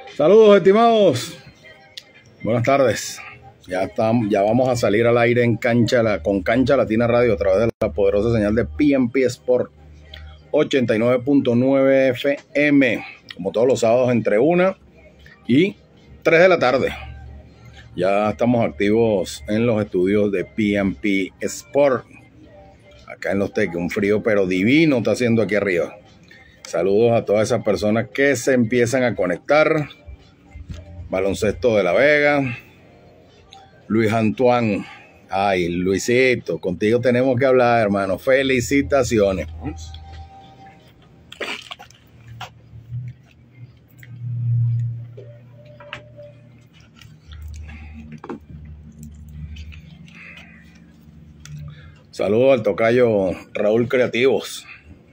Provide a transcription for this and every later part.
Saludos, estimados. Buenas tardes. Ya vamos a salir al aire en con Cancha Latina Radio a través de la poderosa señal de PNP Sport 89.9 FM, como todos los sábados entre 1 y 3 de la tarde. Ya estamos activos en los estudios de PNP Sport, acá en Los Teques. Un frío pero divino está haciendo aquí arriba. Saludos a todas esas personas que se empiezan a conectar. Baloncesto de la Vega, Luis Antoine. Ay, Luisito, contigo tenemos que hablar, hermano. Felicitaciones. Saludos al tocayo Raúl Creativos.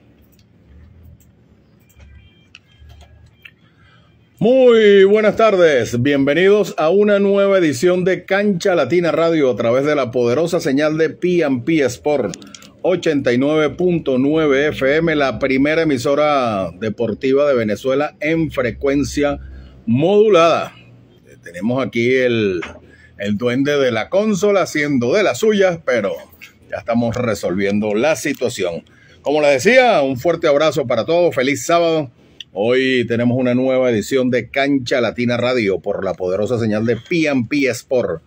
Muy buenas tardes, bienvenidos a una nueva edición de Cancha Latina Radio a través de la poderosa señal de PNP Sport 89.9 FM, la primera emisora deportiva de Venezuela en frecuencia modulada. Tenemos aquí el duende de la consola haciendo de las suyas, pero ya estamos resolviendo la situación. Como les decía, un fuerte abrazo para todos, feliz sábado. Hoy tenemos una nueva edición de Cancha Latina Radio por la poderosa señal de PNP Sport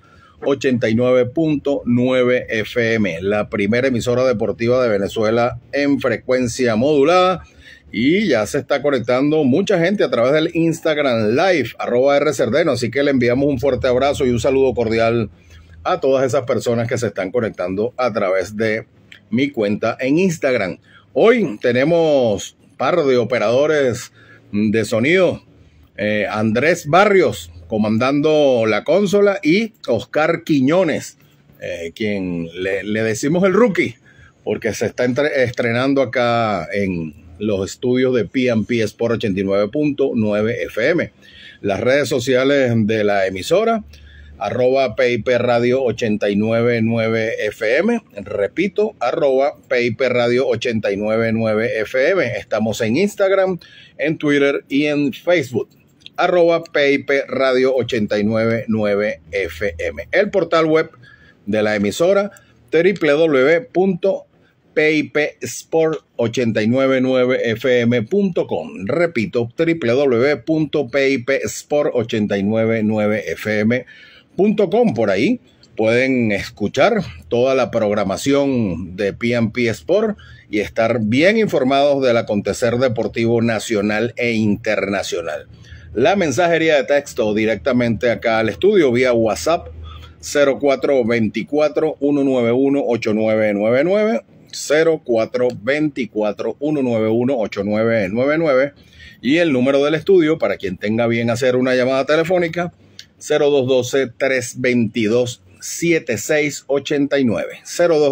89.9 FM, la primera emisora deportiva de Venezuela en frecuencia modulada. Y ya se está conectando mucha gente a través del Instagram Live, @RCerdeno. Así que le enviamos un fuerte abrazo y un saludo cordial a todas esas personas que se están conectando a través de mi cuenta en Instagram. Hoy tenemos par de operadores de sonido, Andrés Barrios comandando la consola y Oscar Quiñones, quien le decimos el rookie porque se está estrenando acá en los estudios de PNP Sport 89.9 FM. Las redes sociales de la emisora, @PIP Radio 899 FM. Repito, @PIP Radio 899 FM. Estamos en Instagram, en Twitter y en Facebook. @PIP Radio 899 FM. El portal web de la emisora, www.pipsport899fm.com. Repito, www.pipsport899fm.com. Por ahí pueden escuchar toda la programación de PNP Sport y estar bien informados del acontecer deportivo nacional e internacional. La mensajería de texto directamente acá al estudio vía WhatsApp 0424-191-8999, 0424-191-8999, y el número del estudio para quien tenga bien hacer una llamada telefónica 0212-322-7689,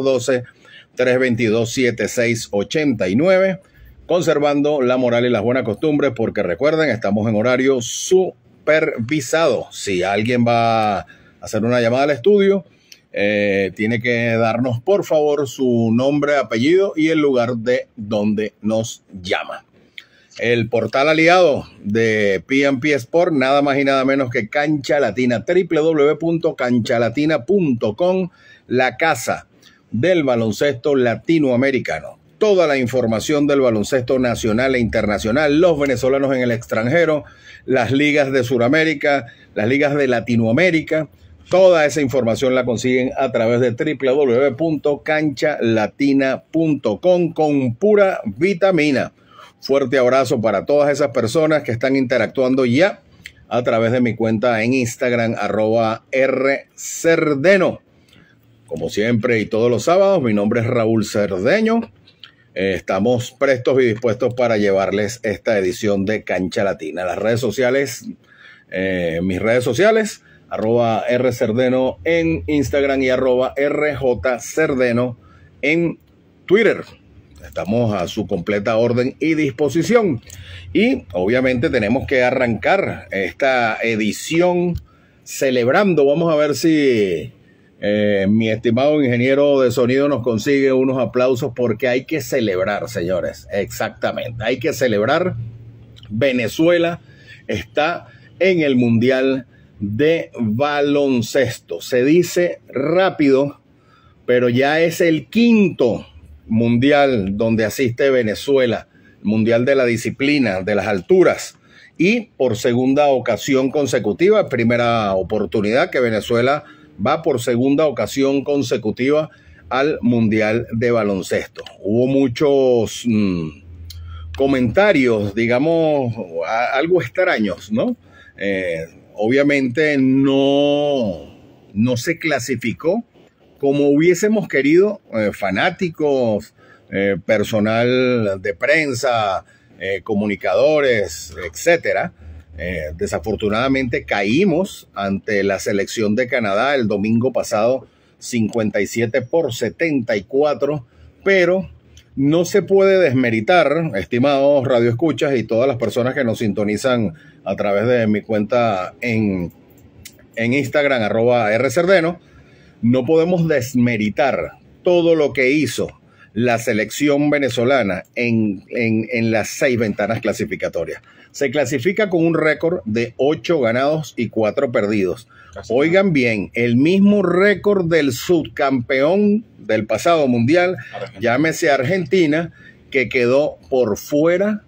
0212-322-7689, conservando la moral y las buenas costumbres, porque recuerden, estamos en horario supervisado. Si alguien va a hacer una llamada al estudio, tiene que darnos por favor su nombre, apellido y el lugar de donde nos llama. El portal aliado de PNP Sport, nada más y nada menos que Cancha Latina, www.canchalatina.com, la casa del baloncesto latinoamericano. Toda la información del baloncesto nacional e internacional, los venezolanos en el extranjero, las ligas de Sudamérica, las ligas de Latinoamérica. Toda esa información la consiguen a través de www.canchalatina.com con pura vitamina. Fuerte abrazo para todas esas personas que están interactuando ya a través de mi cuenta en Instagram, @RCerdeno. Como siempre y todos los sábados, mi nombre es Raúl Cerdeño. Estamos prestos y dispuestos para llevarles esta edición de Cancha Latina. Las redes sociales, mis redes sociales, @RCerdeno en Instagram y @RJCerdeno en Twitter. Estamos a su completa orden y disposición. Y obviamente tenemos que arrancar esta edición celebrando. Vamos a ver si mi estimado ingeniero de sonido nos consigue unos aplausos, porque hay que celebrar, señores. Exactamente, hay que celebrar. Venezuela está en el Mundial de Baloncesto. Se dice rápido, pero ya es el quinto mundial donde asiste Venezuela, mundial de la disciplina, de las alturas, y por segunda ocasión consecutiva, primera oportunidad que Venezuela va por segunda ocasión consecutiva al mundial de baloncesto. Hubo muchos comentarios, digamos, algo extraños, ¿no? Obviamente no se clasificó como hubiésemos querido, fanáticos, personal de prensa, comunicadores, etcétera. Desafortunadamente caímos ante la selección de Canadá el domingo pasado, 57-74, pero no se puede desmeritar, estimados radioescuchas y todas las personas que nos sintonizan a través de mi cuenta en Instagram, @rcerdeno. No podemos desmeritar todo lo que hizo la selección venezolana en las 6 ventanas clasificatorias. Se clasifica con un récord de 8 ganados y 4 perdidos. Oigan bien, el mismo récord del subcampeón del pasado mundial, llámese Argentina, que quedó por fuera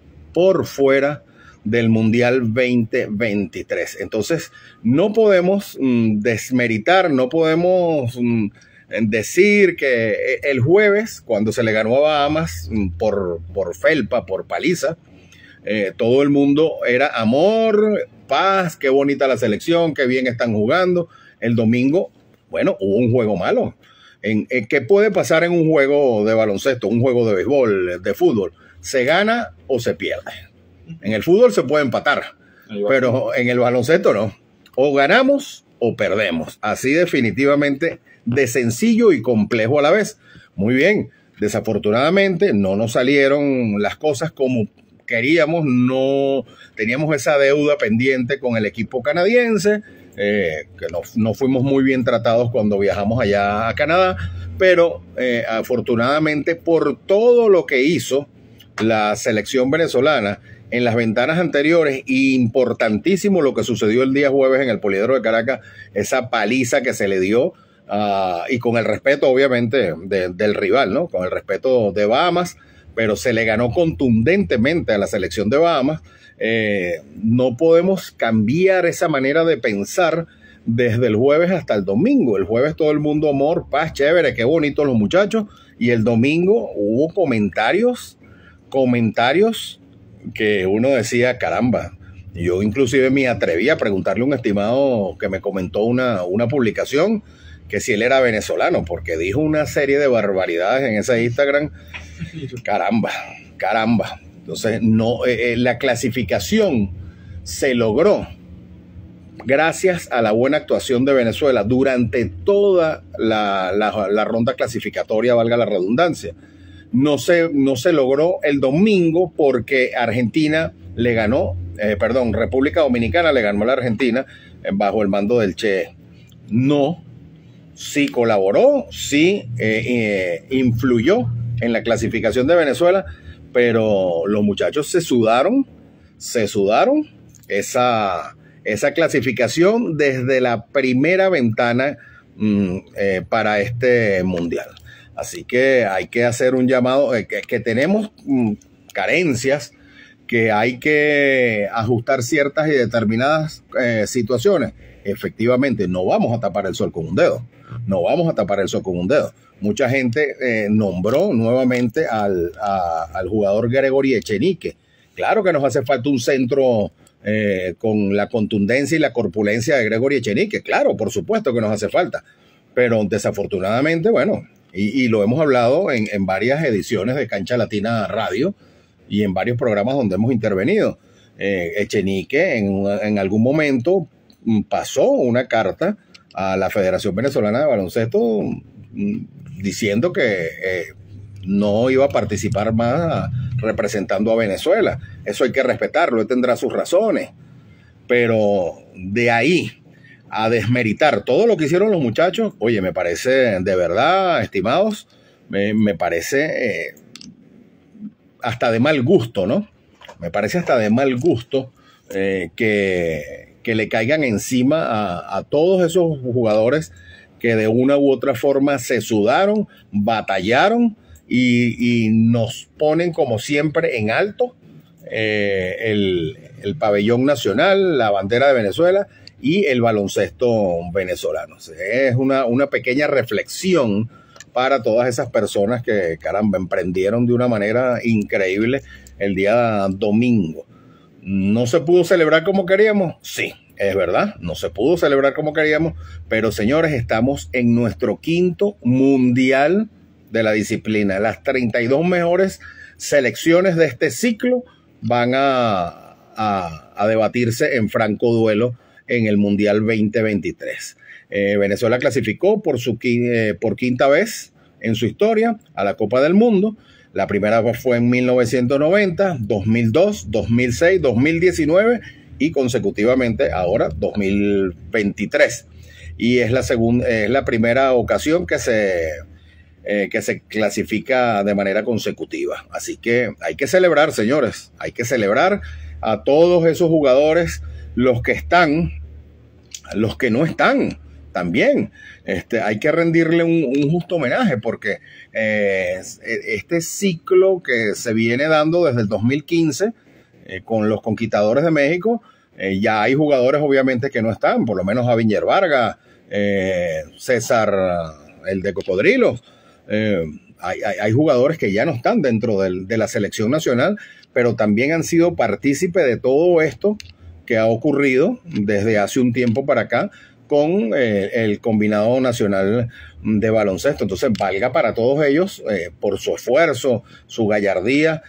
del Mundial 2023. Entonces, no podemos desmeritar, no podemos decir que el jueves, cuando se le ganó a Bahamas por felpa, por paliza, todo el mundo era amor, paz, qué bonita la selección, qué bien están jugando. El domingo, bueno, hubo un juego malo. ¿Qué puede pasar en un juego de baloncesto, un juego de béisbol, de fútbol? ¿Se gana o se pierde? En el fútbol se puede empatar, pero en el baloncesto no. O ganamos o perdemos. Así definitivamente de sencillo y complejo a la vez. Muy bien, desafortunadamente no nos salieron las cosas como queríamos, no teníamos esa deuda pendiente con el equipo canadiense, que no fuimos muy bien tratados cuando viajamos allá a Canadá, pero afortunadamente por todo lo que hizo la selección venezolana en las ventanas anteriores, importantísimo lo que sucedió el día jueves en el Poliedro de Caracas, esa paliza que se le dio, y con el respeto obviamente del rival, ¿no? Con el respeto de Bahamas, pero se le ganó contundentemente a la selección de Bahamas. No podemos cambiar esa manera de pensar desde el jueves hasta el domingo. El jueves todo el mundo amor, paz, chévere, qué bonitos los muchachos, y el domingo hubo comentarios que uno decía, caramba. Yo inclusive me atreví a preguntarle a un estimado que me comentó una publicación que si él era venezolano, porque dijo una serie de barbaridades en ese Instagram. Caramba. Entonces, la clasificación se logró gracias a la buena actuación de Venezuela durante toda la ronda clasificatoria, valga la redundancia. No se logró el domingo porque Argentina le ganó, República Dominicana le ganó a la Argentina bajo el mando del Che. No, sí colaboró, sí influyó en la clasificación de Venezuela, pero los muchachos se sudaron esa clasificación desde la primera ventana para este mundial. Así que hay que hacer un llamado, que tenemos carencias, que hay que ajustar ciertas y determinadas situaciones. Efectivamente, no vamos a tapar el sol con un dedo. Mucha gente nombró nuevamente al jugador Gregory Echenique. Claro que nos hace falta un centro con la contundencia y la corpulencia de Gregory Echenique. Claro, por supuesto que nos hace falta. Pero desafortunadamente, bueno, y lo hemos hablado en varias ediciones de Cancha Latina Radio y en varios programas donde hemos intervenido. Echenique en algún momento pasó una carta a la Federación Venezolana de Baloncesto diciendo que no iba a participar más representando a Venezuela. Eso hay que respetarlo, él tendrá sus razones, pero de ahí a desmeritar todo lo que hicieron los muchachos, oye, me parece, de verdad, estimados, me parece hasta de mal gusto, ¿no? Me parece hasta de mal gusto que que le caigan encima a todos esos jugadores que de una u otra forma se sudaron, batallaron y nos ponen como siempre en alto el pabellón nacional, la bandera de Venezuela y el baloncesto venezolano. Es una pequeña reflexión para todas esas personas que, caramba, emprendieron de una manera increíble el día domingo. ¿No se pudo celebrar como queríamos? Sí, es verdad, no se pudo celebrar como queríamos, pero señores, estamos en nuestro 5º mundial de la disciplina. Las 32 mejores selecciones de este ciclo van a debatirse en franco duelo en el Mundial 2023. Venezuela clasificó por 5ª vez en su historia a la Copa del Mundo. La primera fue en 1990, 2002, 2006, 2019 y consecutivamente ahora 2023. Y es la primera ocasión que se clasifica de manera consecutiva. Así que hay que celebrar, señores. Hay que celebrar a todos esos jugadores, los que están, los que no están también. Hay que rendirle un justo homenaje porque este ciclo que se viene dando desde el 2015 con los Conquistadores de México, ya hay jugadores obviamente que no están, por lo menos Aviñer Vargas, César, el de Cocodrilos. Hay jugadores que ya no están dentro de la selección nacional, pero también han sido partícipes de todo esto que ha ocurrido desde hace un tiempo para acá con el combinado nacional de baloncesto. Entonces valga para todos ellos por su esfuerzo, su gallardía,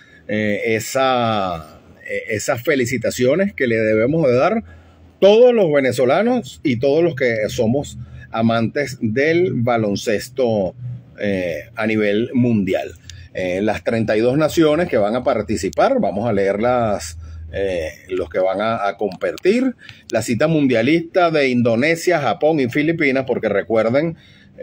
esas felicitaciones que le debemos de dar todos los venezolanos y todos los que somos amantes del baloncesto a nivel mundial. Las 32 naciones que van a participar, vamos a leerlas, los que van a competir. La cita mundialista de Indonesia, Japón y Filipinas, porque recuerden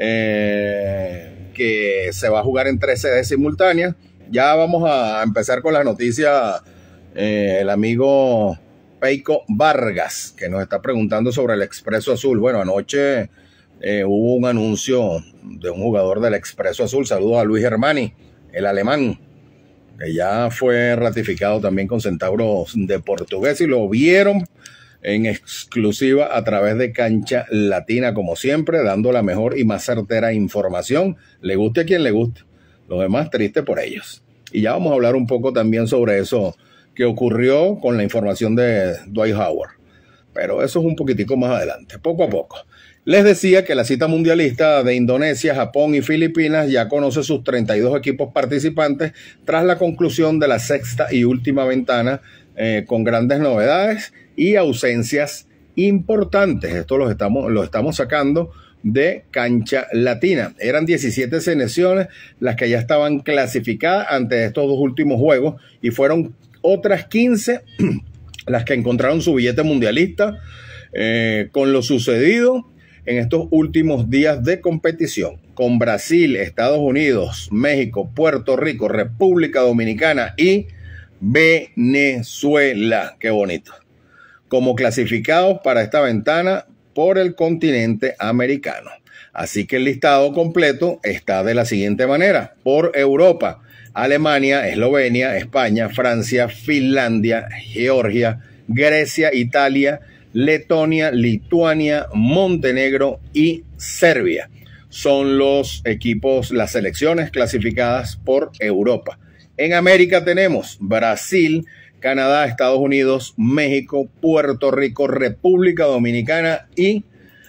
que se va a jugar en 3 sedes simultáneas. Ya vamos a empezar con las noticias. El amigo Peico Vargas, que nos está preguntando sobre el Expreso Azul. Bueno, anoche hubo un anuncio de un jugador del Expreso Azul. Saludos a Luis Germani, el alemán, que ya fue ratificado también con Centauros de Portugués y lo vieron en exclusiva a través de Cancha Latina, como siempre, dando la mejor y más certera información. Le guste a quien le guste, los demás triste por ellos. Y ya vamos a hablar un poco también sobre eso que ocurrió con la información de Dwight Howard. Pero eso es un poquitico más adelante, poco a poco. Les decía que la cita mundialista de Indonesia, Japón y Filipinas ya conoce sus 32 equipos participantes tras la conclusión de la 6ª y última ventana, con grandes novedades y ausencias importantes. Esto lo estamos sacando de Cancha Latina. Eran 17 selecciones las que ya estaban clasificadas ante estos 2 últimos juegos y fueron otras 15 las que encontraron su billete mundialista con lo sucedido en estos últimos días de competición, con Brasil, Estados Unidos, México, Puerto Rico, República Dominicana y Venezuela. Qué bonito. Como clasificados para esta ventana por el continente americano. Así que el listado completo está de la siguiente manera. Por Europa: Alemania, Eslovenia, España, Francia, Finlandia, Georgia, Grecia, Italia, Letonia, Lituania, Montenegro y Serbia. Son los equipos, las selecciones clasificadas por Europa. En América tenemos Brasil, Canadá, Estados Unidos, México, Puerto Rico, República Dominicana y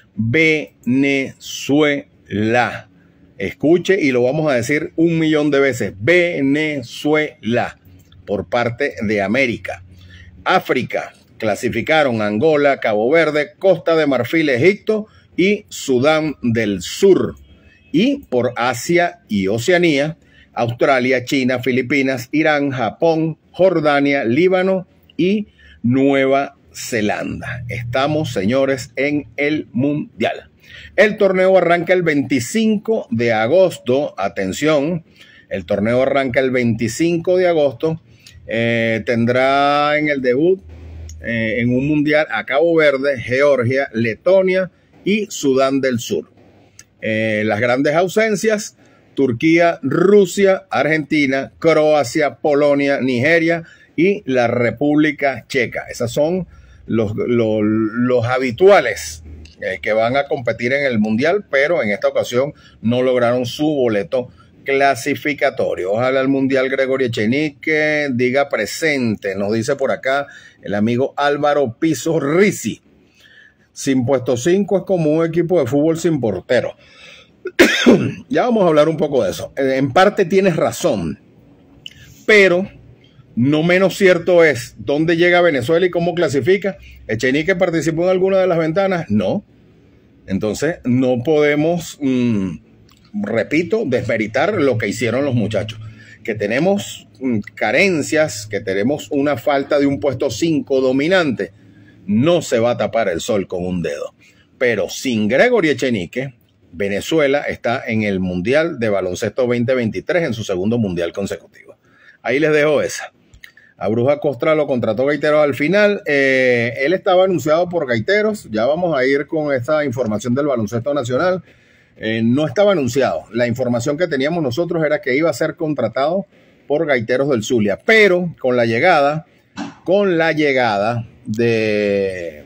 Venezuela. Escuche y lo vamos a decir 1.000.000 de veces. Venezuela, por parte de América. África, clasificaron Angola, Cabo Verde, Costa de Marfil, Egipto y Sudán del Sur. Y por Asia y Oceanía, Australia, China, Filipinas, Irán, Japón, Jordania, Líbano y Nueva Zelanda. Estamos, señores, en el Mundial. El torneo arranca el 25 de agosto. Atención, el torneo arranca el 25 de agosto. Tendrá en el debut en un mundial a Cabo Verde, Georgia, Letonia y Sudán del Sur. Las grandes ausencias: Turquía, Rusia, Argentina, Croacia, Polonia, Nigeria y la República Checa. Esos son los habituales que van a competir en el mundial, pero en esta ocasión no lograron su boleto clasificatorio. Ojalá el mundial Gregorio Echenique diga presente, nos dice por acá el amigo Álvaro Piso Rizzi. Sin puesto 5 es como un equipo de fútbol sin portero. Ya vamos a hablar un poco de eso. En parte tienes razón, pero no menos cierto es dónde llega Venezuela y cómo clasifica. ¿Echenique participó en alguna de las ventanas? No. Entonces no podemos, repito, desmeritar lo que hicieron los muchachos. Que tenemos carencias, que tenemos una falta de un puesto 5 dominante, no se va a tapar el sol con un dedo. Pero sin Gregorio Echenique, Venezuela está en el Mundial de Baloncesto 2023, en su segundo mundial consecutivo. Ahí les dejo esa. A Bruja Costra lo contrató Gaiteros al final. Él estaba anunciado por Gaiteros. Ya vamos a ir con esta información del baloncesto nacional. No estaba anunciado. La información que teníamos nosotros era que iba a ser contratado por Gaiteros del Zulia. Pero con la llegada de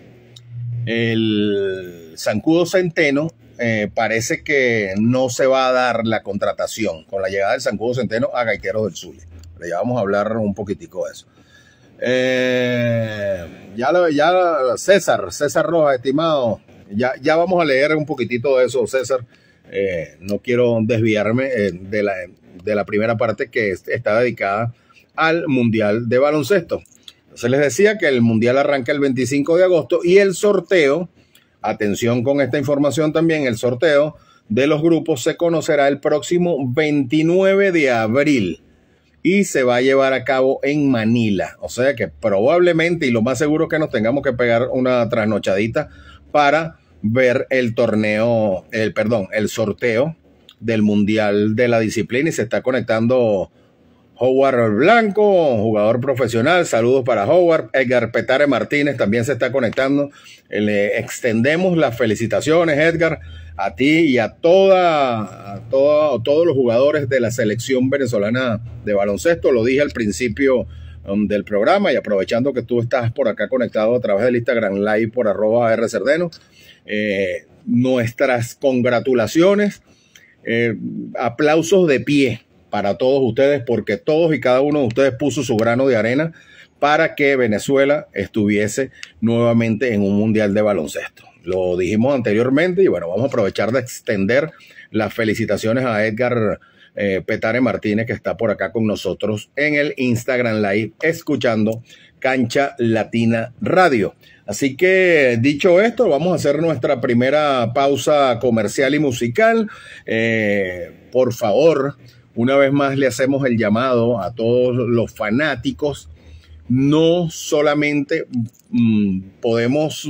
el Zancudo Centeno, parece que no se va a dar la contratación con la llegada del Zancudo Centeno a Gaiteros del Zulia. Pero ya vamos a hablar un poquitico de eso. Ya César Rojas, estimado, ya vamos a leer un poquitito de eso, César. No quiero desviarme de la primera parte que está dedicada al Mundial de Baloncesto. Entonces les decía que el Mundial arranca el 25 de agosto y el sorteo, atención con esta información también, el sorteo de los grupos se conocerá el próximo 29 de abril y se va a llevar a cabo en Manila. O sea que probablemente y lo más seguro es que nos tengamos que pegar una trasnochadita para ver el sorteo del Mundial de la disciplina, y se está conectando Howard Blanco, jugador profesional. Saludos para Howard. Edgar Petare Martínez también se está conectando. Le extendemos las felicitaciones, Edgar, a ti y a todos los jugadores de la selección venezolana de baloncesto. Lo dije al principio del programa, y aprovechando que tú estás por acá conectado a través del Instagram Live por @rcerdeno, nuestras congratulaciones, aplausos de pie para todos ustedes, porque todos y cada uno de ustedes puso su grano de arena para que Venezuela estuviese nuevamente en un mundial de baloncesto. Lo dijimos anteriormente y bueno, vamos a aprovechar de extender las felicitaciones a Edgar Petare Martínez, que está por acá con nosotros en el Instagram Live escuchando Cancha Latina Radio. Así que dicho esto, vamos a hacer nuestra primera pausa comercial y musical. Por favor, una vez más le hacemos el llamado a todos los fanáticos. No solamente podemos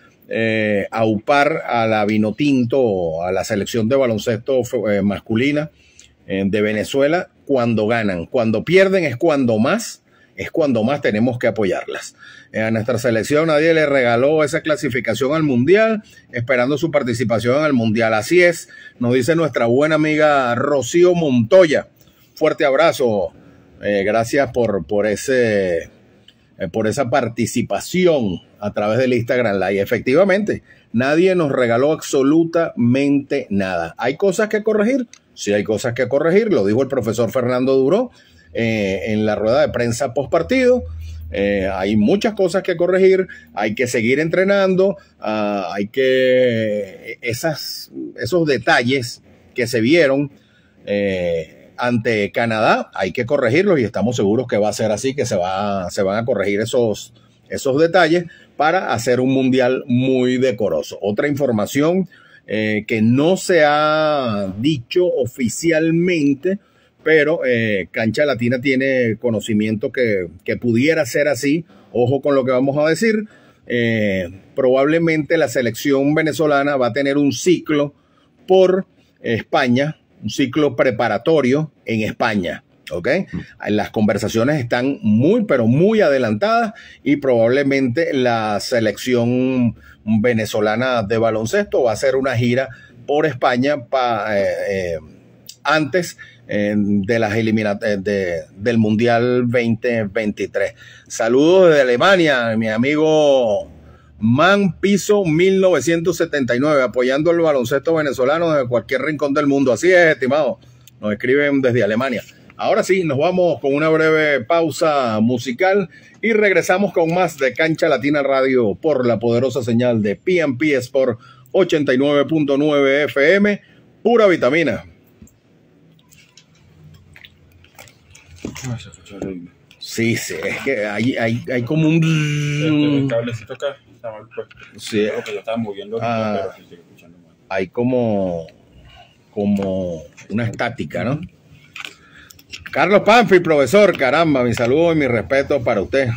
aupar a la Vinotinto o a la selección de baloncesto masculina de Venezuela cuando ganan. Cuando pierden es cuando más tenemos que apoyarlas. A nuestra selección nadie le regaló esa clasificación al Mundial, esperando su participación en el Mundial. Así es, nos dice nuestra buena amiga Rocío Montoya. Fuerte abrazo, gracias por esa participación a través del Instagram Live. Efectivamente, nadie nos regaló absolutamente nada. ¿Hay cosas que corregir? Sí, hay cosas que corregir, lo dijo el profesor Fernando Duró en la rueda de prensa post partido. Hay muchas cosas que corregir, hay que seguir entrenando, hay que esos detalles que se vieron ante Canadá, hay que corregirlos, y estamos seguros que va a ser así, que se van a corregir esos detalles para hacer un mundial muy decoroso. Otra información que no se ha dicho oficialmente, pero Cancha Latina tiene conocimiento que pudiera ser así. Ojo con lo que vamos a decir. Probablemente la selección venezolana va a tener un ciclo por España, un ciclo preparatorio en España. ¿ok? Las conversaciones están muy, pero muy adelantadas y probablemente la selección venezolana de baloncesto va a hacer una gira por España antes de las del Mundial 2023. Saludos desde Alemania, mi amigo Man Piso 1979, apoyando el baloncesto venezolano desde cualquier rincón del mundo. Así es, estimado. Nos escriben desde Alemania. Ahora sí, nos vamos con una breve pausa musical y regresamos con más de Cancha Latina Radio por la poderosa señal de PNP Sport 89.9 FM, pura vitamina. Sí, es que hay como un... El cablecito acá está mal puesto. Sí. Creo que yo estaba moviendo, pero se sigue escuchando mal. Hay como una estática, ¿no? Carlos Panfi, profesor, caramba, mi saludo y mi respeto para usted.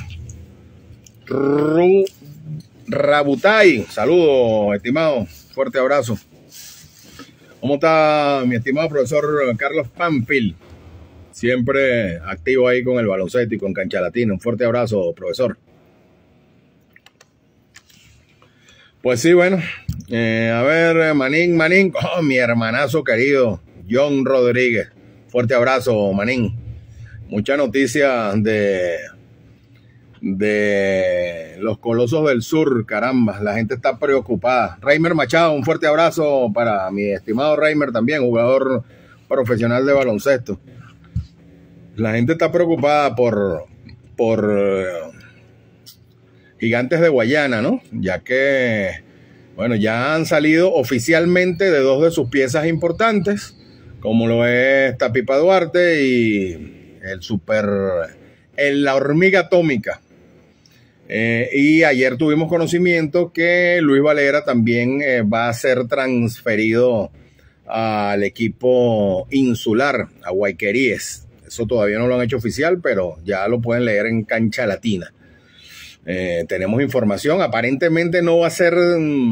Rabutay, saludo, estimado, fuerte abrazo. ¿Cómo está mi estimado profesor Carlos Panfil? Siempre activo ahí con el baloncesto y con Cancha Latina. Un fuerte abrazo, profesor. Pues sí, bueno, a ver, Manín, mi hermanazo querido, John Rodríguez. Fuerte abrazo, Manín. Mucha noticia de los Colosos del Sur, caramba, la gente está preocupada. Reimer Machado, un fuerte abrazo para mi estimado Reimer también, jugador profesional de baloncesto. La gente está preocupada por Gigantes de Guayana, ¿no? Ya que, bueno, ya han salido oficialmente de dos de sus piezas importantes, como lo es Tapipa Duarte y la hormiga atómica. Y ayer tuvimos conocimiento que Luis Valera también va a ser transferido al equipo insular, a Guayqueríes. Eso todavía no lo han hecho oficial, pero ya lo pueden leer en Cancha Latina. Tenemos información, aparentemente no va a ser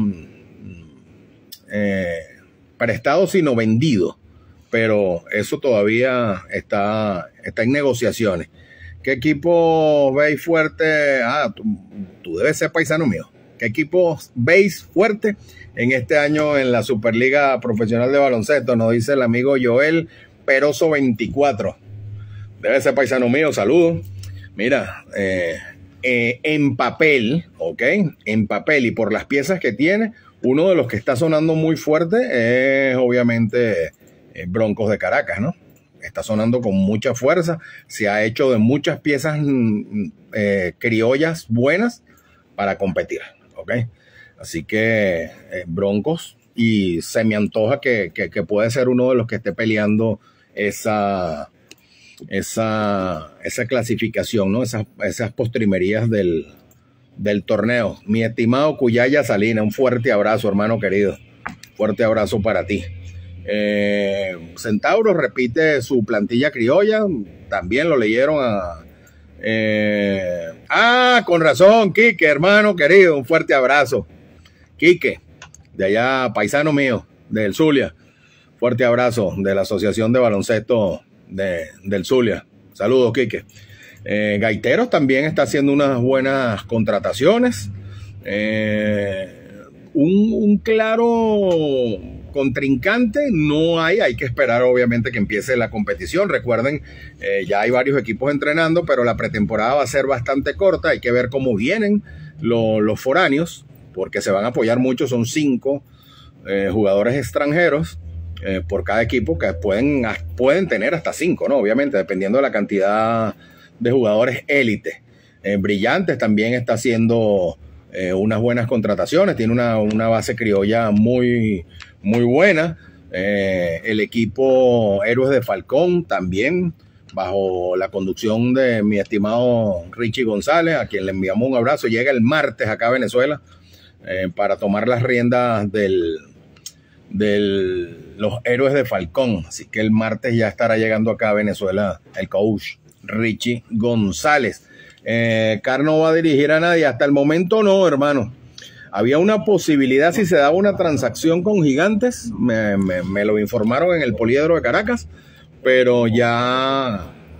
prestado, sino vendido. Pero eso todavía está en negociaciones. ¿Qué equipo veis fuerte? Tú debes ser paisano mío. ¿Qué equipo veis fuerte en este año en la Superliga Profesional de Baloncesto? Nos dice el amigo Joel Peroso 24. Debe ser paisano mío, saludos. Mira, en papel, ¿ok? En papel y por las piezas que tiene, uno de los que está sonando muy fuerte es obviamente Broncos de Caracas, ¿no? Está sonando con mucha fuerza, se ha hecho de muchas piezas criollas buenas para competir, ¿ok? Así que Broncos, y se me antoja que puede ser uno de los que esté peleando esa clasificación, ¿no? Esas postrimerías del torneo. Mi estimado Cuyaya Salina, un fuerte abrazo, hermano querido. Fuerte abrazo para ti. Centauro repite su plantilla criolla, también lo leyeron con razón, Quique, hermano querido, un fuerte abrazo. Quique, de allá, paisano mío, del Zulia, fuerte abrazo de la Asociación de Baloncesto del Zulia. Saludos, Quique. Gaiteros también está haciendo unas buenas contrataciones. Un claro contrincante no hay que esperar obviamente que empiece la competición. Recuerden, ya hay varios equipos entrenando, pero la pretemporada va a ser bastante corta. Hay que ver cómo vienen los foráneos, porque se van a apoyar mucho. Son 5 jugadores extranjeros por cada equipo, que pueden tener hasta 5, ¿no? Obviamente, dependiendo de la cantidad de jugadores élite. Brillantes también está haciendo unas buenas contrataciones, tiene una base criolla muy, muy buena. El equipo Héroes de Falcón también, bajo la conducción de mi estimado Richie González, a quien le enviamos un abrazo. Llega el martes acá a Venezuela para tomar las riendas los Héroes de Falcón. Así que el martes ya estará llegando acá a Venezuela el coach Richie González. Carno va a dirigir a nadie, hasta el momento no, hermano. Había una posibilidad si se daba una transacción con Gigantes, me lo informaron en el Poliedro de Caracas, pero ya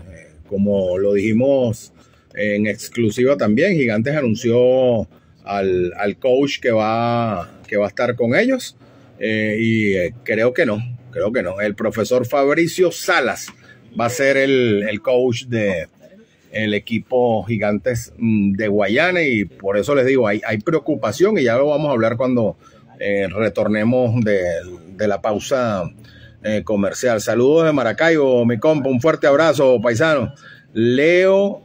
como lo dijimos en exclusiva también, Gigantes anunció al coach que va a estar con ellos, creo que no. El profesor Fabricio Salas va a ser el coach del equipo Gigantes de Guayana, y por eso les digo, hay preocupación, y ya lo vamos a hablar cuando retornemos de la pausa comercial. Saludos de Maracaibo, mi compa, un fuerte abrazo, paisano. Leo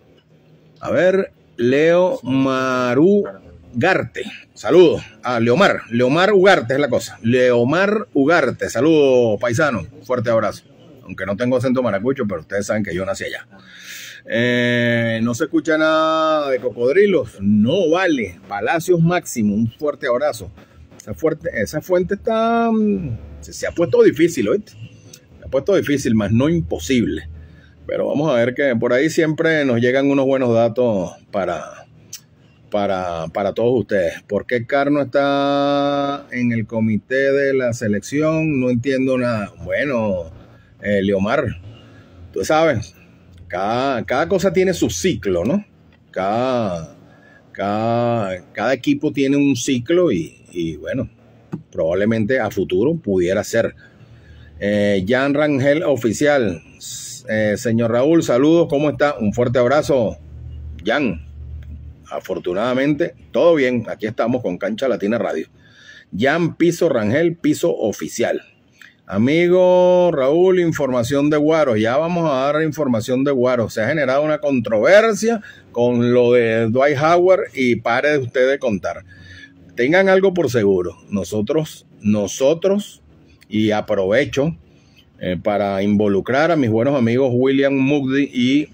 Marugarte, saludos. Leomar Ugarte es la cosa. Leomar Ugarte, saludos, paisano, fuerte abrazo. Aunque no tengo acento maracucho, pero ustedes saben que yo nací allá. No se escucha nada de cocodrilos. No vale. Palacios Máximo, un fuerte abrazo. Esa fuente está... Se ha puesto difícil, ¿oíste? Se ha puesto difícil, más no imposible. Pero vamos a ver que por ahí siempre nos llegan unos buenos datos para todos ustedes. ¿Por qué Carno está en el comité de la selección? No entiendo nada. Bueno, Leomar, tú sabes, cada cosa tiene su ciclo, ¿no? Cada equipo tiene un ciclo y bueno, probablemente a futuro pudiera ser. Jan Rangel Oficial, señor Raúl, saludos, ¿cómo está? Un fuerte abrazo, Jan. Afortunadamente, todo bien, aquí estamos con Cancha Latina Radio. Jan Piso Rangel, piso oficial. Amigo Raúl, información de Guaros. Ya vamos a dar información de Guaros. Se ha generado una controversia con lo de Dwight Howard y pare usted de contar. Tengan algo por seguro. Nosotros, y aprovecho para involucrar a mis buenos amigos William Mugdi y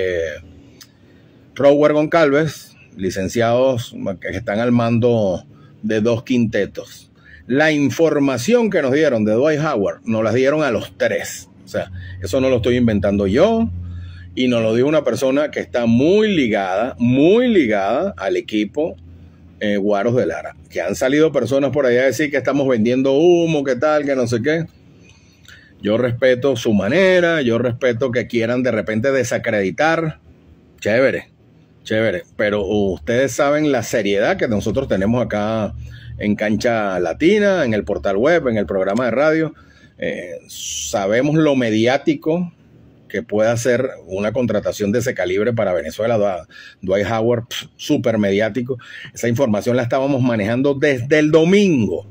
Rower Goncalves, licenciados que están al mando de dos quintetos. La información que nos dieron de Dwight Howard nos la dieron a los tres. O sea, eso no lo estoy inventando yo, y nos lo dijo una persona que está muy ligada al equipo Guaros de Lara. Que han salido personas por allá a decir que estamos vendiendo humo, que tal, que no sé qué. Yo respeto su manera, yo respeto que quieran de repente desacreditar. Chévere, pero ustedes saben la seriedad que nosotros tenemos acá en Cancha Latina, en el portal web, en el programa de radio. Sabemos lo mediático que puede ser una contratación de ese calibre para Venezuela. Dwight Howard, súper mediático. Esa información la estábamos manejando desde el domingo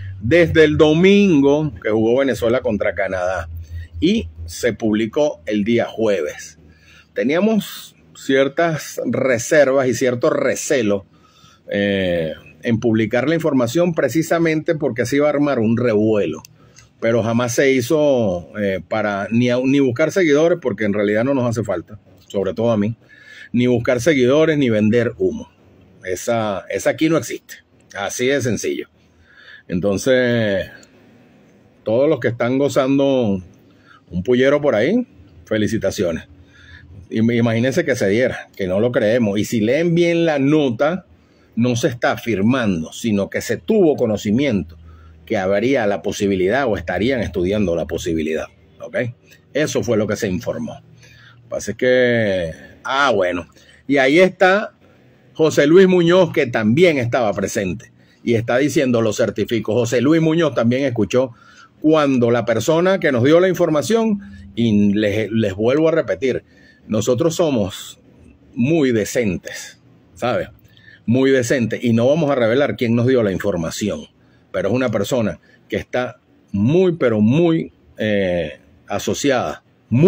que jugó Venezuela contra Canadá, y se publicó el día jueves. Teníamos ciertas reservas y cierto recelo en publicar la información, precisamente porque se iba a armar un revuelo, pero jamás se hizo para ni buscar seguidores, porque en realidad no nos hace falta, sobre todo a mí, ni buscar seguidores ni vender humo. Esa aquí no existe, así de sencillo. Entonces, todos los que están gozando un pullero por ahí, felicitaciones. Imagínense que se diera, que no lo creemos. Y si leen bien la nota, no se está afirmando, sino que se tuvo conocimiento que habría la posibilidad, o estarían estudiando la posibilidad. ¿Ok? Eso fue lo que se informó. Pasa que... bueno. Y ahí está José Luis Muñoz, que también estaba presente. Y está diciendo, lo certifico. José Luis Muñoz también escuchó cuando la persona que nos dio la información, y les vuelvo a repetir, nosotros somos muy decentes, ¿sabes? Muy decentes, y no vamos a revelar quién nos dio la información, pero es una persona que está pero muy asociada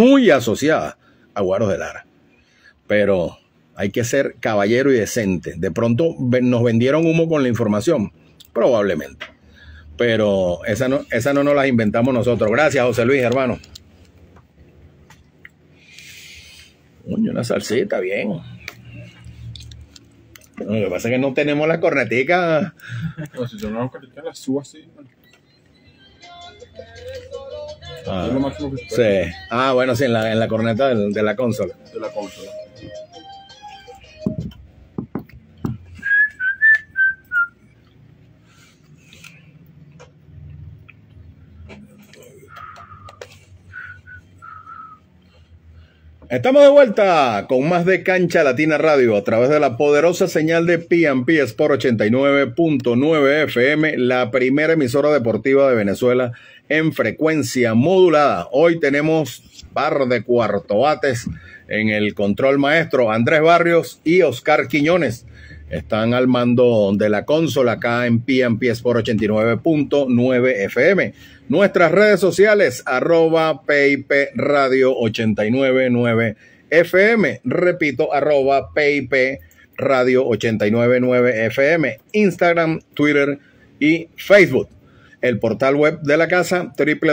a Guaros de Lara. Pero hay que ser caballero y decente. De pronto nos vendieron humo con la información, probablemente, pero esa no nos la inventamos nosotros. Gracias, José Luis, hermano. Una salsita, bien. Lo que pasa es que no tenemos la cornetica. No, si yo no la cornetica, la subo así. Es lo máximo que se puede. Sí. Bueno, sí, en la corneta de la consola. De la consola. Estamos de vuelta con más de Cancha Latina Radio a través de la poderosa señal de P&P Sport 89.9 FM, la primera emisora deportiva de Venezuela en frecuencia modulada. Hoy tenemos par de cuartobates en el control maestro, Andrés Barrios y Oscar Quiñones. Están al mando de la consola acá en P&P Sport 89.9 FM. Nuestras redes sociales, @PIP Radio 899 FM. Repito, @PIP Radio 899 FM. Instagram, Twitter y Facebook. El portal web de la casa,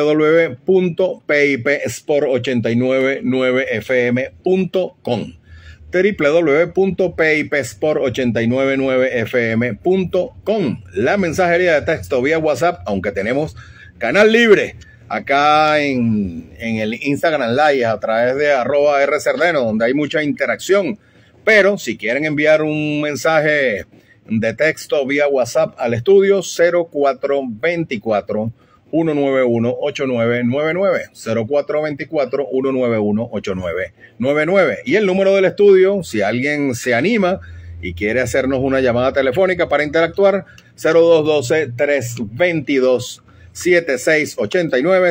www.pipsport899fm.com. www.pipsport899fm.com. La mensajería de texto vía WhatsApp, aunque tenemos canal libre acá en el Instagram Live a través de @rcerdeno, donde hay mucha interacción. Pero si quieren enviar un mensaje de texto vía WhatsApp al estudio, 0424 191 8999, 0424 191 8999. Y el número del estudio, si alguien se anima y quiere hacernos una llamada telefónica para interactuar, 0212-322-7689,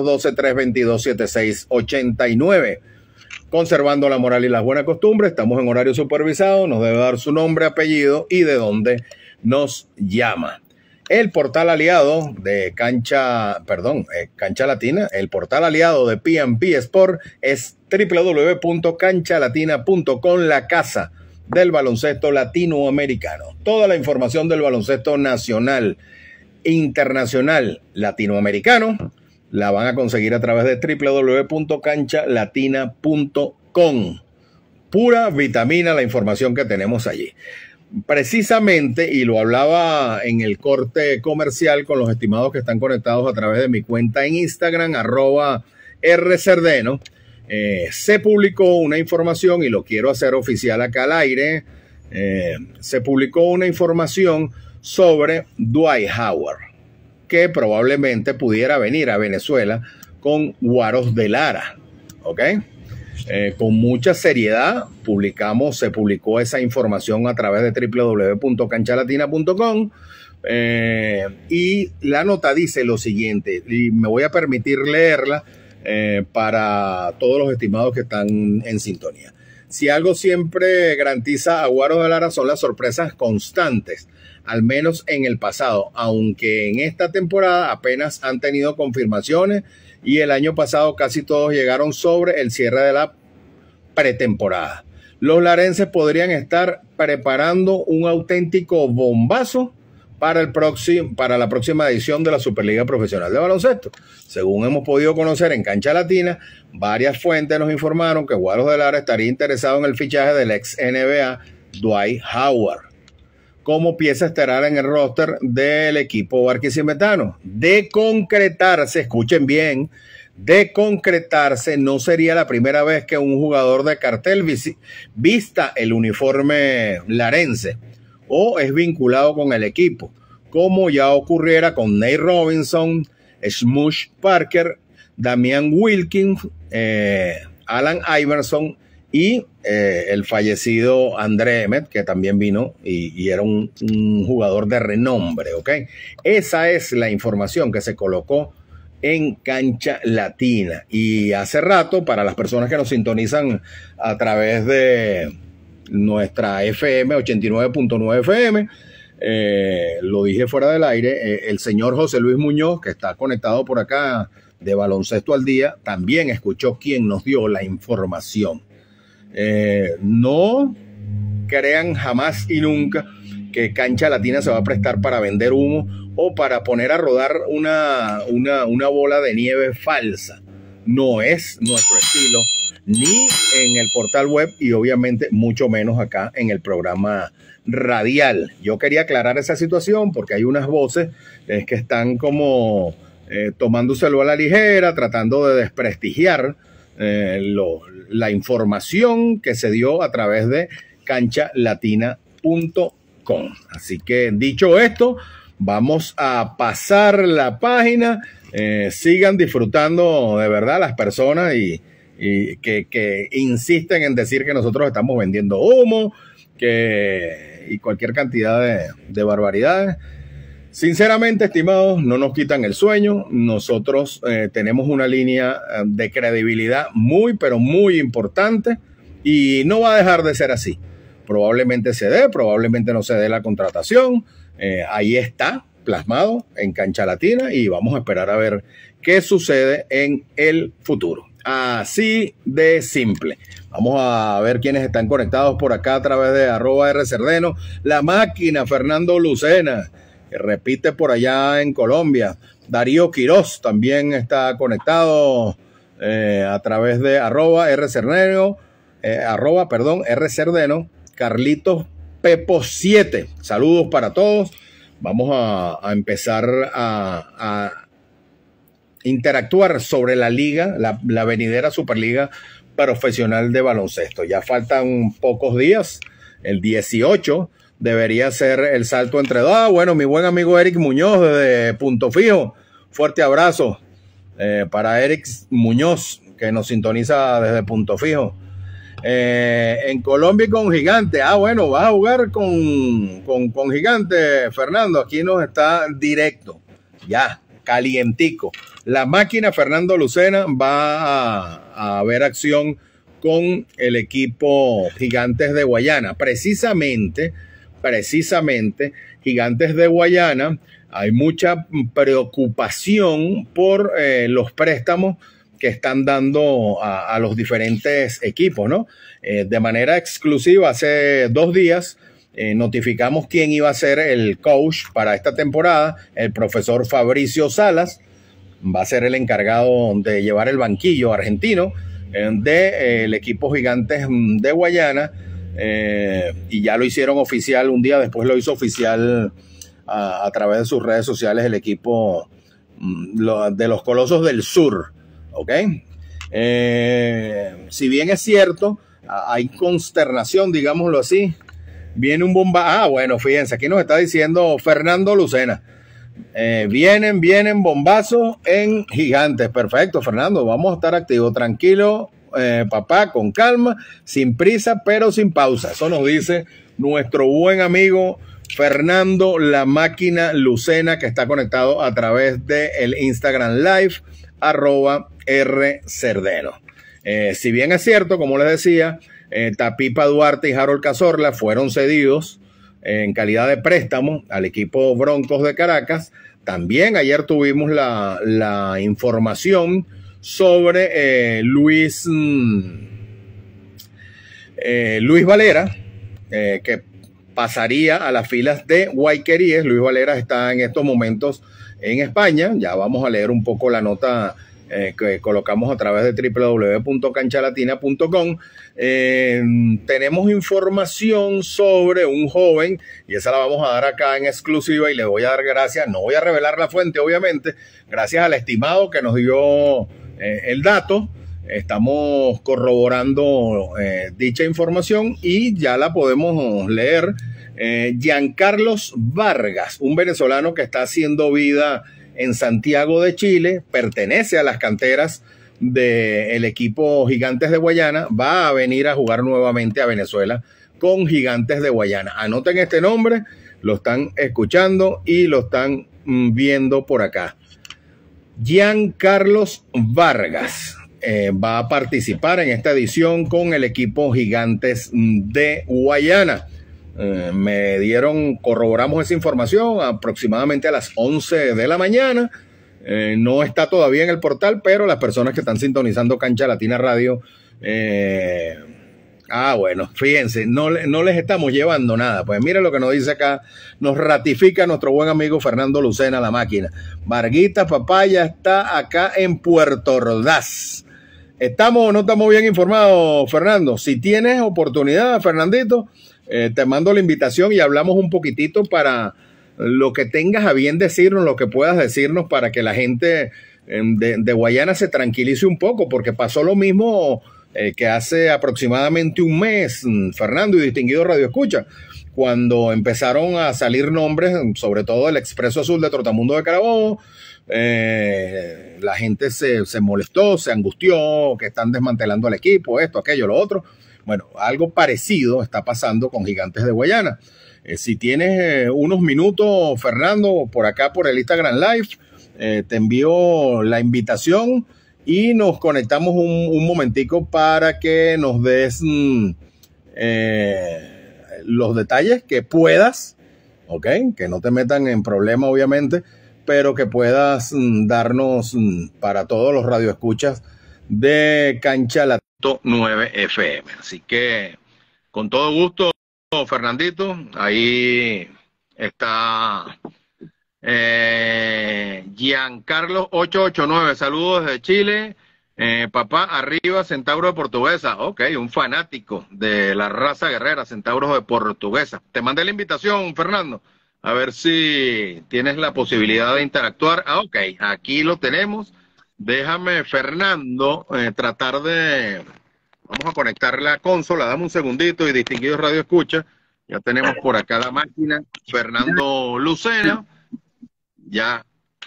0212-322-7689. Conservando la moral y las buenas costumbres, estamos en horario supervisado, nos debe dar su nombre, apellido y de dónde nos llama. El portal aliado de Cancha Latina, el portal aliado de P&P Sport es www.canchalatina.com, la casa del baloncesto latinoamericano. Toda la información del baloncesto nacional, internacional, latinoamericano, la van a conseguir a través de www.canchalatina.com. Pura vitamina la información que tenemos allí. Precisamente, y lo hablaba en el corte comercial con los estimados que están conectados a través de mi cuenta en Instagram, @rcerdeno, se publicó una información, y lo quiero hacer oficial acá al aire, se publicó una información sobre Dwight Howard, que probablemente pudiera venir a Venezuela con Guaros de Lara, ¿ok? Con mucha seriedad se publicó esa información a través de www.canchalatina.com, y la nota dice lo siguiente, y me voy a permitir leerla para todos los estimados que están en sintonía. Si algo siempre garantiza a Guaros de Lara son las sorpresas constantes, al menos en el pasado, aunque en esta temporada apenas han tenido confirmaciones y el año pasado casi todos llegaron sobre el cierre de la pretemporada. Los larenses podrían estar preparando un auténtico bombazo para la próxima edición de la Superliga Profesional de Baloncesto. Según hemos podido conocer en Cancha Latina, varias fuentes nos informaron que Guaros de Lara estaría interesado en el fichaje del ex NBA Dwight Howard como pieza estelar en el roster del equipo barquisimetano. De concretarse, escuchen bien, de concretarse, no sería la primera vez que un jugador de cartel vista el uniforme larense o es vinculado con el equipo, como ya ocurriera con Nate Robinson, Smush Parker, Damian Wilkins, Alan Iverson y el fallecido André Emmet, que también vino y era un jugador de renombre, ¿ok? Esa es la información que se colocó en Cancha Latina. Y hace rato, para las personas que nos sintonizan a través de nuestra FM, 89.9 FM, lo dije fuera del aire, el señor José Luis Muñoz, que está conectado por acá de Baloncesto al Día, también escuchó quien nos dio la información. No crean jamás y nunca que Cancha Latina se va a prestar para vender humo o para poner a rodar una bola de nieve falsa. No es nuestro estilo, ni en el portal web y obviamente mucho menos acá en el programa radial. Yo quería aclarar esa situación porque hay unas voces que están como tomándoselo a la ligera, tratando de desprestigiar la información que se dio a través de canchalatina.com. Así que dicho esto, vamos a pasar la página. Sigan disfrutando de verdad las personas y y que insisten en decir que nosotros estamos vendiendo humo, y cualquier cantidad de barbaridades. Sinceramente, estimados, no nos quitan el sueño. Nosotros tenemos una línea de credibilidad muy, pero muy importante y no va a dejar de ser así. Probablemente se dé, probablemente no se dé la contratación. Ahí está plasmado en Cancha Latina y vamos a esperar a ver qué sucede en el futuro. Así de simple. Vamos a ver quiénes están conectados por acá a través de @rcerdeno. La máquina, Fernando Lucena, que repite por allá en Colombia. Darío Quiroz también está conectado a través de @rcerdeno, @rcerdeno. Carlitos Pepo 7. Saludos para todos. Vamos a empezar a interactuar sobre la liga, la venidera Superliga Profesional de Baloncesto. Ya faltan pocos días. El 18 debería ser el salto entre dos. Bueno, mi buen amigo Eric Muñoz desde Punto Fijo. Fuerte abrazo para Eric Muñoz, que nos sintoniza desde Punto Fijo. En Colombia y con Gigante. Bueno, vas a jugar con Gigante, Fernando. Aquí nos está directo. Ya, calientico. La máquina Fernando Lucena va a ver acción con el equipo Gigantes de Guayana. Precisamente, Gigantes de Guayana, hay mucha preocupación por los préstamos que están dando a los diferentes equipos, ¿no? De manera exclusiva, hace 2 días notificamos quién iba a ser el coach para esta temporada. El profesor Fabricio Salas va a ser el encargado de llevar el banquillo argentino del equipo Gigantes de Guayana, y ya lo hicieron oficial un día después, lo hizo oficial a través de sus redes sociales el equipo de los Colosos del Sur, ¿ok? Si bien es cierto, hay consternación, digámoslo así, viene un bomba. Bueno, fíjense, aquí nos está diciendo Fernando Lucena. Vienen bombazos en Gigantes. Perfecto, Fernando, vamos a estar activos. Tranquilo, papá, con calma, sin prisa, pero sin pausa. Eso nos dice nuestro buen amigo Fernando La Máquina Lucena, que está conectado a través del Instagram Live, @rcerdeno. Si bien es cierto, como les decía, Tapipa Duarte y Harold Cazorla fueron cedidos en calidad de préstamo al equipo Broncos de Caracas. También ayer tuvimos la información sobre Luis Valera, que pasaría a las filas de Guayqueríes. Luis Valera está en estos momentos en España. Ya vamos a leer un poco la nota que colocamos a través de www.canchalatina.com. Tenemos información sobre un joven y esa la vamos a dar acá en exclusiva y le voy a dar gracias. No voy a revelar la fuente, obviamente, gracias al estimado que nos dio el dato. Estamos corroborando dicha información y ya la podemos leer. Giancarlos Vargas, un venezolano que está haciendo vida en Santiago de Chile, pertenece a las canteras del equipo Gigantes de Guayana, va a venir a jugar nuevamente a Venezuela con Gigantes de Guayana. Anoten este nombre, lo están escuchando y lo están viendo por acá. Giancarlos Vargas va a participar en esta edición con el equipo Gigantes de Guayana. Corroboramos esa información aproximadamente a las 11 de la mañana. No está todavía en el portal, pero las personas que están sintonizando Cancha Latina Radio, bueno, fíjense, no les estamos llevando nada. Pues mire lo que nos dice acá, nos ratifica nuestro buen amigo Fernando Lucena, La Máquina. Varguita, papá, ya está acá en Puerto Ordaz. ¿Estamos o no estamos bien informados, Fernando? Si tienes oportunidad, Fernandito, te mando la invitación y hablamos un poquitito para lo que tengas a bien decirnos, lo que puedas decirnos para que la gente de Guayana se tranquilice un poco, porque pasó lo mismo que hace aproximadamente un mes, Fernando y distinguido Radio Escucha, cuando empezaron a salir nombres, sobre todo el Expreso Azul de Trotamundo de Carabobo, la gente se molestó, se angustió, que están desmantelando el equipo, esto, aquello, lo otro. Bueno, algo parecido está pasando con Gigantes de Guayana. Si tienes unos minutos, Fernando, por acá por el Instagram Live, te envío la invitación y nos conectamos un momentico para que nos des los detalles que puedas, ¿ok? Que no te metan en problema, obviamente, pero que puedas darnos para todos los radioescuchas de Cancha Latino 9 FM. Así que, con todo gusto, Fernandito, ahí está Giancarlo 889, saludos desde Chile. Papá, arriba, Centauro de Portuguesa. Ok, un fanático de la raza guerrera, Centauros de Portuguesa. Te mandé la invitación, Fernando, a ver si tienes la posibilidad de interactuar. Ah, ok, aquí lo tenemos. Déjame, Fernando, tratar de... Vamos a conectar la consola, dame un segundito, y distinguidos radio escucha. Ya tenemos por acá la máquina. Fernando Lucena. Ya.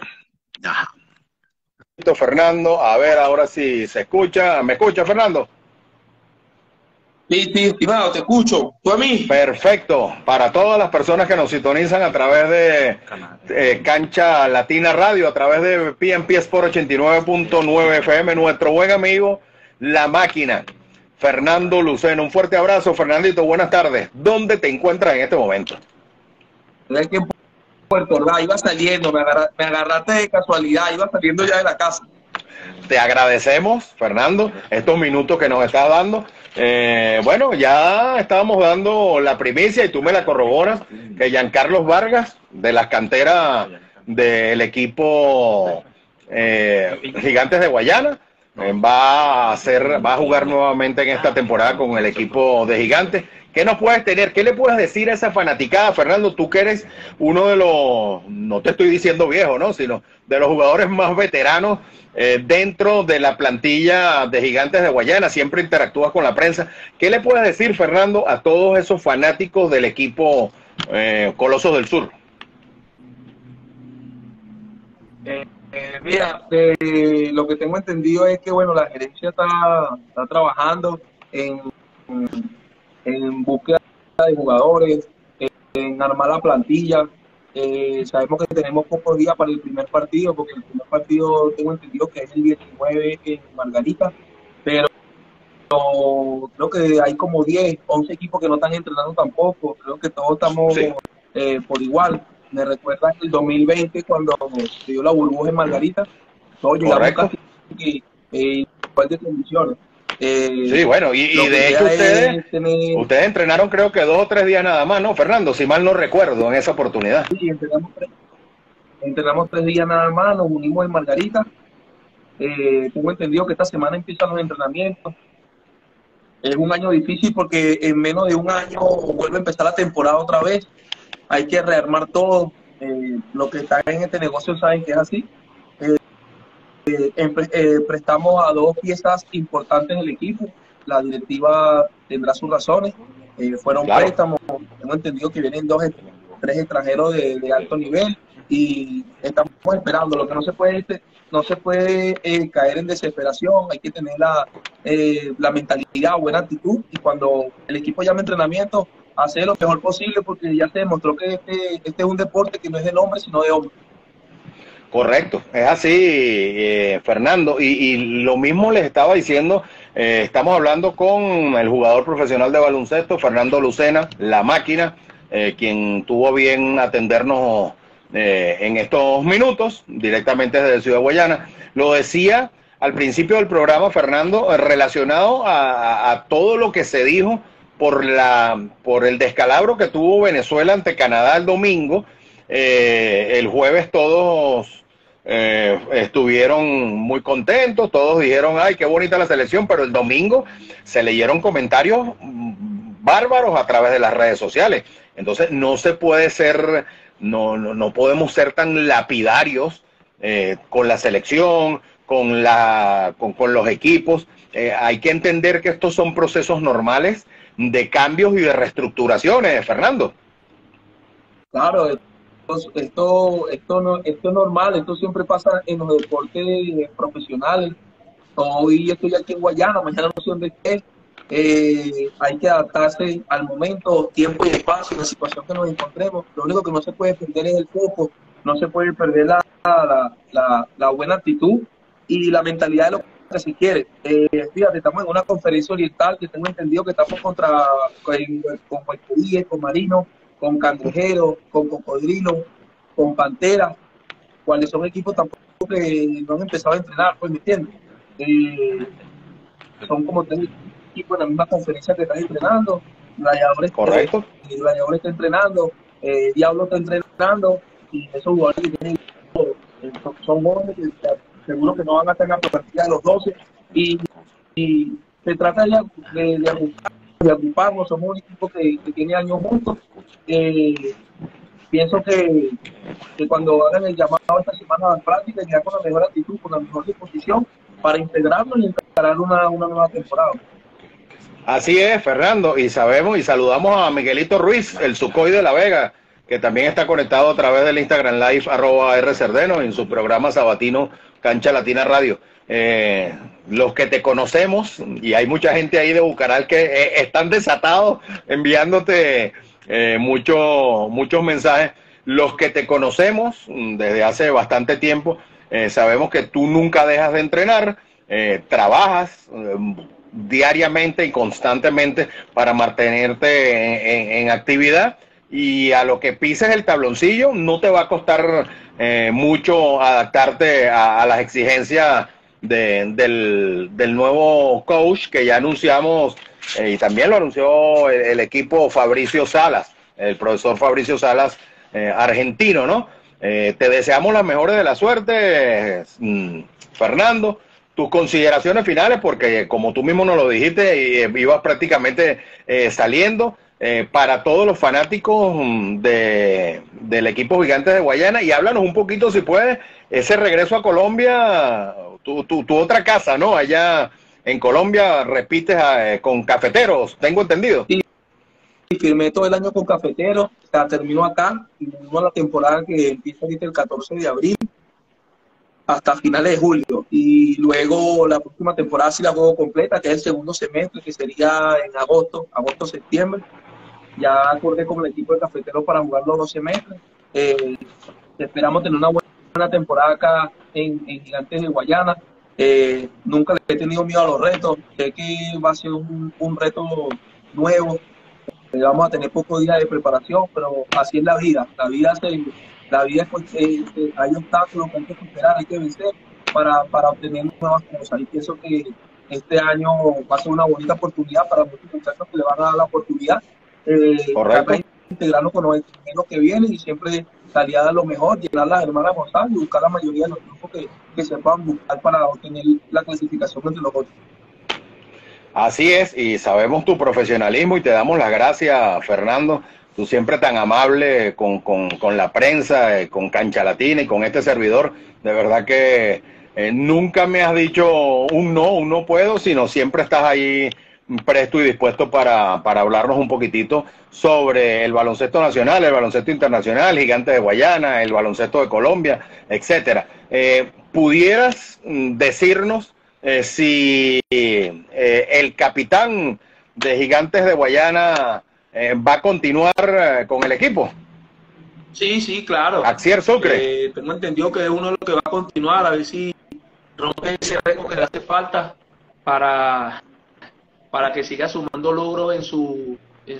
Fernando, a ver ahora si se escucha. ¿Me escucha, Fernando? Sí, estimado, te escucho. ¿Tú a mí? Perfecto. Para todas las personas que nos sintonizan a través de Cancha Latina Radio, a través de PNP Sport 89.9 FM, nuestro buen amigo La Máquina, Fernando Lucena. Un fuerte abrazo, Fernandito. Buenas tardes. ¿Dónde te encuentras en este momento? Aquí en Puerto Ordaz, iba saliendo, me agarraste de casualidad, iba saliendo ya de la casa. Te agradecemos, Fernando, estos minutos que nos estás dando. Bueno, ya estábamos dando la primicia y tú me la corroboras, que Giancarlo Vargas, de las canteras del equipo Gigantes de Guayana, va a jugar nuevamente en esta temporada con el equipo de Gigantes. ¿Qué nos puedes tener? ¿Qué le puedes decir a esa fanaticada, Fernando? Tú que eres uno de los, no te estoy diciendo viejo, ¿no? Sino de los jugadores más veteranos dentro de la plantilla de Gigantes de Guayana. Siempre interactúas con la prensa. ¿Qué le puedes decir, Fernando, a todos esos fanáticos del equipo Colosos del Sur? Mira, lo que tengo entendido es que, bueno, la gerencia está trabajando en búsqueda de jugadores, en armar la plantilla. Sabemos que tenemos pocos días para el primer partido, porque el primer partido tengo entendido que es el 19 en Margarita, pero creo que hay como 10, 11 equipos que no están entrenando tampoco. Creo que todos estamos por igual. Me recuerda el 2020 cuando se dio la burbuja en Margarita, todos llegamos casi igual de condiciones. Sí, bueno, y de hecho ustedes entrenaron creo que 2 o 3 días nada más, ¿no, Fernando? Si mal no recuerdo, en esa oportunidad. Sí, entrenamos 3 días nada más, nos unimos en Margarita. Tengo entendido que esta semana empiezan los entrenamientos. Es un año difícil porque en menos de un año vuelve a empezar la temporada otra vez. Hay que rearmar todo. Los que están en este negocio saben que es así. Prestamos a 2 piezas importantes del equipo. La directiva tendrá sus razones. Fueron préstamos. Tengo entendido que vienen 2 o 3 extranjeros de alto nivel y estamos esperando. Lo que no se puede caer en desesperación. Hay que tener la mentalidad, buena actitud, y cuando el equipo llame entrenamiento, hacer lo mejor posible, porque ya se demostró que este es un deporte que no es del hombre sino de hombre. Correcto, es así, Fernando, y lo mismo les estaba diciendo. Estamos hablando con el jugador profesional de baloncesto, Fernando Lucena, La Máquina, quien tuvo bien atendernos en estos minutos, directamente desde Ciudad Guayana. Lo decía al principio del programa, Fernando, relacionado a todo lo que se dijo por el descalabro que tuvo Venezuela ante Canadá el domingo. El jueves todos estuvieron muy contentos, todos dijeron, ay, qué bonita la selección, pero el domingo se leyeron comentarios bárbaros a través de las redes sociales. Entonces no se puede ser, no podemos ser tan lapidarios con la selección, con los equipos. Hay que entender que estos son procesos normales de cambios y de reestructuraciones, Fernando. Claro, esto es normal, esto siempre pasa en los deportes profesionales. Hoy estoy aquí en Guayana, mañana no sé dónde esté. Hay que adaptarse al momento, tiempo y espacio, la situación que nos encontremos. Lo único que no se puede perder es el foco, no se puede perder la buena actitud y la mentalidad de lo que se quiere. Fíjate, estamos en una conferencia oriental que tengo entendido que estamos con Guayqueríes, con Marinos, con Cangrejeros, con Cocodrilos, con Panteras, cuáles son equipos tampoco que no han empezado a entrenar, pues, ¿me entiendes? Son como tres equipos en la misma conferencia que están entrenando. Gladiadores, correcto. Gladiadores está entrenando, Diablo está entrenando, y esos jugadores que tienen son jóvenes que seguro que no van a estar en la partida de los 12, y se trata de agruparnos, somos un equipo que tiene años juntos. Pienso que cuando hagan el llamado esta semana a la práctica, ya con la mejor actitud, con la mejor disposición, para integrarnos y encarar una nueva temporada. Así es, Fernando, y sabemos y saludamos a Miguelito Ruiz, el Sucoy de La Vega, que también está conectado a través del Instagram Live @rcerdeno en su programa sabatino Cancha Latina Radio. Los que te conocemos, y hay mucha gente ahí de Bucaral que están desatados enviándote muchos mensajes. Los que te conocemos desde hace bastante tiempo, sabemos que tú nunca dejas de entrenar, trabajas diariamente y constantemente para mantenerte en actividad, y a lo que pises el tabloncillo no te va a costar mucho adaptarte a las exigencias del nuevo coach que ya anunciamos, y también lo anunció el equipo Fabricio Salas, el profesor Fabricio Salas, argentino, ¿no? Te deseamos las mejores de la suerte, Fernando. Tus consideraciones finales, porque como tú mismo nos lo dijiste, ibas prácticamente saliendo, para todos los fanáticos del equipo Gigantes de Guayana, y háblanos un poquito, si puedes, ese regreso a Colombia, tu otra casa, ¿no? Allá en Colombia repites con Cafeteros, tengo entendido. Sí, firmé todo el año con Cafeteros, termino acá, y termino la temporada que empieza ahorita el 14 de abril hasta finales de julio, y luego la próxima temporada sí la juego completa, que es el segundo semestre, que sería en agosto, septiembre. Ya acordé con el equipo de Cafeteros para jugar los 2 semestres. Esperamos tener una buena temporada acá en Gigantes de Guayana. Nunca le he tenido miedo a los retos, sé que va a ser un reto nuevo. Vamos a tener pocos días de preparación, pero así es la vida. La vida hay obstáculos que hay que superar, hay que vencer para obtener nuevas cosas. Y pienso que este año va a ser una bonita oportunidad para muchos muchachos que le van a dar la oportunidad. Integrarnos con los entrenamientos que vienen, y siempre salir a dar lo mejor, llenar las hermanas González y buscar la mayoría de los grupos que se puedan buscar para obtener la clasificación entre los otros. Así es, y sabemos tu profesionalismo y te damos las gracias, Fernando. Tú siempre tan amable con la prensa, con Cancha Latina y con este servidor. De verdad que nunca me has dicho un no puedo, sino siempre estás ahí presto y dispuesto para hablarnos un poquitito sobre el baloncesto nacional, el baloncesto internacional, Gigantes de Guayana, el baloncesto de Colombia, etcétera. ¿Pudieras decirnos si el capitán de Gigantes de Guayana va a continuar con el equipo? Sí, claro. Axier Sucre. Tengo entendido que es uno de los que va a continuar, a ver si rompe ese récord que le hace falta para que siga sumando logros en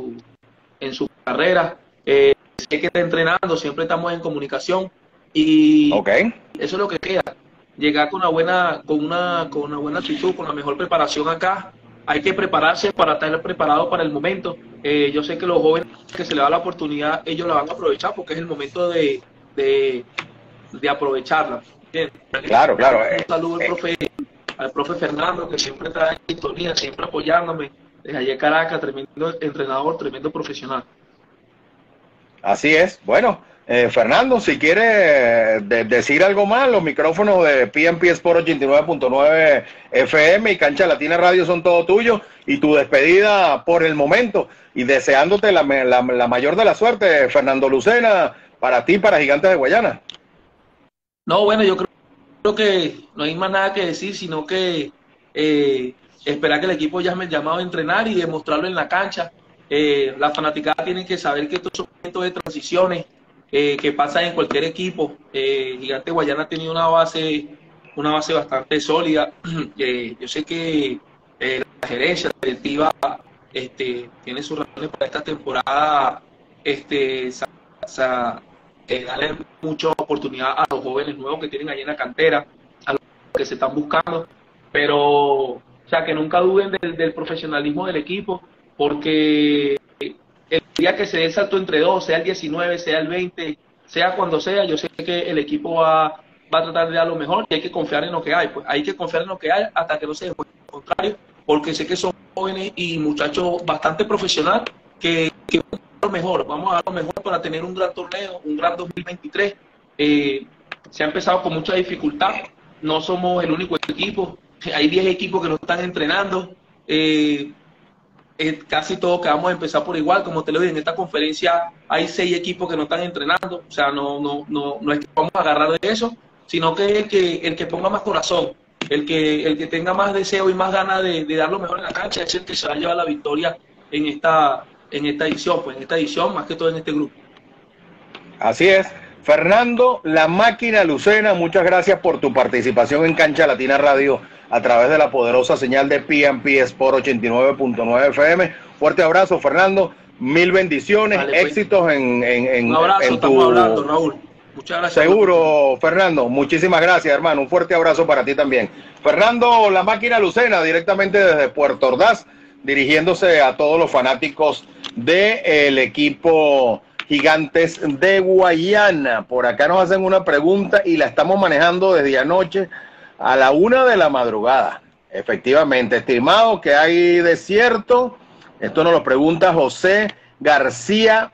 su carrera. Sé que está entrenando, siempre estamos en comunicación, y eso es lo que queda. Llegar con una buena actitud, con la mejor preparación acá. Hay que prepararse para estar preparado para el momento. Yo sé que los jóvenes que se les da la oportunidad, ellos la van a aprovechar, porque es el momento de aprovecharla. Claro. Un saludo al profe Fernando, que siempre está en sintonía, siempre apoyándome. Desde allá Caracas, tremendo entrenador, tremendo profesional. Así es. Bueno, Fernando, si quiere decir algo más, los micrófonos de PNP Sport 89.9 FM y Cancha Latina Radio son todo tuyos, y tu despedida por el momento, y deseándote la mayor de la suerte, Fernando Lucena, para ti, para Gigantes de Guayana. No, bueno, yo creo que no hay más nada que decir, sino que esperar que el equipo llame el llamado a entrenar y demostrarlo en la cancha. La fanaticada tienen que saber que estos son momentos de transiciones que pasan en cualquier equipo. Gigante Guayana ha tenido una base bastante sólida. Yo sé que la gerencia, la directiva, tiene sus razones para esta temporada, darle mucha oportunidad a los jóvenes nuevos que tienen allí en la cantera, a los que se están buscando, pero o sea, que nunca duden del profesionalismo del equipo, porque el día que se dé el salto entre dos, sea el 19, sea el 20, sea cuando sea, yo sé que el equipo va a tratar de dar lo mejor, y hay que confiar en lo que hay. Pues hay que confiar en lo que hay hasta que no se demuestre lo contrario, porque sé que son jóvenes y muchachos bastante profesionales que van a dar lo mejor. Vamos a dar lo mejor para tener un gran torneo, un gran 2023. Se ha empezado con mucha dificultad, no somos el único equipo, hay 10 equipos que no están entrenando. Casi todos que vamos a empezar por igual, como te lo dije, en esta conferencia hay 6 equipos que no están entrenando, o sea, no es que vamos a agarrar de eso, sino que el que ponga más corazón, el que tenga más deseo y más ganas de dar lo mejor en la cancha, es el que se va a llevar la victoria en esta edición, pues en esta edición, más que todo en este grupo. Así es. Fernando La Máquina Lucena, muchas gracias por tu participación en Cancha Latina Radio a través de la poderosa señal de PNP Sport 89.9 FM. Fuerte abrazo, Fernando. Mil bendiciones, vale, pues, éxitos en un abrazo, en estamos hablando, Raúl. Muchas gracias. Seguro, Fernando. Muchísimas gracias, hermano. Un fuerte abrazo para ti también. Fernando La Máquina Lucena, directamente desde Puerto Ordaz, dirigiéndose a todos los fanáticos del equipo Gigantes de Guayana. Por acá nos hacen una pregunta y la estamos manejando desde anoche a la 1 de la madrugada. Efectivamente, estimado, que hay desierto. Esto nos lo pregunta José García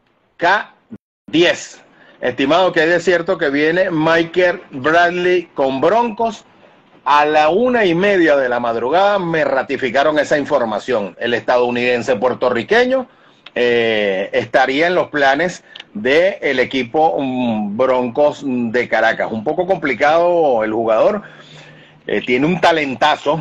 K10. Estimado, que hay desierto, que viene Michael Bradley con Broncos. A la 1:30 de la madrugada me ratificaron esa información. El estadounidense puertorriqueño estaría en los planes del equipo Broncos de Caracas. Un poco complicado el jugador, tiene un talentazo,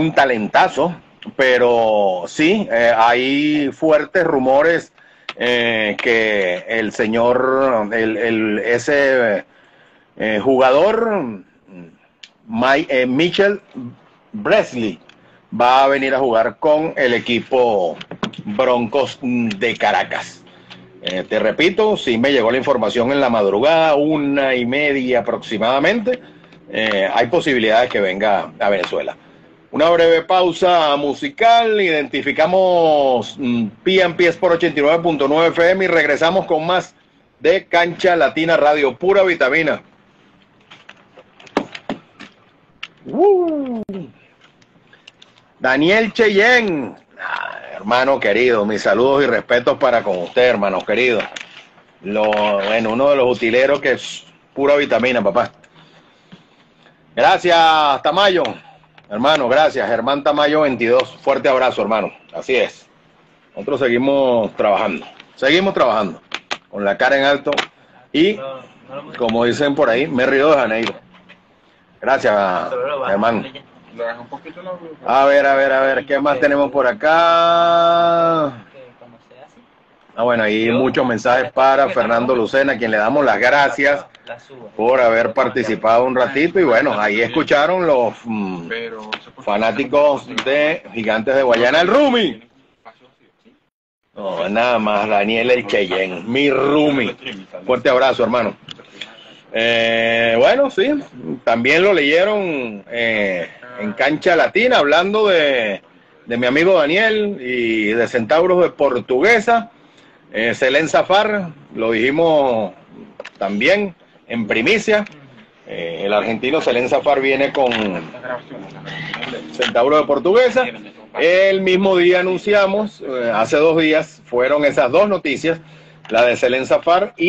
pero sí, hay fuertes rumores que el señor, ese jugador, Mitchell Bresley, va a venir a jugar con el equipo Broncos de Caracas. Te repito, sí me llegó la información en la madrugada, 1:30 aproximadamente. Hay posibilidades que venga a Venezuela. Una breve pausa musical, identificamos PNP Sport 89.9 FM y regresamos con más de Cancha Latina Radio, pura vitamina. Daniel Cheyenne, hermano querido, mis saludos y respetos para con usted, hermano querido. Uno de los utileros que es pura vitamina, papá. Gracias, Tamayo, hermano, gracias. Germán Tamayo 22, fuerte abrazo, hermano. Así es. Nosotros seguimos trabajando con la cara en alto y, como dicen por ahí, me río de Janeiro. Gracias, hermano. A ver, ¿qué más tenemos por acá? Bueno, hay muchos mensajes para Fernando Lucena, a quien le damos las gracias por haber participado un ratito. Y bueno, ahí escucharon los fanáticos de Gigantes de Guayana, el Rumi. No, nada más, Daniel el Cheyenne, mi Rumi. Fuerte abrazo, hermano. Bueno, sí, también lo leyeron en Cancha Latina, hablando de mi amigo Daniel y de Centauros de Portuguesa. Selen Zafar, lo dijimos también en primicia. El argentino Selen Zafar viene con Centauros de Portuguesa. El mismo día anunciamos, hace 2 días, fueron esas 2 noticias, la de Selen Zafar y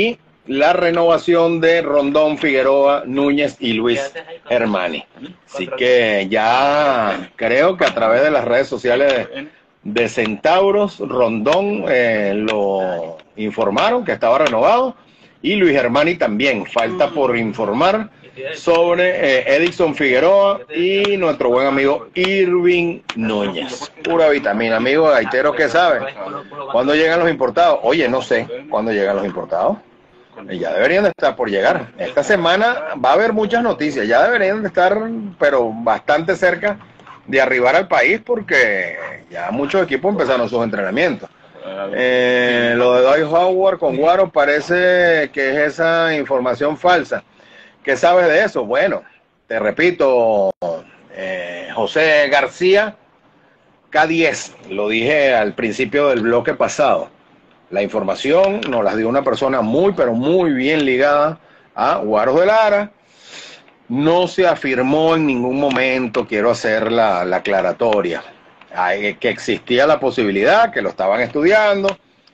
la renovación de Rondón, Figueroa, Núñez y Luis Hermani. Así que ya creo que a través de las redes sociales de Centauros, Rondón lo informaron que estaba renovado y Luis Hermani también. Falta por informar sobre Edison Figueroa y nuestro buen amigo Irving Núñez. Pura vitamina, amigo gaitero, ¿qué sabe? ¿Cuándo llegan los importados? Oye, no sé cuándo llegan los importados. Ya deberían de estar por llegar. Esta semana va a haber muchas noticias. Ya deberían de estar, pero bastante cerca de arribar al país porque ya muchos equipos empezaron sus entrenamientos. Lo de Dwight Howard con Guaro parece que es esa información falsa. ¿Qué sabes de eso? Bueno, te repito, José García, K10, lo dije al principio del bloque pasado. La información nos la dio una persona muy, pero muy bien ligada a Guaros de Lara. No se afirmó en ningún momento, quiero hacer la aclaratoria, que existía la posibilidad, que lo estaban estudiando.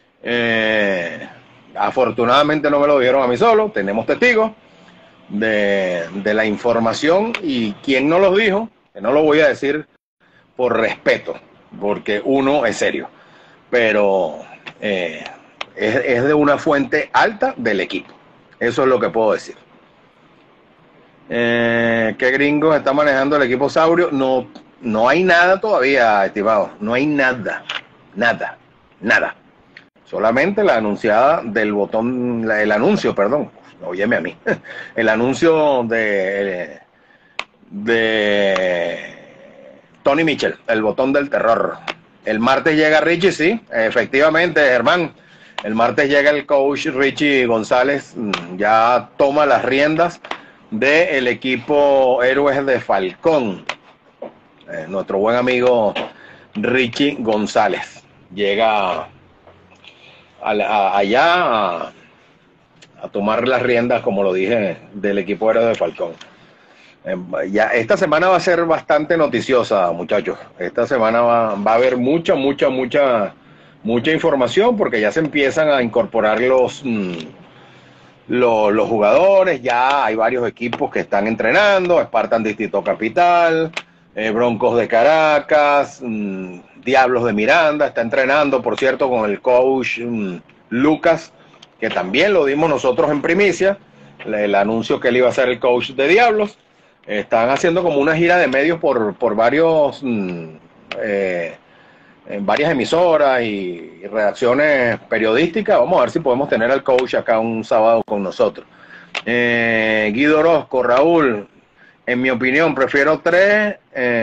Afortunadamente no me lo dijeron a mí solo, tenemos testigos de la información y quien no los dijo, que no lo voy a decir por respeto, porque uno es serio, pero es de una fuente alta del equipo. Eso es lo que puedo decir. ¿Qué gringos está manejando el equipo Saurio? No hay nada todavía, estimado. No hay nada. Solamente la anunciada del botón, el anuncio, perdón. Óyeme a mí. El anuncio de Tony Mitchell, el botón del terror. El martes llega Richie, sí, efectivamente, Germán. El martes llega el coach Richie González, ya toma las riendas del equipo Héroes de Falcón. Nuestro buen amigo Richie González llega allá a tomar las riendas, como lo dije, del equipo Héroes de Falcón. Ya esta semana va a ser bastante noticiosa, muchachos. Esta semana va a haber mucha información porque ya se empiezan a incorporar los jugadores. Ya hay varios equipos que están entrenando: Spartan Distrito Capital, Broncos de Caracas, Diablos de Miranda está entrenando, por cierto, con el coach Lucas, que también lo dimos nosotros en primicia, el anuncio que él iba a ser el coach de Diablos. Están haciendo como una gira de medios por varios en varias emisoras y redacciones periodísticas. Vamos a ver si podemos tener al coach acá un sábado con nosotros. Guido Orozco, Raúl, en mi opinión prefiero tres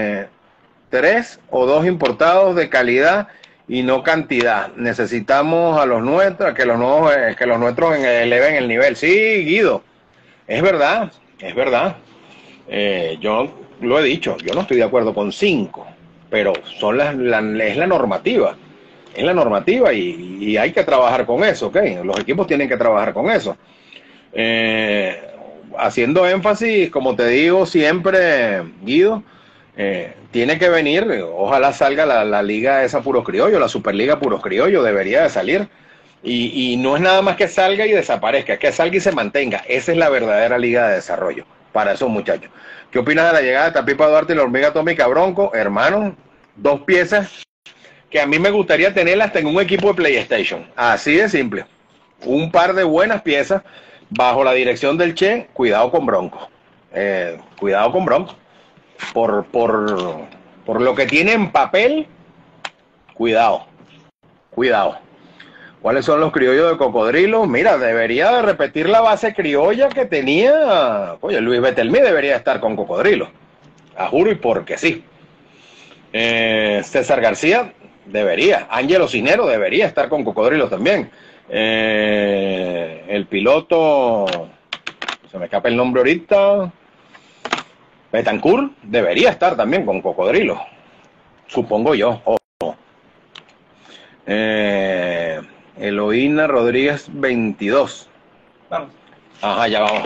o dos importados de calidad y no cantidad. Necesitamos a los nuestros, que los nuestros eleven el nivel. Sí, Guido, es verdad. Yo lo he dicho, yo no estoy de acuerdo con 5, pero es la normativa. Es la normativa y hay que trabajar con eso, ¿ok? Los equipos tienen que trabajar con eso. Haciendo énfasis, como te digo siempre, Guido, tiene que venir, ojalá salga la liga esa Puros Criollo, la Superliga Puros Criollo, debería de salir. Y no es nada más que salga y desaparezca, es que salga y se mantenga. Esa es la verdadera liga de desarrollo para esos muchachos. ¿Qué opinas de la llegada de Tapipa Duarte y la Hormiga Atómica Bronco? Hermano, dos piezas que a mí me gustaría tenerlas en un equipo de PlayStation. Así de simple. Un par de buenas piezas bajo la dirección del Che. Cuidado con Bronco. Cuidado con Bronco. Por lo que tiene en papel, cuidado. ¿Cuáles son los criollos de Cocodrilo? Mira, debería de repetir la base criolla que tenía. Oye, Luis Betelmí debería estar con Cocodrilo. A juro y porque sí. César García debería. Ángelo Cinero debería estar con Cocodrilo también. El piloto, se me escapa el nombre ahorita. Betancourt debería estar también con Cocodrilo. Supongo yo. Eloína Rodríguez 22. Vamos. Ajá, ya vamos.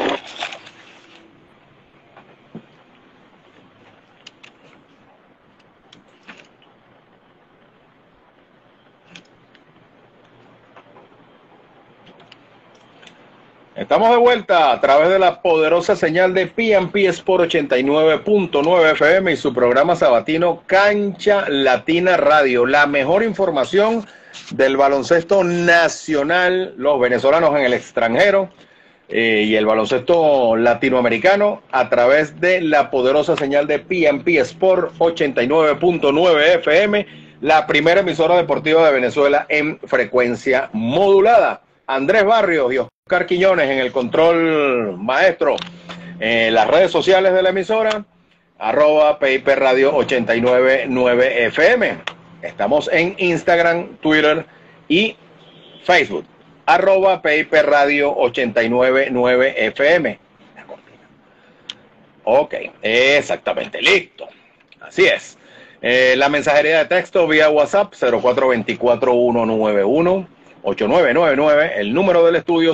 Estamos de vuelta a través de la poderosa señal de PNP Sport 89.9 FM y su programa sabatino Cancha Latina Radio. La mejor información del baloncesto nacional, los venezolanos en el extranjero y el baloncesto latinoamericano a través de la poderosa señal de PNP Sport 89.9 FM, la primera emisora deportiva de Venezuela en frecuencia modulada. Andrés Barrios y Oscar Quiñones en el control maestro. Las redes sociales de la emisora, @PIP Radio 899 FM. Estamos en Instagram, Twitter y Facebook. @PIP Radio 899 FM. Ok, exactamente, listo. Así es. La mensajería de texto vía WhatsApp 0424-191-8999, el número del estudio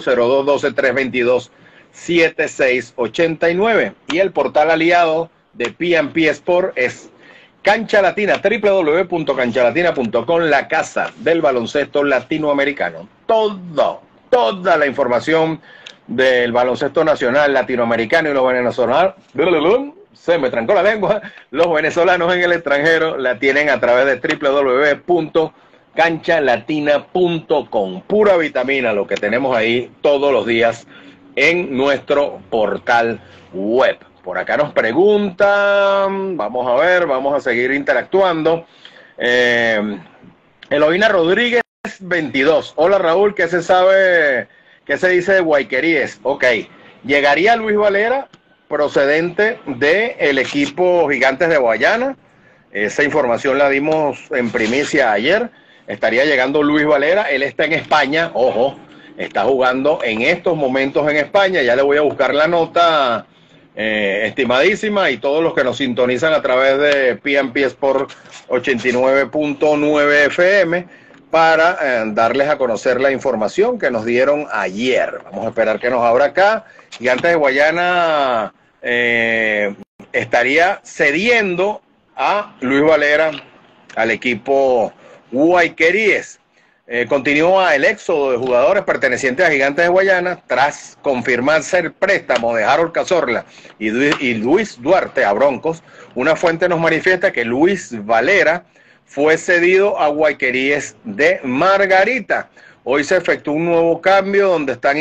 0212-322-7689 y el portal aliado de PNP Sport es Cancha Latina, www.canchalatina.com, la casa del baloncesto latinoamericano. Toda la información del baloncesto nacional latinoamericano y los venezolanos, se me trancó la lengua, los venezolanos en el extranjero la tienen a través de www.canchalatina.com. Pura vitamina, lo que tenemos ahí todos los días en nuestro portal web. Por acá nos preguntan, vamos a ver, vamos a seguir interactuando. Eloína Rodríguez 22. Hola Raúl, ¿qué se sabe, qué se dice de Guayqueríes? Ok, llegaría Luis Valera, procedente del equipo Gigantes de Guayana. Esa información la dimos en primicia ayer. Estaría llegando Luis Valera, él está en España, ojo, está jugando en estos momentos en España. Ya le voy a buscar la nota, estimadísima, y todos los que nos sintonizan a través de PNP Sport 89.9 FM para darles a conocer la información que nos dieron ayer. Vamos a esperar que nos abra acá. Gigantes de Guayana estaría cediendo a Luis Valera al equipo Guayqueríes. Continúa el éxodo de jugadores pertenecientes a Gigantes de Guayana tras confirmarse el préstamo de Harold Cazorla y Luis Duarte a Broncos. Una fuente nos manifiesta que Luis Valera fue cedido a Guayqueríes de Margarita. Hoy se efectuó un nuevo cambio donde están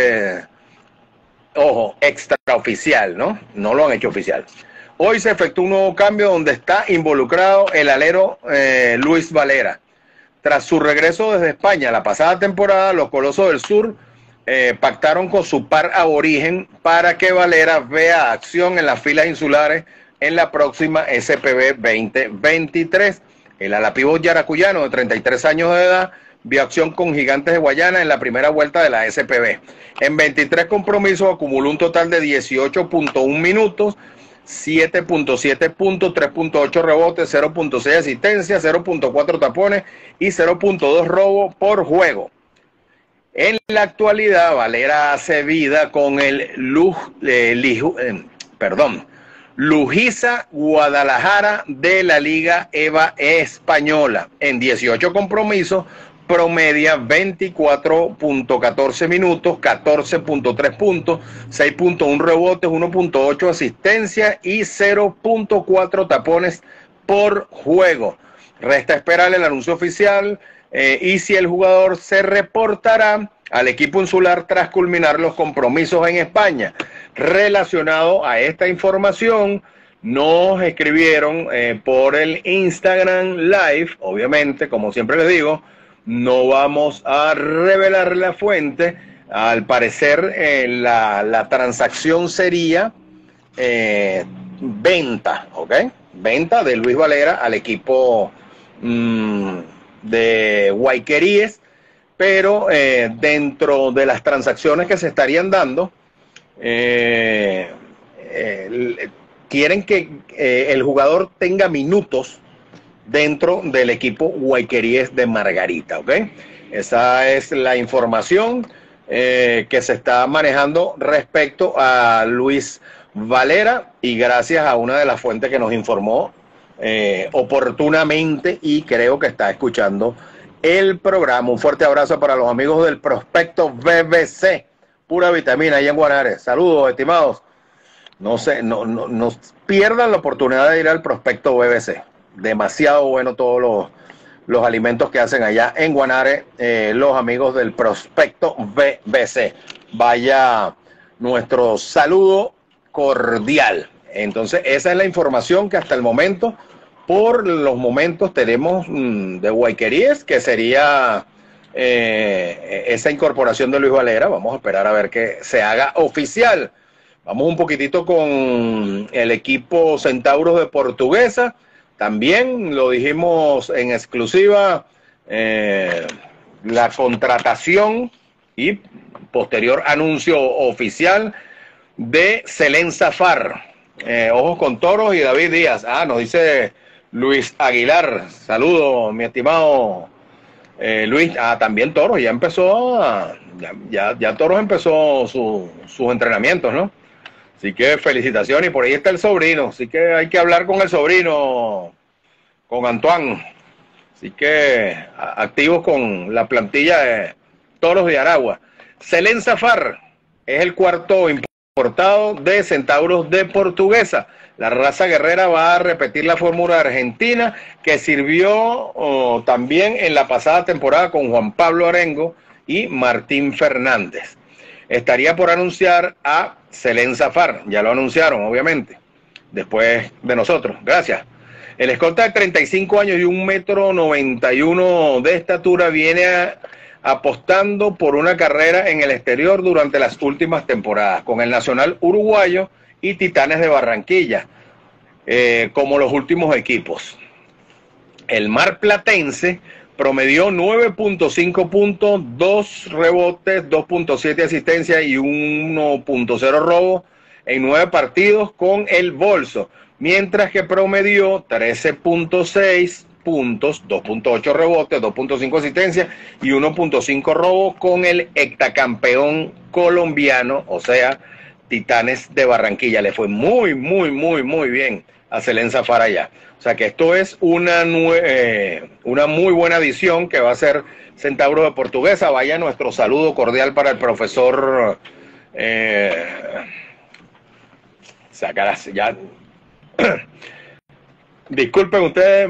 extraoficial, ¿no? No lo han hecho oficial. Hoy se efectuó un nuevo cambio donde está involucrado el alero Luis Valera. Tras su regreso desde España la pasada temporada, los Colosos del Sur pactaron con su par aborigen para que Valera vea acción en las filas insulares en la próxima SPB 2023. El alapívot yaracuyano de 33 años de edad vio acción con Gigantes de Guayana en la primera vuelta de la SPB. En 23 compromisos acumuló un total de 18.1 minutos, 7.7 puntos, 3.8 rebotes, 0.6 asistencias, 0.4 tapones y 0.2 robo por juego. En la actualidad, Valera hace vida con el Lujiza Guadalajara de la Liga EVA Española. En 18 compromisos promedia 24.14 minutos, 14.3 puntos, 6.1 rebotes, 1.8 asistencia y 0.4 tapones por juego. Resta esperar el anuncio oficial y si el jugador se reportará al equipo insular tras culminar los compromisos en España. Relacionado a esta información, nos escribieron por el Instagram Live. Obviamente, como siempre les digo, no vamos a revelar la fuente. Al parecer, la transacción sería venta, ¿ok? Venta de Luis Valera al equipo de Guayqueríes, pero dentro de las transacciones que se estarían dando, quieren que el jugador tenga minutos dentro del equipo Guayqueríes de Margarita, ¿ok? Esa es la información que se está manejando respecto a Luis Valera, y gracias a una de las fuentes que nos informó oportunamente, y creo que está escuchando el programa. Un fuerte abrazo para los amigos del Prospecto BBC pura vitamina ahí en Guanare. Saludos, estimados. No pierdan la oportunidad de ir al prospecto BBC. Demasiado bueno todos los alimentos que hacen allá en Guanare, los amigos del prospecto BBC. Vaya nuestro saludo cordial. Entonces, esa es la información que hasta el momento, por los momentos, tenemos de Guayqueríes, que sería esa incorporación de Luis Valera. Vamos a esperar a ver que se haga oficial. Vamos un poquitito con el equipo Centauros de Portuguesa. También lo dijimos en exclusiva, la contratación y posterior anuncio oficial de Selén Zafar. Ojos con Toros y David Díaz. Nos dice Luis Aguilar. Saludos, mi estimado Luis. También Toros ya empezó, ya Toros empezó sus entrenamientos, ¿no? Así que felicitaciones. Y por ahí está el sobrino. Así que hay que hablar con el sobrino, con Antoine. Así que activos con la plantilla de Toros de Aragua. Selén Zafar es el cuarto importado de Centauros de Portuguesa. La raza guerrera va a repetir la fórmula argentina que sirvió también en la pasada temporada con Juan Pablo Arengo y Martín Fernández. Estaría por anunciar a Selén Zafar. Ya lo anunciaron, obviamente, después de nosotros. Gracias. El escolta de 35 años y 1,91 m de estatura viene apostando por una carrera en el exterior durante las últimas temporadas, con el Nacional Uruguayo y Titanes de Barranquilla, como los últimos equipos. El Mar Platense promedió 9.5 puntos, 2 rebotes, 2.7 asistencias y 1.0 robo en 9 partidos con el Bolso, mientras que promedió 13.6 puntos, 2.8 rebotes, 2.5 asistencias y 1.5 robo con el hectacampeón colombiano, o sea, Titanes de Barranquilla. Le fue muy bien a Selén Zafar allá. O sea que esto es una muy buena adición que va a ser Centauros de Portuguesa. Vaya nuestro saludo cordial para el profesor ya. Disculpen ustedes,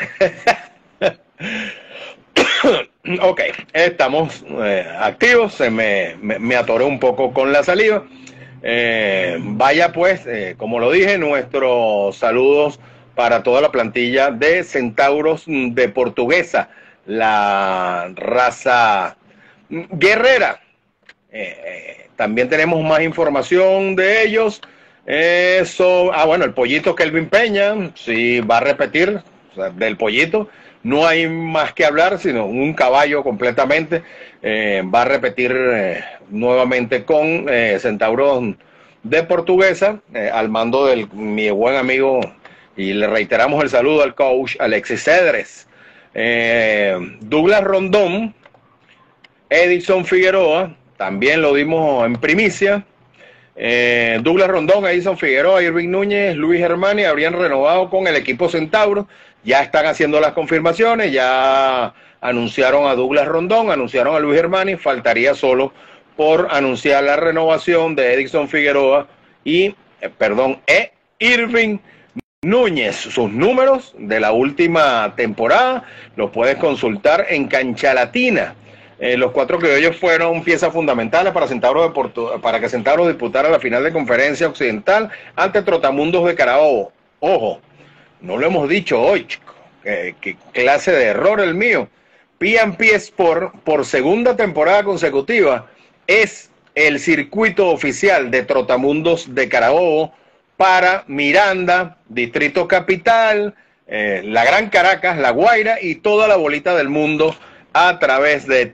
ok, estamos activos, se me atoré un poco con la saliva. Vaya pues, como lo dije, nuestros saludos para toda la plantilla de Centauros de Portuguesa, la raza guerrera. También tenemos más información de ellos. Bueno, el pollito Kelvin Peña, sí va a repetir, o sea, del pollito. No hay más que hablar, sino un caballo completamente. Va a repetir nuevamente con Centauros de Portuguesa, al mando de mi buen amigo, y le reiteramos el saludo al coach Alexis Cedres. Douglas Rondón, Edison Figueroa, también lo dimos en primicia. Douglas Rondón, Edison Figueroa, Irving Núñez, Luis Germani habrían renovado con el equipo Centauro. Ya están haciendo las confirmaciones, ya anunciaron a Douglas Rondón, anunciaron a Luis Germani, faltaría solo por anunciar la renovación de Edison Figueroa y Irving Núñez. Sus números de la última temporada los puedes consultar en Cancha Latina. Los 4 criollos fueron piezas fundamentales para que Centauros disputara la final de Conferencia Occidental ante Trotamundos de Carabobo. Ojo, no lo hemos dicho hoy, chico. Qué clase de error el mío. P&P Sport, por segunda temporada consecutiva, es el circuito oficial de Trotamundos de Carabobo para Miranda, Distrito Capital, la Gran Caracas, La Guaira y toda la bolita del mundo, a través de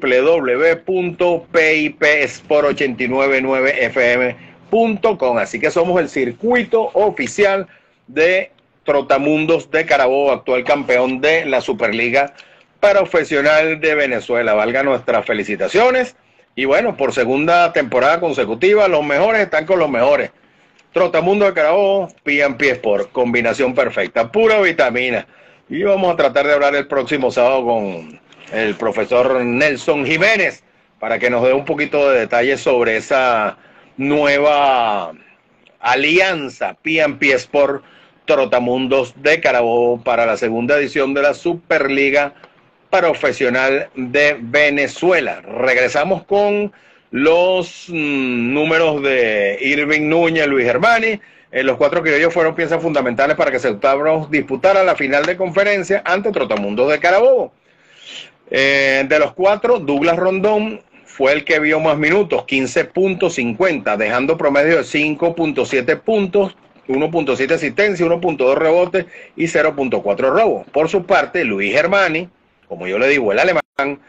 www.pipsport899fm.com. Así que somos el circuito oficial de Trotamundos de Carabobo, actual campeón de la Superliga Profesional de Venezuela. Valga nuestras felicitaciones. Y bueno, por segunda temporada consecutiva, los mejores están con los mejores. Trotamundos de Carabobo, P&P Sport, combinación perfecta, pura vitamina. Y vamos a tratar de hablar el próximo sábado con el profesor Nelson Jiménez para que nos dé un poquito de detalles sobre esa nueva alianza P&P Sport Trotamundos de Carabobo para la segunda edición de la Superliga Profesional de Venezuela. Regresamos con los números de Irving Núñez, Luis Germani. Los cuatro criollos fueron piezas fundamentales para que Centauros disputara la final de conferencia ante Trotamundos de Carabobo. De los cuatro, Douglas Rondón fue el que vio más minutos, 15.50, dejando promedio de 5.7 puntos, 1.7 asistencia, 1.2 rebotes y 0.4 robos. Por su parte, Luis Germani, como yo le digo, el alemán,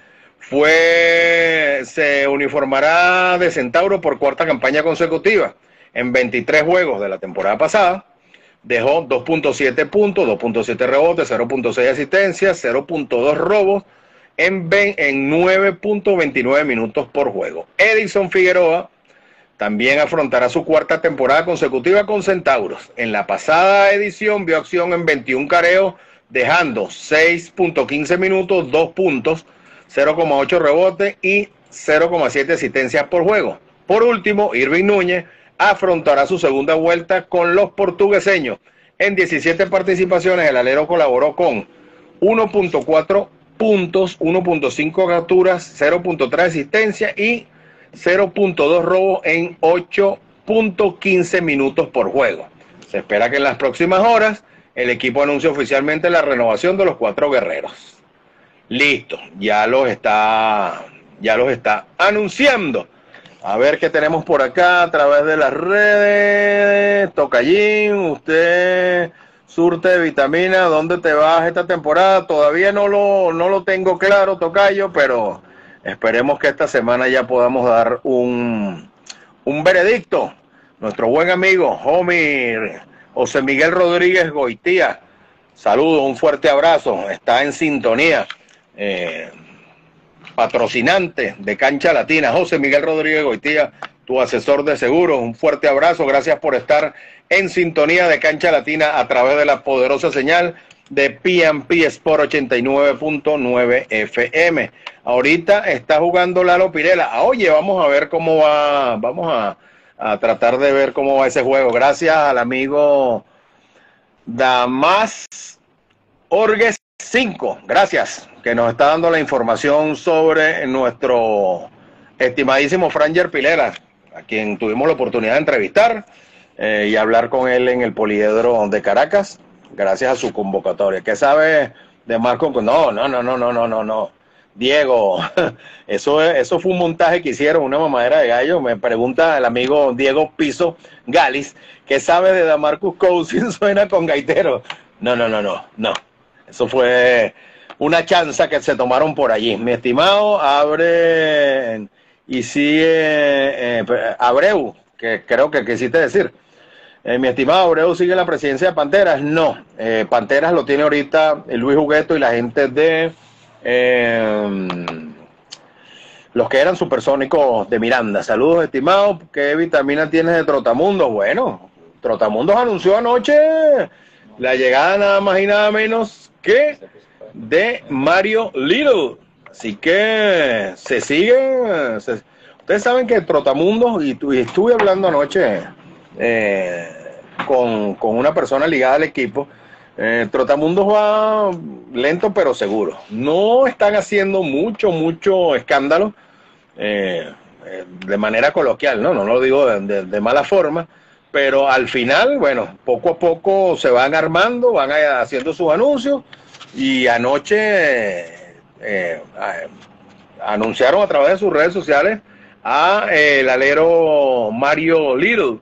se uniformará de Centauro por cuarta campaña consecutiva. En 23 juegos de la temporada pasada, dejó 2.7 puntos, 2.7 rebotes, 0.6 asistencias, 0.2 robos en 9.29 minutos por juego. Edison Figueroa también afrontará su cuarta temporada consecutiva con Centauros. En la pasada edición vio acción en 21 careos, dejando 6.15 minutos, 2 puntos, 0.8 rebotes y 0.7 asistencias por juego. Por último, Irving Núñez afrontará su segunda vuelta con los portugueseños. En 17 participaciones, el alero colaboró con 1.4 puntos, 1.5 capturas, 0.3 asistencia y 0.2 robos en 8.15 minutos por juego. Se espera que en las próximas horas el equipo anuncie oficialmente la renovación de los cuatro guerreros. Listo, ya los está anunciando. A ver qué tenemos por acá a través de las redes. Tocallín, usted surte de vitamina, ¿dónde te vas esta temporada? Todavía no lo tengo claro, Tocayo, pero esperemos que esta semana ya podamos dar un veredicto. Nuestro buen amigo, homie, José Miguel Rodríguez Goitía, saludos, un fuerte abrazo, está en sintonía. Patrocinante de Cancha Latina, José Miguel Rodríguez Goitía, tu asesor de seguros, un fuerte abrazo, gracias por estar en sintonía de Cancha Latina a través de la poderosa señal de P&P Sport 89.9 FM. Ahorita está jugando Lalo Pirela. Oye, vamos a ver cómo va, vamos a tratar de ver cómo va ese juego. Gracias al amigo Damas Orgues 5, gracias, que nos está dando la información sobre nuestro estimadísimo Franger Pilela, a quien tuvimos la oportunidad de entrevistar y hablar con él en el Poliedro de Caracas, gracias a su convocatoria. ¿Qué sabe de Marco? No. Diego, eso fue un montaje que hicieron, una mamadera de gallo. Me pregunta el amigo Diego Piso Galis, ¿qué sabe de Damarcus Cousins? Suena con gaitero. No. Eso fue una chanza que se tomaron por allí. Mi estimado, abre y sigue Abreu, que creo que quisiste decir. Mi estimado, Abreu sigue la presidencia de Panteras. No, Panteras lo tiene ahorita Luis Hugueto y la gente de los que eran supersónicos de Miranda. Saludos, estimado. ¿Qué vitamina tienes de Trotamundos? Bueno, Trotamundos anunció anoche la llegada nada más y nada menos que de Mario Little. Así que se sigue. Ustedes saben que Trotamundos, y estuve hablando anoche con una persona ligada al equipo. Trotamundos va lento pero seguro. No están haciendo mucho escándalo de manera coloquial, no lo digo de mala forma, pero al final, bueno, poco a poco se van armando, van haciendo sus anuncios, y anoche anunciaron a través de sus redes sociales a el alero Mario Little.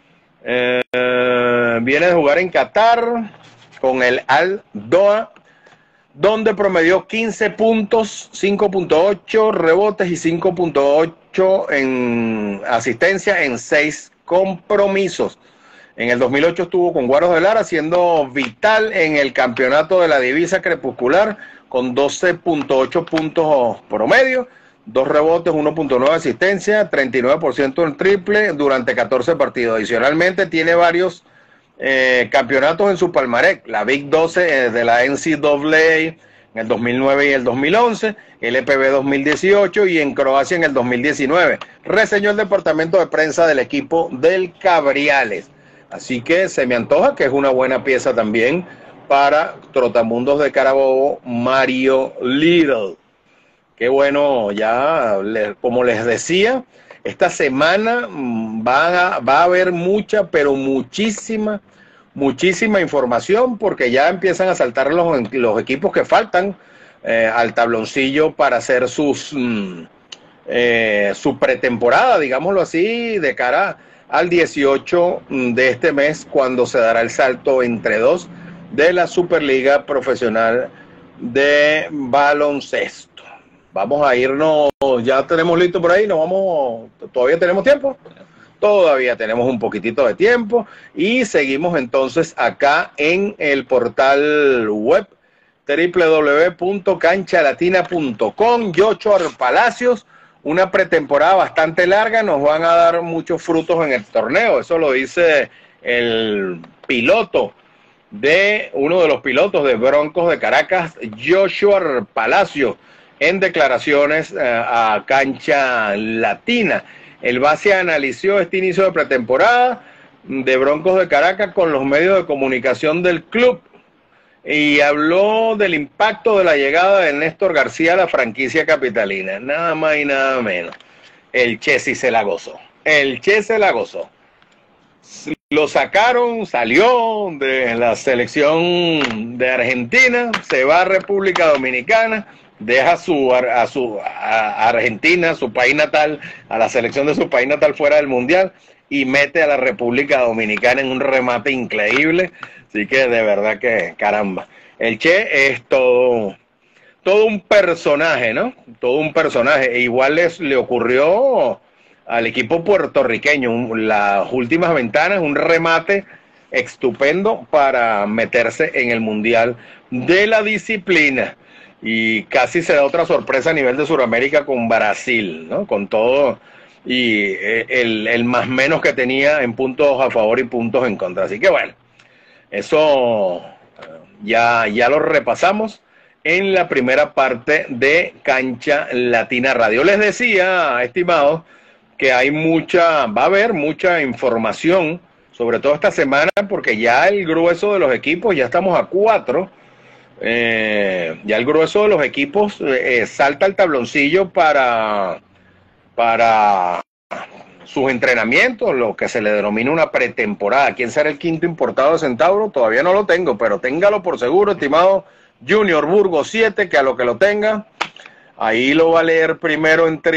Viene de jugar en Qatar con el Al-Doha, donde promedió 15 puntos, 5.8 rebotes y 5.8 en asistencia en 6 compromisos. En el 2008 estuvo con Guaros de Lara, siendo vital en el campeonato de la divisa crepuscular, con 12.8 puntos promedio, 2 rebotes, 1.9 asistencia, 39% en triple durante 14 partidos. Adicionalmente tiene varios campeonatos en su palmarés, la Big 12 de la NCAA, en el 2009 y el 2011, LPB 2018 y en Croacia en el 2019. Reseñó el departamento de prensa del equipo del Cabriales. Así que se me antoja que es una buena pieza también para Trotamundos de Carabobo, Mario Little. Qué bueno, ya como les decía, esta semana va a haber mucha, pero muchísima información, porque ya empiezan a saltar los equipos que faltan al tabloncillo para hacer su pretemporada, digámoslo así, de cara al 18 de este mes, cuando se dará el salto entre dos de la Superliga Profesional de Baloncesto. Vamos a irnos, ya tenemos listo por ahí, nos vamos, ¿todavía tenemos tiempo? Todavía tenemos un poquitito de tiempo y seguimos entonces acá en el portal web www.canchalatina.com. Yocho Palacios, una pretemporada bastante larga, nos van a dar muchos frutos en el torneo, eso lo dice el piloto de uno de los pilotos de Broncos de Caracas, Joshua Palacio, en declaraciones a Cancha Latina. El base analizó este inicio de pretemporada de Broncos de Caracas con los medios de comunicación del club y habló del impacto de la llegada de Néstor García a la franquicia capitalina. Nada más y nada menos. El Che sí se la gozó. El Che se la gozó. Lo sacaron, salió de la selección de Argentina, se va a República Dominicana, deja a Argentina, su país natal, a la selección de su país natal fuera del Mundial y mete a la República Dominicana en un remate increíble. Así que de verdad que caramba. El Che es todo un personaje, ¿no? Todo un personaje. E igual le ocurrió al equipo puertorriqueño, las últimas ventanas, un remate estupendo para meterse en el Mundial de la disciplina. Y casi se da otra sorpresa a nivel de Sudamérica con Brasil, ¿no? Con todo y el más menos que tenía en puntos a favor y puntos en contra. Así que bueno, eso ya lo repasamos en la primera parte de Cancha Latina Radio. Les decía, estimados, que va a haber mucha información, sobre todo esta semana, porque ya el grueso de los equipos, ya estamos a 4, ya el grueso de los equipos salta al tabloncillo para sus entrenamientos, lo que se le denomina una pretemporada. ¿Quién será el quinto importado de Centauro? Todavía no lo tengo, pero téngalo por seguro, estimado Junior Burgos 7, que a lo que lo tenga, ahí lo va a leer primero en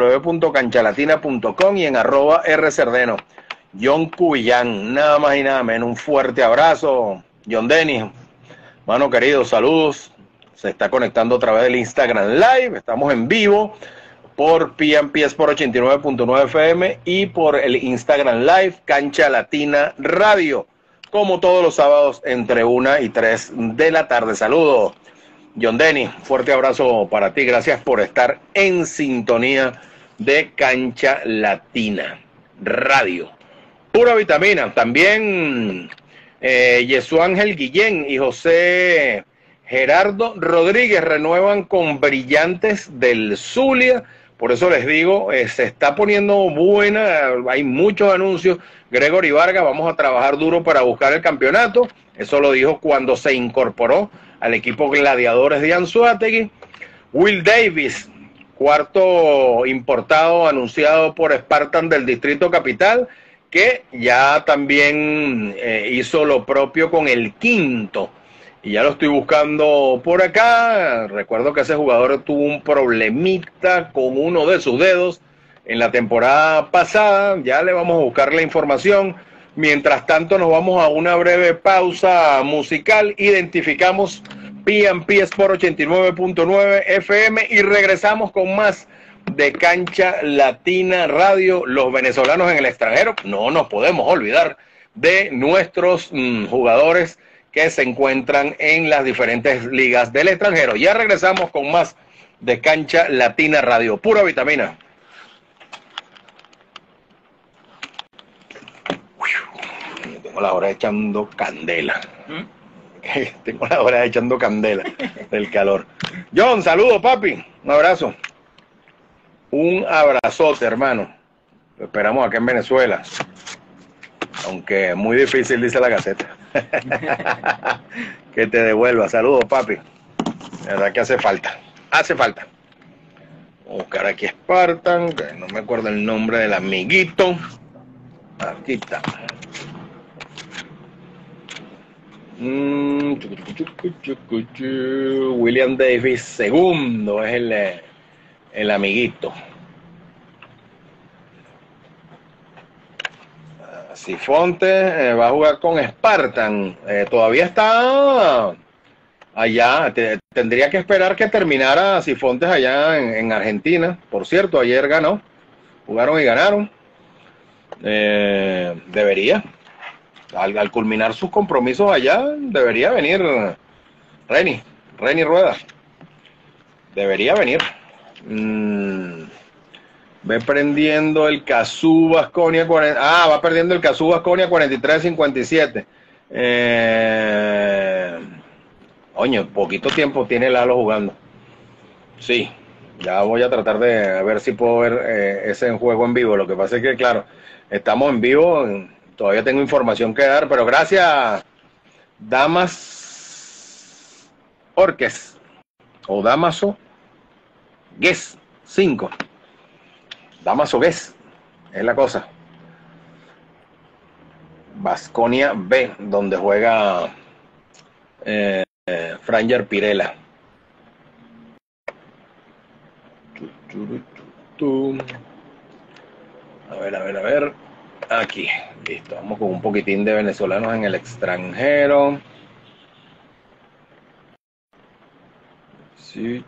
www.canchalatina.com y en @rcerdeno. John Cubillán, nada más y nada menos. Un fuerte abrazo, John Denis. Mano querido, saludos. Se está conectando a través del Instagram Live. Estamos en vivo por PNP Sport 89.9 FM y por el Instagram Live Cancha Latina Radio, como todos los sábados entre 1 y 3 de la tarde. Saludos, John Denny, fuerte abrazo para ti, gracias por estar en sintonía de Cancha Latina Radio. Pura vitamina, también Jesús Ángel Guillén y José Gerardo Rodríguez renuevan con Brillantes del Zulia. Por eso les digo, se está poniendo buena, hay muchos anuncios. Gregory Vargas, vamos a trabajar duro para buscar el campeonato. Eso lo dijo cuando se incorporó al equipo Gladiadores de Anzoátegui. Will Davis, cuarto importado anunciado por Spartan del Distrito Capital, que ya también hizo lo propio con el quinto. Y ya lo estoy buscando por acá. Recuerdo que ese jugador tuvo un problemita con uno de sus dedos en la temporada pasada. Ya le vamos a buscar la información. Mientras tanto nos vamos a una breve pausa musical. Identificamos PNP Sport 89.9 FM y regresamos con más de Cancha Latina Radio. Los venezolanos en el extranjero, no nos podemos olvidar de nuestros jugadores que se encuentran en las diferentes ligas del extranjero. Ya regresamos con más de Cancha Latina Radio. Pura vitamina. Tengo la hora echando candela. Tengo la hora echando candela del calor. John, saludos, papi. Un abrazo. Un abrazote, hermano. Lo esperamos acá en Venezuela. Aunque muy difícil, dice la Gaceta. Que te devuelva. Saludos, papi. La verdad que hace falta. Hace falta. Voy a buscar aquí Spartan, que no me acuerdo el nombre del amiguito. Aquí está. William Davis segundo es el amiguito. Cifonte va a jugar con Spartan. Todavía está allá. Tendría que esperar que terminara Cifontes allá en Argentina. Por cierto, ayer ganó. Jugaron y ganaron. Debería. Al culminar sus compromisos allá, debería venir Reni Rueda. Debería venir. Ve prendiendo el Cazú Baskonia 40. Va perdiendo el Cazú Baskonia 43-57. Oye, poquito tiempo tiene Lalo jugando. Sí, ya voy a tratar de ver si puedo ver ese juego en vivo. Lo que pasa es que, claro, estamos en vivo. Todavía tengo información que dar, pero gracias, Damas Orques o Damaso Guess 5. Damaso Guess es la cosa. Baskonia B, donde juega Franger Pirela. A ver. Aquí, listo. Vamos con un poquitín de venezolanos en el extranjero. Sí,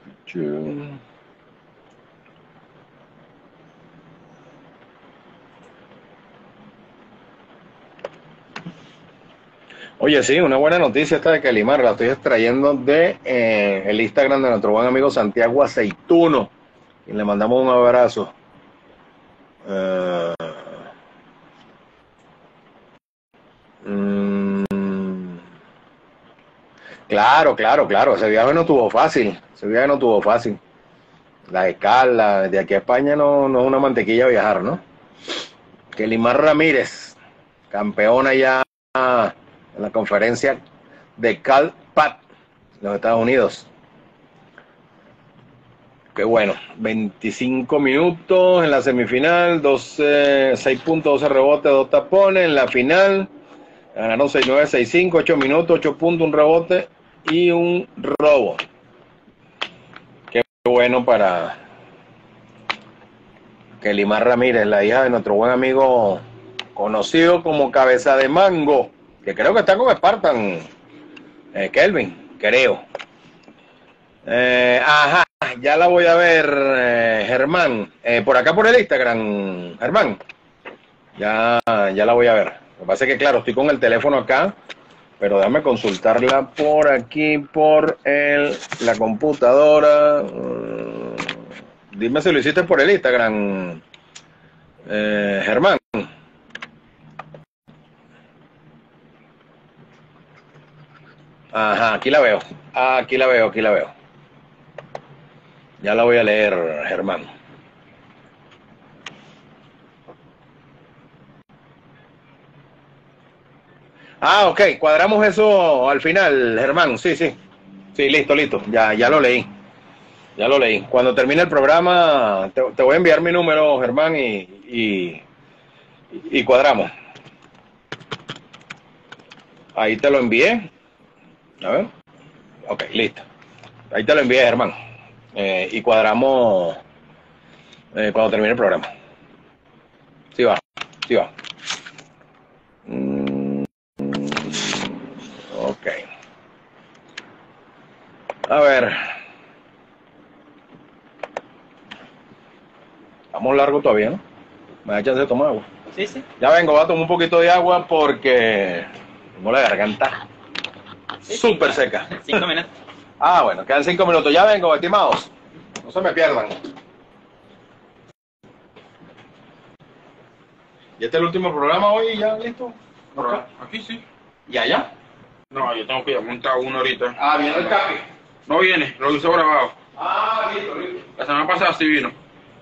Oye, sí, una buena noticia esta de Calimar, la estoy extrayendo de el Instagram de nuestro buen amigo Santiago Aceituno, y le mandamos un abrazo. Claro, ese viaje no tuvo fácil. La escala, de aquí a España no es una mantequilla viajar, ¿no? Kelimar Ramírez, campeona ya en la conferencia de Cal Pat, los Estados Unidos. Qué bueno, 25 minutos en la semifinal, 6 puntos, 12 rebotes, 2 tapones. En la final ganaron 6-9, 6-5, 8 minutos, 8 puntos, un rebote y un robo. Qué bueno para Kelimar Ramírez, la hija de nuestro buen amigo conocido como Cabeza de Mango, que creo que está con Spartan, Kelvin, creo. Ya la voy a ver, Germán, por acá por el Instagram, Germán. Ya la voy a ver. Lo que pasa es que, claro, estoy con el teléfono acá, pero déjame consultarla por aquí, por la computadora. Dime si lo hiciste por el Instagram, Germán. Aquí la veo. Ya la voy a leer, Germán. Ok, cuadramos eso al final, Germán. Sí, listo. Ya lo leí. Cuando termine el programa, te voy a enviar mi número, Germán, y cuadramos. Ahí te lo envié. A ver. Ok, listo. Ahí te lo envié, Germán. Y cuadramos cuando termine el programa. Sí va. Ok. A ver. Estamos largos todavía, ¿no? Me da chance de tomar agua. Sí. Ya vengo, voy a tomar un poquito de agua porque tengo la garganta súper seca. 5 minutos. Bueno, quedan 5 minutos. Ya vengo, estimados. No se me pierdan. ¿Y este es el último programa hoy? ¿Ya listo? Aquí sí. ¿Y allá? No, yo tengo que ir a montar uno ahorita. Ah, viene el Capi. No viene, lo hice grabado. Ah, listo, listo. La semana pasada sí vino.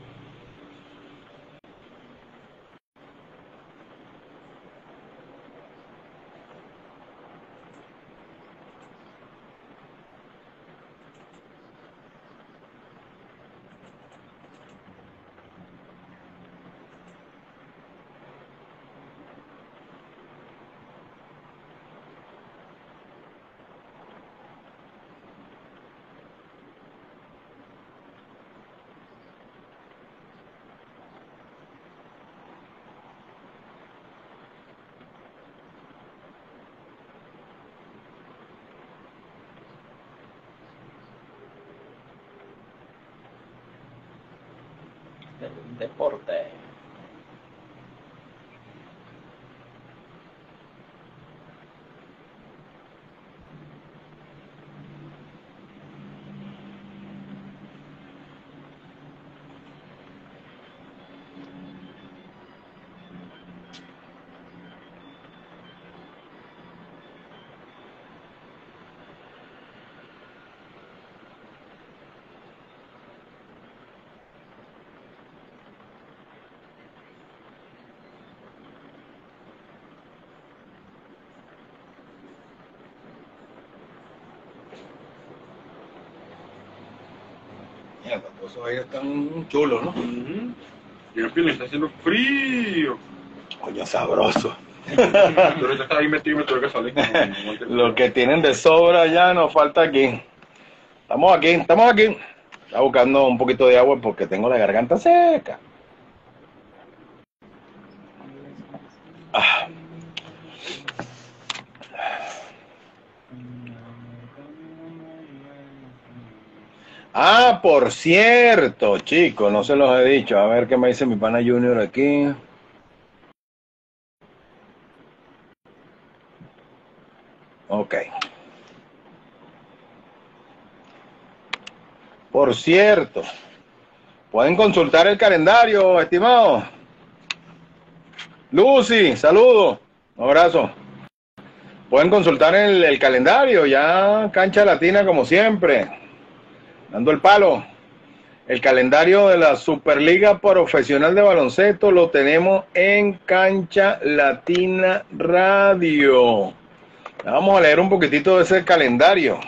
Del deporte. Mira, todos esos aires están chulos, ¿no? Y el pino está haciendo frío. Coño, sabroso. Yo ahorita estaba ahí metido y me tuve que salir. Lo que tienen de sobra ya nos falta aquí. Estamos aquí, estamos aquí. Está buscando un poquito de agua porque tengo la garganta seca. Ah. Ah, por cierto, chicos, no se los he dicho. A ver qué me dice mi pana Junior aquí. Ok. Por cierto, pueden consultar el calendario, estimado. Lucy, saludos. Un abrazo. Pueden consultar el calendario, ya cancha latina como siempre. Dando el palo. El calendario de la Superliga Profesional de Baloncesto lo tenemos en Cancha Latina Radio. Vamos a leer un poquitito de ese calendario.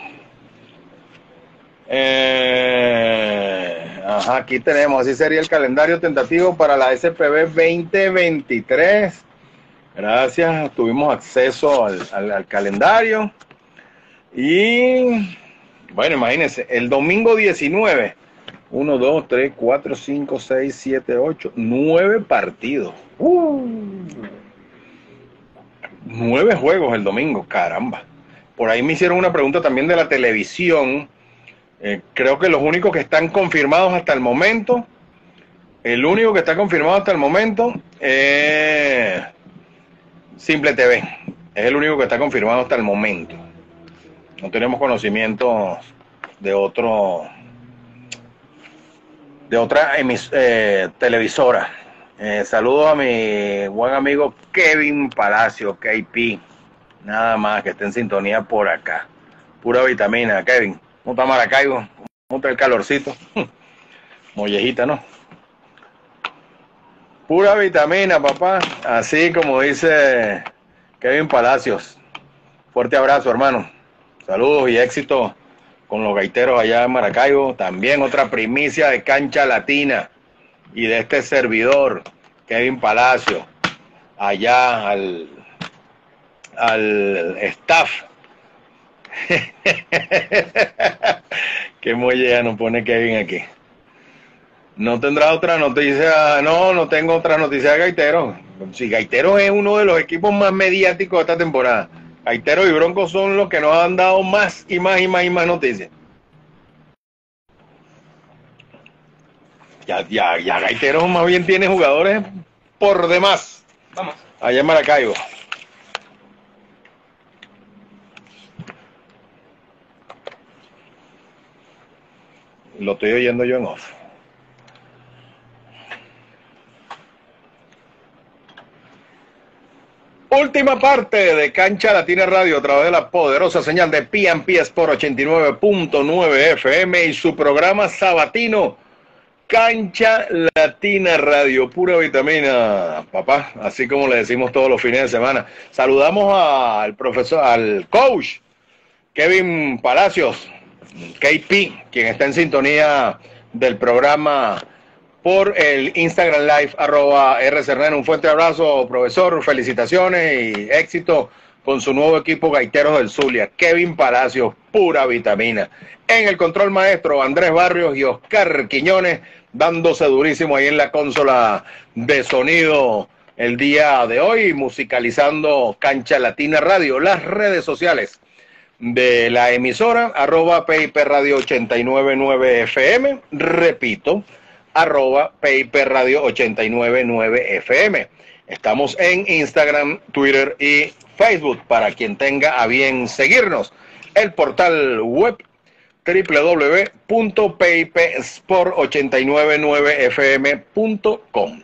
Ajá, aquí tenemos, así sería el calendario tentativo para la SPB 2023. Gracias, tuvimos acceso al calendario. Y bueno, imagínense, el domingo 19, 1, 2, 3, 4, 5, 6, 7, 8, 9 partidos. 9 juegos el domingo, caramba. Por ahí me hicieron una pregunta también de la televisión. Creo que los únicos que están confirmados hasta el momento, el único que está confirmado hasta el momento es Simple TV. Es el único que está confirmado hasta el momento. No tenemos conocimiento de otra televisora. Saludos a mi buen amigo Kevin Palacio, KP. Nada más que esté en sintonía por acá. Pura vitamina, Kevin. ¿Cómo está Maracaibo? ¿Cómo está el calorcito? Mollejita, ¿no? Pura vitamina, papá. Así como dice Kevin Palacios. Fuerte abrazo, hermano. Saludos y éxito con los gaiteros allá en Maracaibo. También otra primicia de Cancha Latina y de este servidor, Kevin Palacio, allá al staff. Qué molleja nos pone Kevin aquí. No tendrá otra noticia. No, no tengo otra noticia de Gaiteros. Si Gaiteros es uno de los equipos más mediáticos de esta temporada. Gaiteros y Broncos son los que nos han dado más y más y más y más noticias. Ya Gaiteros más bien tiene jugadores por demás. Vamos. Allá en Maracaibo. Lo estoy oyendo yo en off. Última parte de Cancha Latina Radio a través de la poderosa señal de P&P Sport 89.9 FM y su programa sabatino Cancha Latina Radio, pura vitamina, papá, así como le decimos todos los fines de semana. Saludamos al profesor, al coach Kevin Palacios, KP, quien está en sintonía del programa por el Instagram Live, @RCerdeno. Un fuerte abrazo, profesor, felicitaciones y éxito con su nuevo equipo Gaiteros del Zulia. Kevin Palacios, pura vitamina. En el control maestro, Andrés Barrios y Oscar Quiñones, dándose durísimo ahí en la consola de sonido el día de hoy, musicalizando Cancha Latina Radio. Las redes sociales de la emisora, @PIP Radio 899 FM, repito, @PIP Radio 899 FM. Estamos en Instagram, Twitter y Facebook para quien tenga a bien seguirnos. El portal web www.pipsport899fm.com,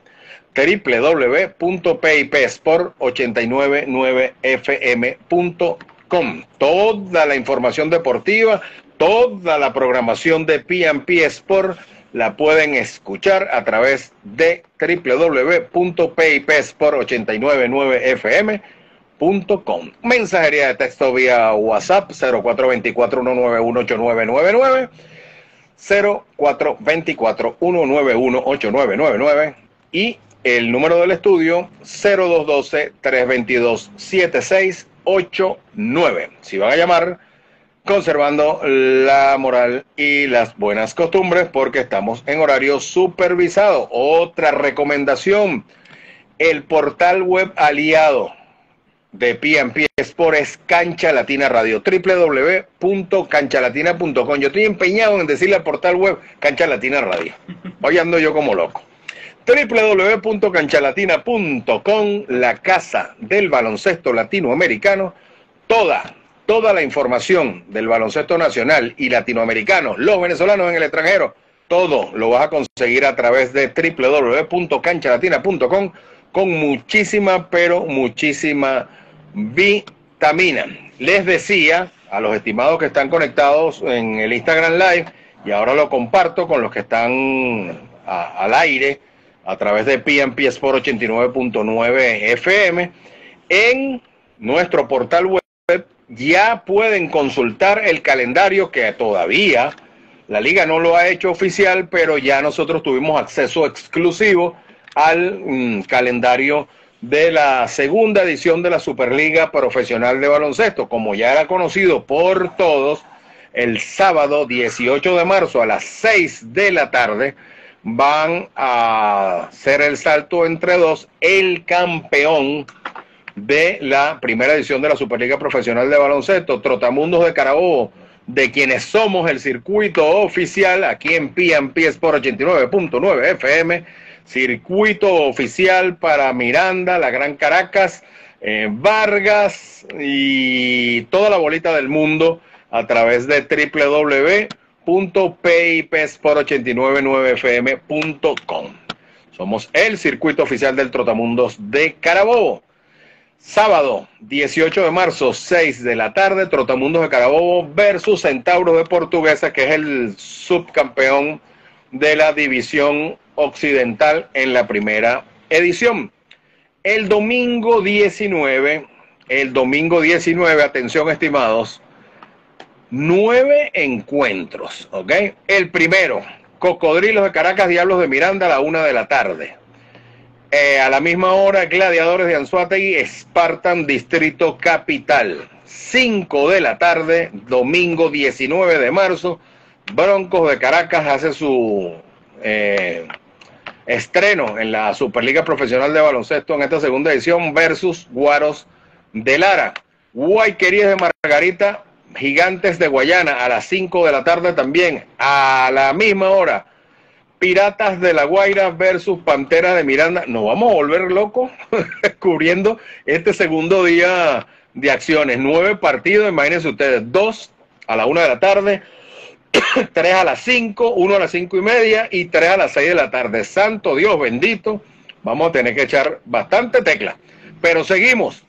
www.pipsport899fm.com. Toda la información deportiva, toda la programación de P&P Sport la pueden escuchar a través de www.pipsport899fm.com. Mensajería de texto vía WhatsApp 0424-191-8999, 0424-191-8999 y el número del estudio 0212-322-7689. Si van a llamar, conservando la moral y las buenas costumbres, porque estamos en horario supervisado. Otra recomendación, el portal web aliado de P&P Sport es Cancha Latina Radio, www.canchalatina.com. Yo estoy empeñado en decirle al portal web Cancha Latina Radio. Hoy ando yo como loco. www.canchalatina.com, la casa del baloncesto latinoamericano. Toda la información del baloncesto nacional y latinoamericano, los venezolanos en el extranjero, todo lo vas a conseguir a través de www.canchalatina.com con muchísima, pero muchísima vitamina. Les decía a los estimados que están conectados en el Instagram Live, y ahora lo comparto con los que están al aire a través de P&P Sport 89.9 FM, en nuestro portal web ya pueden consultar el calendario, que todavía la liga no lo ha hecho oficial, pero ya nosotros tuvimos acceso exclusivo al calendario de la segunda edición de la Superliga Profesional de Baloncesto. Como ya era conocido por todos, el sábado 18 de marzo a las 6 de la tarde van a hacer el salto entre dos, el campeón de la primera edición de la Superliga Profesional de Baloncesto, Trotamundos de Carabobo, de quienes somos el circuito oficial aquí en P&P Sport 89.9 FM, circuito oficial para Miranda, la Gran Caracas, Vargas y toda la bolita del mundo a través de www.pipsport899fm.com. Somos el circuito oficial del Trotamundos de Carabobo. Sábado 18 de marzo, 6 de la tarde, Trotamundos de Carabobo versus Centauros de Portuguesa, que es el subcampeón de la división occidental en la primera edición. El domingo 19, atención estimados, 9 encuentros, ¿ok? El primero, Cocodrilos de Caracas, Diablos de Miranda a la 1 de la tarde. A la misma hora, Gladiadores de Anzoátegui, Spartan Distrito Capital. 5 de la tarde, domingo 19 de marzo, Broncos de Caracas hace su estreno en la Superliga Profesional de Baloncesto en esta segunda edición versus Guaros de Lara. Guayquerías de Margarita, Gigantes de Guayana a las 5 de la tarde también. A la misma hora, Piratas de La Guaira versus Panteras de Miranda. Nos vamos a volver locos cubriendo este segundo día de acciones. 9 partidos, imagínense ustedes, 2 a la 1 de la tarde, 3 a las 5, 1 a las 5:30 y 3 a las 6 de la tarde. Santo Dios bendito, vamos a tener que echar bastante tecla. Pero seguimos.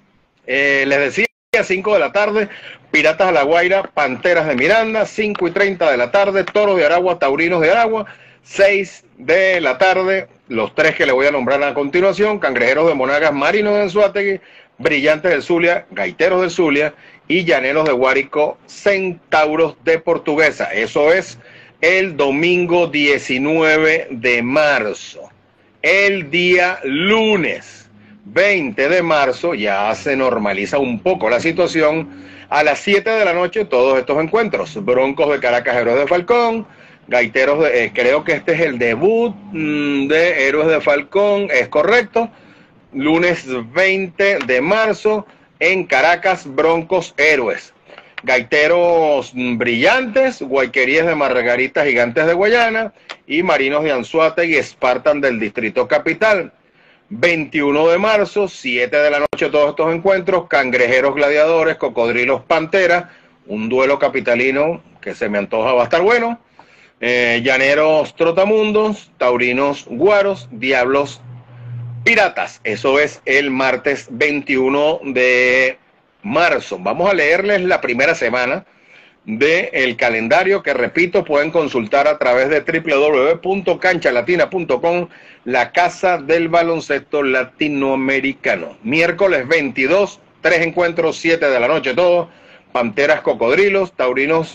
Les decía, 5 de la tarde, Piratas de La Guaira, Panteras de Miranda. 5:30 de la tarde, Toros de Aragua, Taurinos de Aragua. 6 de la tarde, los tres que le voy a nombrar a continuación: Cangrejeros de Monagas, Marinos de Anzoátegui, Brillantes del Zulia, Gaiteros del Zulia y Llaneros de Guárico, Centauros de Portuguesa. Eso es el domingo 19 de marzo. El día lunes 20 de marzo ya se normaliza un poco la situación. A las 7 de la noche todos estos encuentros: Broncos de Caracas, Héroes de Falcón, Gaiteros de, creo que este es el debut de Héroes de Falcón, es correcto. Lunes 20 de marzo en Caracas, Broncos, Héroes. Gaiteros Brillantes, Guayquerías de Margarita, Gigantes de Guayana y Marinos de Anzoátegui, Spartan del Distrito Capital. 21 de marzo, 7 de la noche todos estos encuentros: Cangrejeros Gladiadores, Cocodrilos Panteras, un duelo capitalino que se me antoja va a estar bueno. Llaneros Trotamundos, Taurinos Guaros, Diablos Piratas. Eso es el martes 21 de marzo. Vamos a leerles la primera semana del calendario, que repito, pueden consultar a través de www.canchalatina.com, la casa del baloncesto latinoamericano. Miércoles 22, 3 encuentros, 7 de la noche todo: Panteras, Cocodrilos, Taurinos,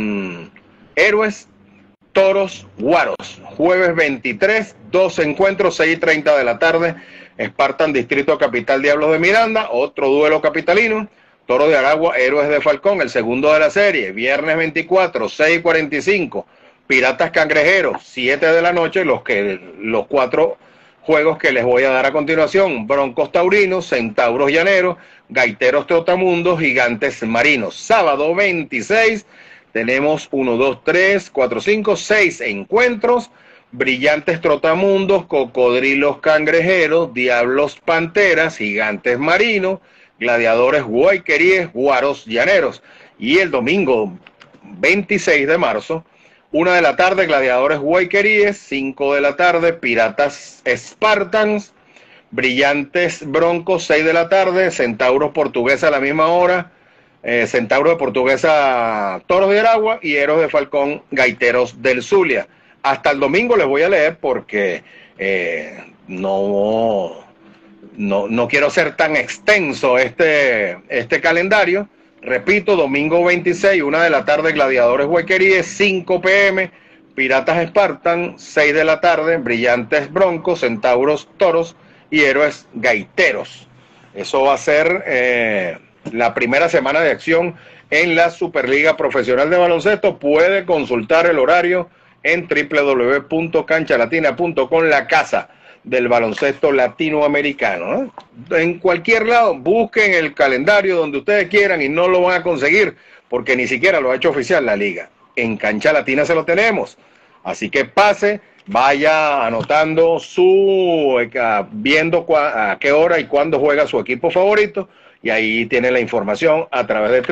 Héroes, Toros, Guaros. Jueves 23, 2 encuentros, 6:30 de la tarde: Spartan Distrito Capital, Diablos de Miranda, otro duelo capitalino. Toros de Aragua, Héroes de Falcón, el segundo de la serie. Viernes 24, 6:45, Piratas Cangrejeros, 7 de la noche, los 4 juegos que les voy a dar a continuación: Broncos Taurinos, Centauros Llaneros, Gaiteros Trotamundos, Gigantes Marinos. Sábado 26, tenemos 1, 2, 3, 4, 5, 6 encuentros: Brillantes Trotamundos, Cocodrilos Cangrejeros, Diablos Panteras, Gigantes Marinos, Gladiadores Guayqueríes, Guaros Llaneros. Y el domingo 26 de marzo, 1 de la tarde, Gladiadores Guayqueríes. 5 de la tarde, Piratas Spartans, Brillantes Broncos. 6 de la tarde, Centauros Portuguesa a la misma hora, Centauros de Portuguesa, Toros de Aragua y Héroes de Falcón, Gaiteros del Zulia. Hasta el domingo les voy a leer porque no quiero ser tan extenso este calendario. Repito, domingo 26, 1 de la tarde, Gladiadores Guayqueríes. 5 p.m, Piratas Spartan. 6 de la tarde, Brillantes Broncos, Centauros Toros y Héroes Gaiteros. Eso va a ser la primera semana de acción en la Superliga Profesional de Baloncesto. Puede consultar el horario en www.canchalatina.com, la casa del baloncesto latinoamericano, ¿no? En cualquier lado, busquen el calendario donde ustedes quieran y no lo van a conseguir porque ni siquiera lo ha hecho oficial la liga. En Cancha Latina se lo tenemos. Así que pase, vaya anotando viendo a qué hora y cuándo juega su equipo favorito, y ahí tiene la información a través de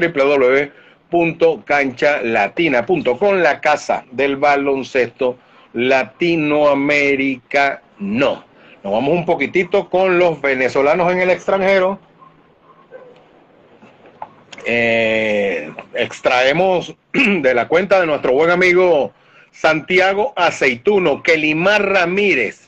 www.canchalatina.com, la casa del baloncesto latinoamericano. Nos vamos un poquitito con los venezolanos en el extranjero. Extraemos de la cuenta de nuestro buen amigo Santiago Aceituno que Limar Ramírez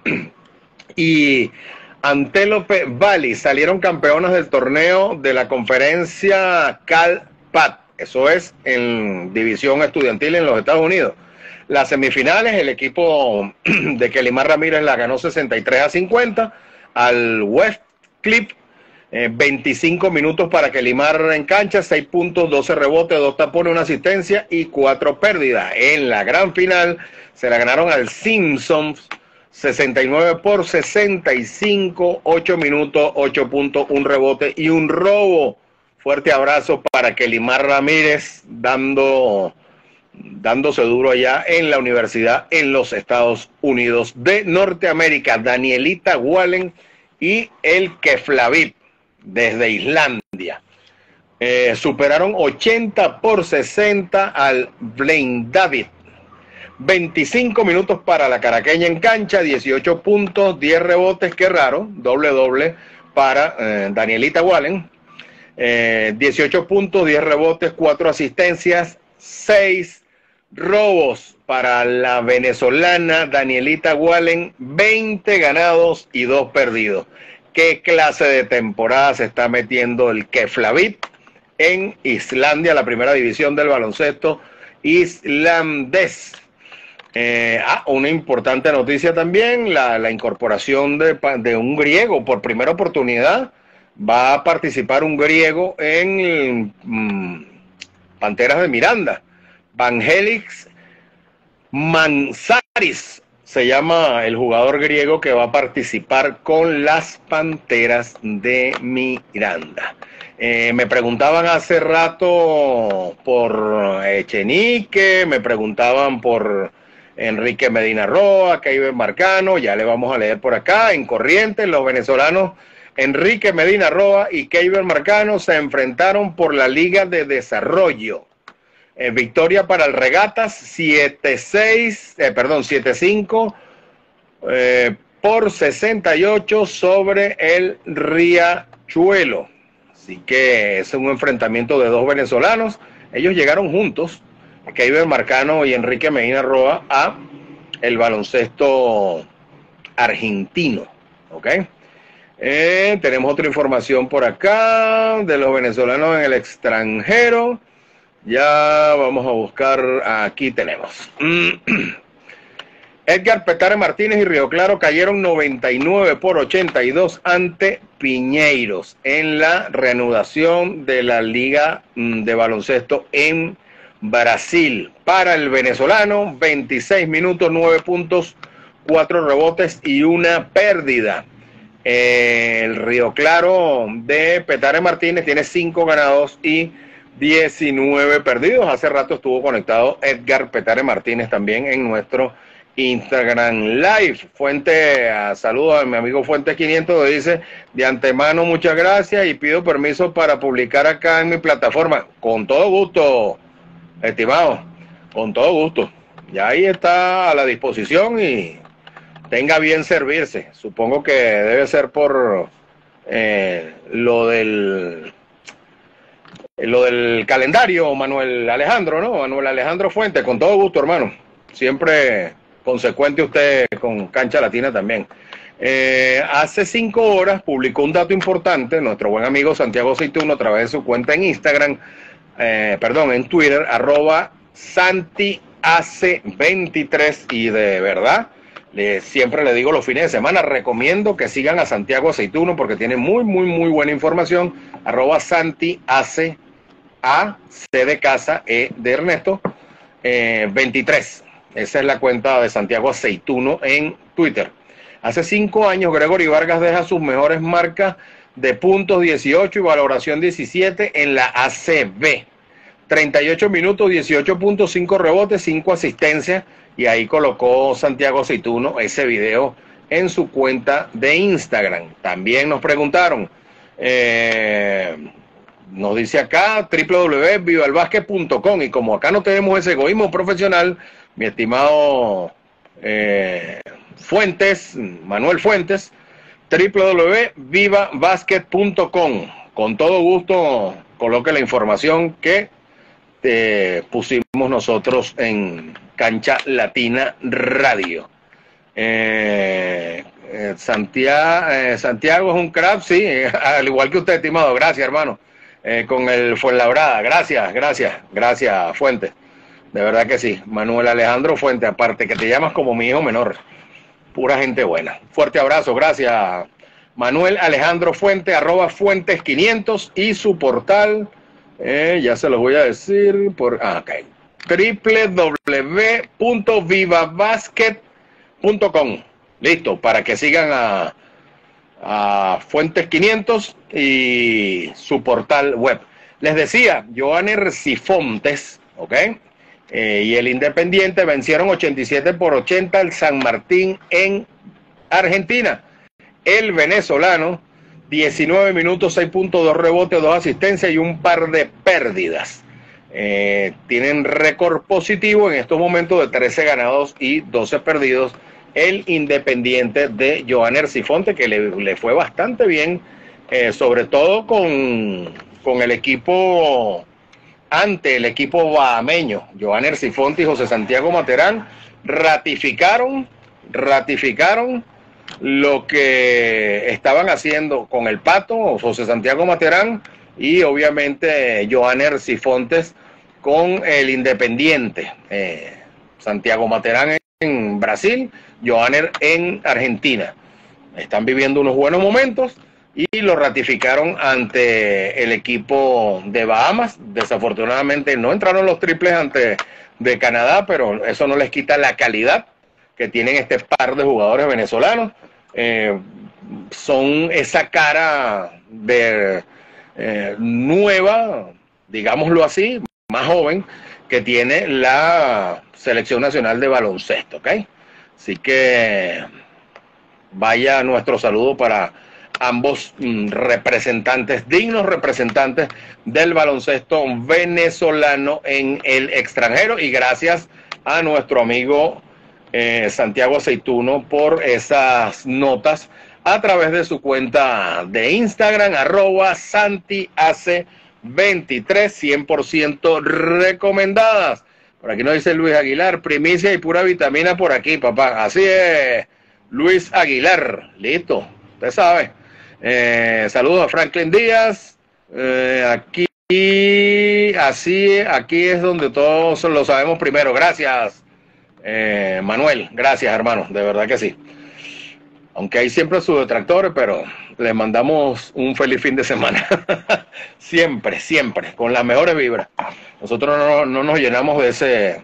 y Antelope Valley salieron campeonas del torneo de la conferencia Cal-Pat. Eso es en división estudiantil en los Estados Unidos. Las semifinales, el equipo de Kelimar Ramírez la ganó 63-50 al West Clip. 25 minutos para Kelimar en cancha, 6 puntos, 12 rebotes, 2 tapones, 1 asistencia y 4 pérdidas. En la gran final se la ganaron al Simpsons 69-65, 8 minutos, 8 puntos, 1 rebote y 1 robo. Fuerte abrazo para Kelimar Ramírez, dándose duro allá en la universidad en los Estados Unidos de Norteamérica. Danielita Wallen y el Keflavik desde Islandia superaron 80-60 al Blaine David. 25 minutos para la caraqueña en cancha, 18 puntos, 10 rebotes, qué raro, doble para Danielita Wallen. 18 puntos, 10 rebotes, 4 asistencias, 6 robos para la venezolana Danielita Wallen, 20 ganados y 2 perdidos. ¿Qué clase de temporada se está metiendo el Keflavik en Islandia, la primera división del baloncesto islandés? Una importante noticia también, la incorporación de un griego por primera oportunidad. Va a participar un griego en Panteras de Miranda. Vangelis Manzaris se llama el jugador griego que va a participar con las Panteras de Miranda. Me preguntaban hace rato por Echenique, me preguntaban por Enrique Medina Roa, Keiber Marcano, ya le vamos a leer por acá. En Corrientes, los venezolanos Enrique Medina Roa y Keiber Marcano se enfrentaron por la Liga de Desarrollo. Victoria para el Regatas 7-5 por 68 sobre el Riachuelo. Así que es un enfrentamiento de dos venezolanos. Ellos llegaron juntos, Keiber Marcano y Enrique Medina Roa, a el baloncesto argentino. ¿Ok? Tenemos otra información por acá de los venezolanos en el extranjero. Ya vamos a buscar, aquí tenemos. Edgar Petare Martínez y Río Claro cayeron 99 por 82 ante Piñeiros en la reanudación de la Liga de Baloncesto en Brasil. Para el venezolano, 26 minutos, 9 puntos, 4 rebotes y una pérdida. El Río Claro de Petare Martínez tiene 5 ganados y 19 perdidos. Hace rato estuvo conectado Edgar Petare Martínez también en nuestro Instagram Live. Saludo a mi amigo Fuentes 500, dice: de antemano muchas gracias y pido permiso para publicar acá en mi plataforma. Con todo gusto, estimado, con todo gusto. Ya ahí está a la disposición y tenga bien servirse. Supongo que debe ser por lo del calendario, Manuel Alejandro, ¿no? Manuel Alejandro Fuentes, con todo gusto, hermano. Siempre consecuente usted con Cancha Latina también. Hace 5 horas publicó un dato importante nuestro buen amigo Santiago Aceituno a través de su cuenta en Instagram, en Twitter, @SantiAce23, y de verdad, siempre le digo los fines de semana, recomiendo que sigan a Santiago Aceituno porque tiene muy buena información. @SantiAce, A, C de casa, E de Ernesto, 23. Esa es la cuenta de Santiago Aceituno en Twitter. Hace 5 años, Gregory Vargas deja sus mejores marcas de puntos 18 y valoración 17 en la ACB. 38 minutos, 18.5 rebotes, 5 asistencias, y ahí colocó Santiago Aceituno ese video en su cuenta de Instagram. También nos preguntaron, nos dice acá www.vivalbasket.com, y como acá no tenemos ese egoísmo profesional, mi estimado Fuentes, Manuel Fuentes, www.vivabasket.com. Con todo gusto coloque la información que pusimos nosotros en Cancha Latina Radio. Santiago es un crack, sí, al igual que usted, estimado. Gracias, hermano. Con el Fuenlabrada, gracias, Fuentes. De verdad que sí. Manuel Alejandro Fuentes, aparte que te llamas como mi hijo menor. Pura gente buena. Fuerte abrazo, gracias. Manuel Alejandro Fuentes, @Fuentes500, y su portal, ya se los voy a decir, www.vivabasket.com. Listo, para que sigan a Fuentes500 y su portal web. Les decía, Johanner Sifontes, ¿ok? Y el Independiente vencieron 87 por 80 al San Martín en Argentina. El venezolano, 19 minutos, 6.2 rebotes, 2 asistencias y un par de pérdidas. Tienen récord positivo en estos momentos de 13 ganados y 12 perdidos. El Independiente de Johanner Sifonte, que le fue bastante bien, sobre todo con con el equipo, ante el equipo bahameño. Johanner Sifonte y José Santiago Materán ratificaron lo que estaban haciendo con el Pato, José Santiago Materán, y obviamente Johanner Sifontes con el Independiente. Santiago Materán en Brasil, Johanner en Argentina. Están viviendo unos buenos momentos y lo ratificaron ante el equipo de Bahamas. Desafortunadamente no entraron los triples ante de Canadá, pero eso no les quita la calidad que tienen este par de jugadores venezolanos. Son esa cara de nueva, digámoslo así, más joven, que tiene la Selección Nacional de Baloncesto, ¿ok? Así que vaya nuestro saludo para ambos representantes, dignos representantes del baloncesto venezolano en el extranjero, y gracias a nuestro amigo Santiago Aceituno por esas notas a través de su cuenta de Instagram, @SantiAce23, 100% recomendadas. Por aquí nos dice Luis Aguilar, primicia y pura vitamina por aquí, papá. Así es, Luis Aguilar, listo, usted sabe. Saludos a Franklin Díaz. Aquí es donde todos lo sabemos primero. Gracias, Manuel, gracias, hermano, de verdad que sí. Aunque hay siempre sus detractores, pero le mandamos un feliz fin de semana. Siempre, con las mejores vibras. Nosotros no nos llenamos de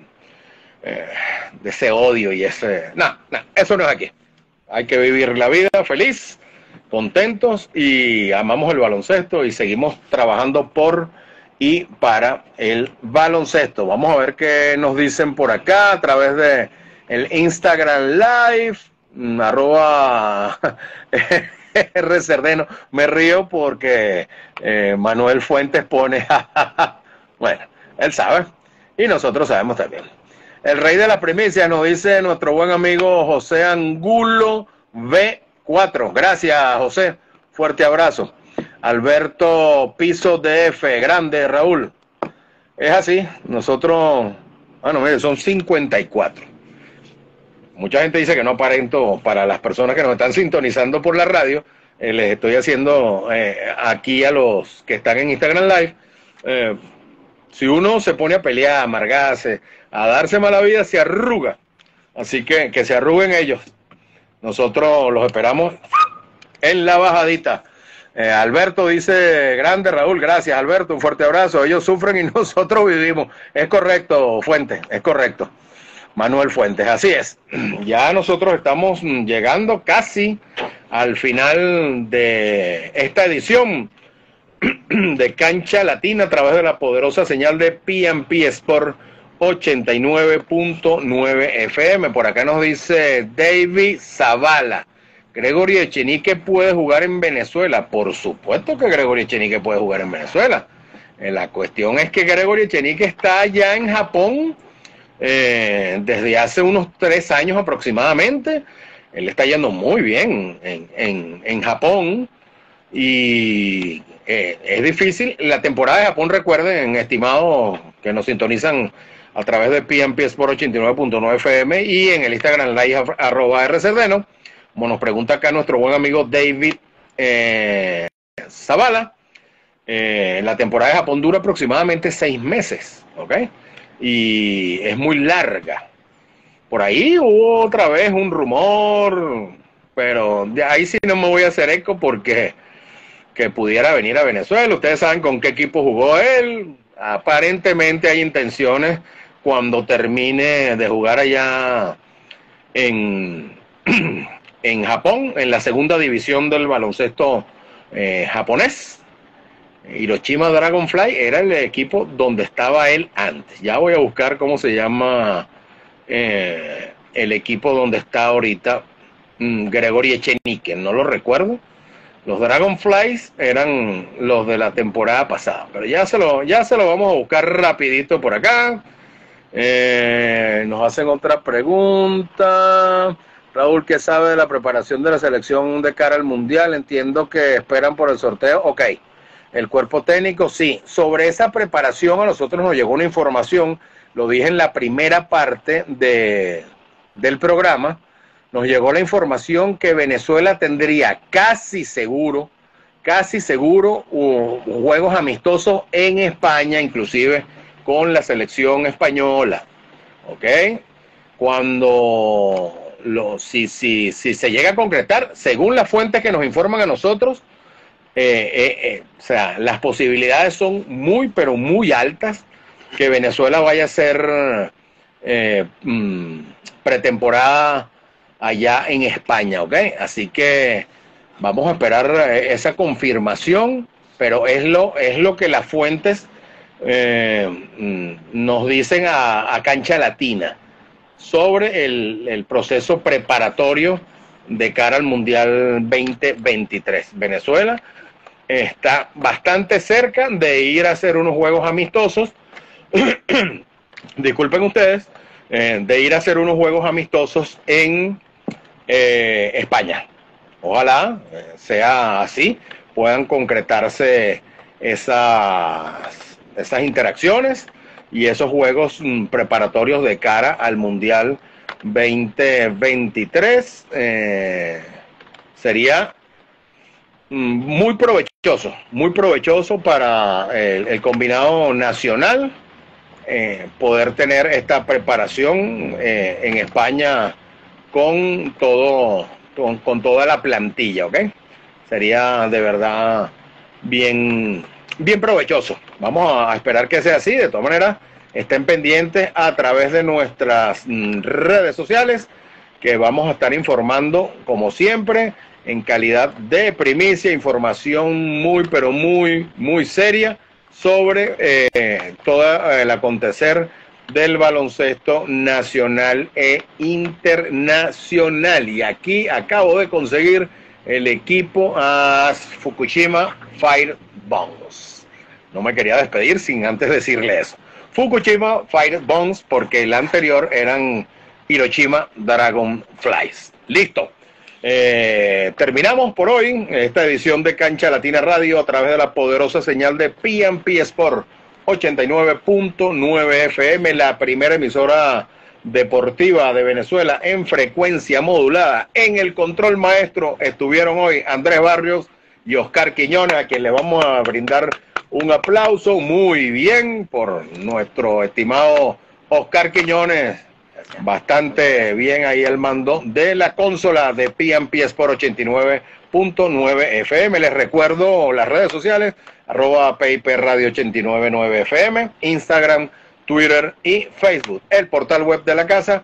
ese odio y ese... No, eso no es aquí. Hay que vivir la vida feliz, contentos, y amamos el baloncesto y seguimos trabajando por y para el baloncesto. Vamos a ver qué nos dicen por acá a través de el Instagram Live, @RCerdeno. Me río porque Manuel Fuentes pone bueno, él sabe y nosotros sabemos también. El rey de la primicia nos dice nuestro buen amigo José Angulo V4. Gracias, José, fuerte abrazo. Alberto Piso DF, grande, Raúl. Es así, nosotros, bueno, mire, son 54. Mucha gente dice que no aparento para las personas que nos están sintonizando por la radio. Les estoy haciendo aquí a los que están en Instagram Live. Si uno se pone a pelear, a amargarse, a darse mala vida, se arruga. Así que se arruguen ellos. Nosotros los esperamos en la bajadita. Alberto dice, grande Raúl, gracias Alberto, un fuerte abrazo. Ellos sufren y nosotros vivimos. Es correcto, Fuentes, es correcto. Manuel Fuentes, así es. Ya nosotros estamos llegando casi al final de esta edición de Cancha Latina a través de la poderosa señal de PNP Sport 89.9 FM. Por acá nos dice David Zavala, Gregorio Echenique puede jugar en Venezuela. Por supuesto que Gregorio Echenique puede jugar en Venezuela. La cuestión es que Gregorio Echenique está allá en Japón desde hace unos 3 años aproximadamente. Él está yendo muy bien en Japón y es difícil. La temporada de Japón, recuerden, estimados que nos sintonizan a través de PNP Sport 89.9 FM y en el Instagram Live @RCerdeno, como nos pregunta acá nuestro buen amigo David Zavala. La temporada de Japón dura aproximadamente 6 meses, ¿ok? Y es muy larga. Por ahí hubo otra vez un rumor, pero de ahí sí no me voy a hacer eco porque que pudiera venir a Venezuela. Ustedes saben con qué equipo jugó él. Aparentemente hay intenciones cuando termine de jugar allá en Japón, en la segunda división del baloncesto japonés. Hiroshima Dragonfly era el equipo donde estaba él antes. Ya voy a buscar cómo se llama el equipo donde está ahorita Gregorio Echenique, no lo recuerdo. Los Dragonflies eran los de la temporada pasada, pero ya se lo vamos a buscar rapidito por acá. Nos hacen otra pregunta. Raúl, ¿qué sabe de la preparación de la selección de cara al Mundial? Entiendo que esperan por el sorteo. Ok, el cuerpo técnico, sí. Sobre esa preparación a nosotros nos llegó una información, lo dije en la primera parte del programa, nos llegó la información que Venezuela tendría casi seguro juegos amistosos en España, inclusive con la selección española, ¿ok? Si se llega a concretar, según las fuentes que nos informan a nosotros, o sea, las posibilidades son muy, pero muy altas que Venezuela vaya a ser pretemporada allá en España, ¿ok? Así que vamos a esperar esa confirmación, pero es lo que las fuentes nos dicen a Cancha Latina sobre el proceso preparatorio de cara al Mundial 2023. Venezuela está bastante cerca de ir a hacer unos juegos amistosos, disculpen ustedes, de ir a hacer unos juegos amistosos en España. Ojalá sea así, puedan concretarse esas interacciones y esos juegos preparatorios de cara al Mundial 2023. Sería muy provechoso para el combinado nacional poder tener esta preparación en España con toda la plantilla, ¿ok? Sería de verdad bien provechoso. Vamos a esperar que sea así. De todas maneras, estén pendientes a través de nuestras redes sociales, que vamos a estar informando, como siempre, en calidad de primicia, información muy, pero muy, muy seria sobre todo el acontecer del baloncesto nacional e internacional. Y aquí acabo de conseguir el equipo a Fukushima Fire Bombs. No me quería despedir sin antes decirle eso. Fukushima Fire Bombs, porque el anterior eran Hiroshima Dragonflies. Listo. Terminamos por hoy esta edición de Cancha Latina Radio a través de la poderosa señal de PNP Sport 89.9 FM, la primera emisora deportiva de Venezuela en frecuencia modulada. En el control maestro estuvieron hoy Andrés Barrios y Oscar Quiñones, a quien le vamos a brindar un aplauso muy bien por nuestro estimado Oscar Quiñones, bastante bien ahí al mando de la consola de PNP Sport 89.9 FM. Les recuerdo las redes sociales, @PIPRadio899FM, Instagram, Twitter y Facebook. El portal web de la casa,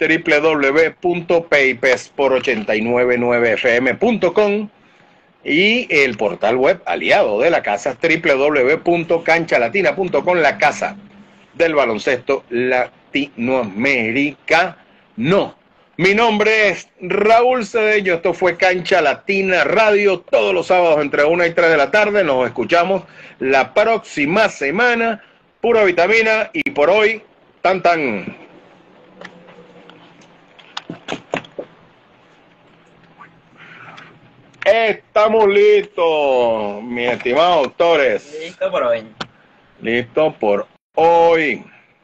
www.pipsport899fm.com, y el portal web aliado de la casa, www.canchalatina.com, la casa del baloncesto latinoamericano. Mi nombre es Raúl Cedeño, esto fue Cancha Latina Radio, todos los sábados entre 1 y 3 de la tarde. Nos escuchamos la próxima semana. Pura vitamina, y por hoy, tan. Estamos listos, mis estimados doctores. Listo por hoy. Listo por hoy.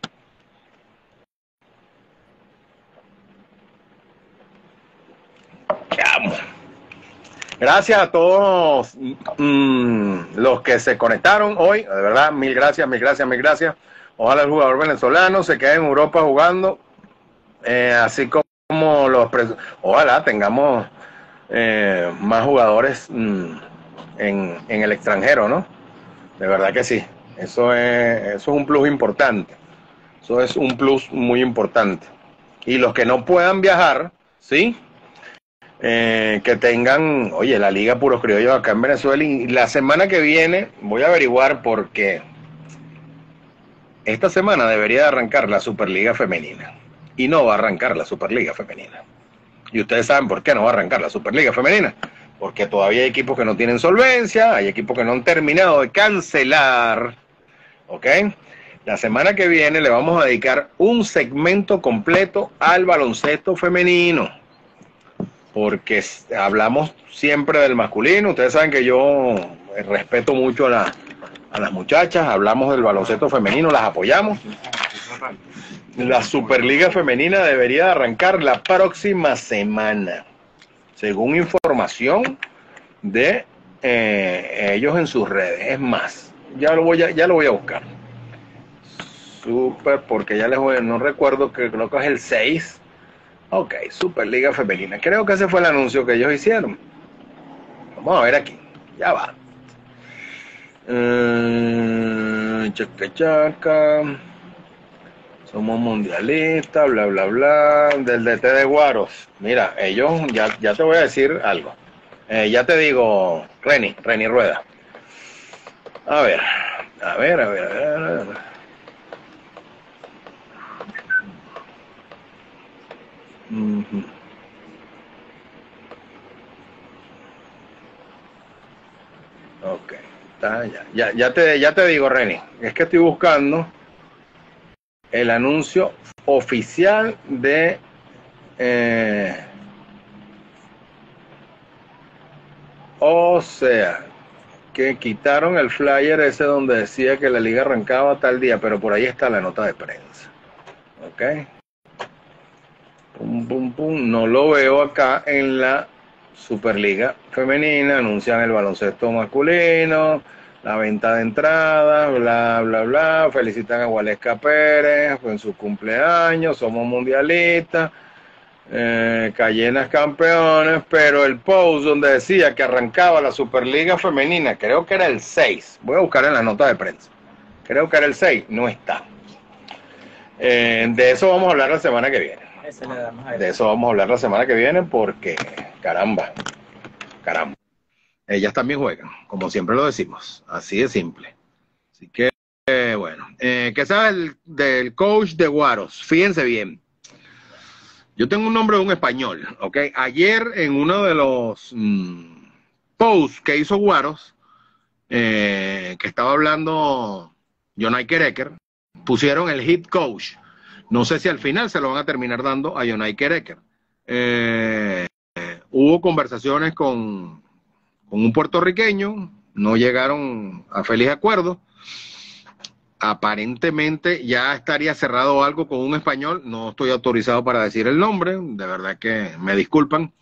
Gracias a todos los que se conectaron hoy, de verdad, mil gracias. Ojalá el jugador venezolano se quede en Europa jugando, así como ojalá tengamos más jugadores en el extranjero, ¿no? De verdad que sí, eso es un plus importante, eso es un plus muy importante. Y los que no puedan viajar, ¿sí? Que tengan, oye, la Liga Puros Criollos acá en Venezuela, y la semana que viene voy a averiguar, porque esta semana debería de arrancar la Superliga Femenina y no va a arrancar la Superliga Femenina. Y ustedes saben por qué no va a arrancar la Superliga Femenina, porque todavía hay equipos que no tienen solvencia, hay equipos que no han terminado de cancelar, ¿ok? La semana que viene le vamos a dedicar un segmento completo al baloncesto femenino, porque hablamos siempre del masculino. Ustedes saben que yo respeto mucho a las muchachas, hablamos del baloncesto femenino, las apoyamos. La Superliga Femenina debería de arrancar la próxima semana, según información de ellos en sus redes. Es más, ya lo voy a buscar. Super, porque ya no recuerdo, que creo que es el 6. Ok, Superliga Femenina. Creo que ese fue el anuncio que ellos hicieron. Vamos a ver aquí. Ya va. Chaca, chaca. Somos mundialistas, bla, bla, bla. Del DT de Guaros. Mira, ellos, ya te voy a decir algo. Ya te digo, Reni Rueda. A ver. Ok, ya te digo, Reni, es que estoy buscando el anuncio oficial de o sea, que quitaron el flyer ese donde decía que la liga arrancaba tal día, pero por ahí está la nota de prensa. Ok. No lo veo acá en la Superliga Femenina. Anuncian el baloncesto masculino, la venta de entradas, bla, bla, bla. Felicitan a Waleska Pérez en su cumpleaños. Somos mundialistas. Cayenas campeones. Pero el post donde decía que arrancaba la Superliga Femenina, creo que era el 6. Voy a buscar en la nota de prensa. Creo que era el 6. No está. De eso vamos a hablar la semana que viene. De eso vamos a hablar la semana que viene porque, caramba, ellas también juegan, como siempre lo decimos, así de simple. Así que, bueno, ¿qué sabes del coach de Guaros? Fíjense bien, yo tengo un nombre de un español, ¿ok? Ayer en uno de los posts que hizo Guaros, que estaba hablando Jonay Kereker, pusieron el head coach. No sé si al final se lo van a terminar dando a Jonay Kereker. Hubo conversaciones con un puertorriqueño, no llegaron a feliz acuerdo. Aparentemente ya estaría cerrado algo con un español, no estoy autorizado para decir el nombre, de verdad que me disculpan.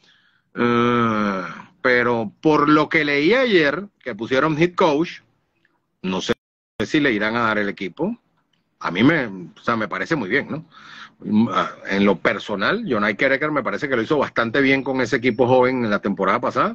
Pero por lo que leí ayer, que pusieron head coach, no sé si le irán a dar el equipo. A mí me parece muy bien, ¿no? En lo personal, Jonay Kereker me parece que lo hizo bastante bien con ese equipo joven en la temporada pasada.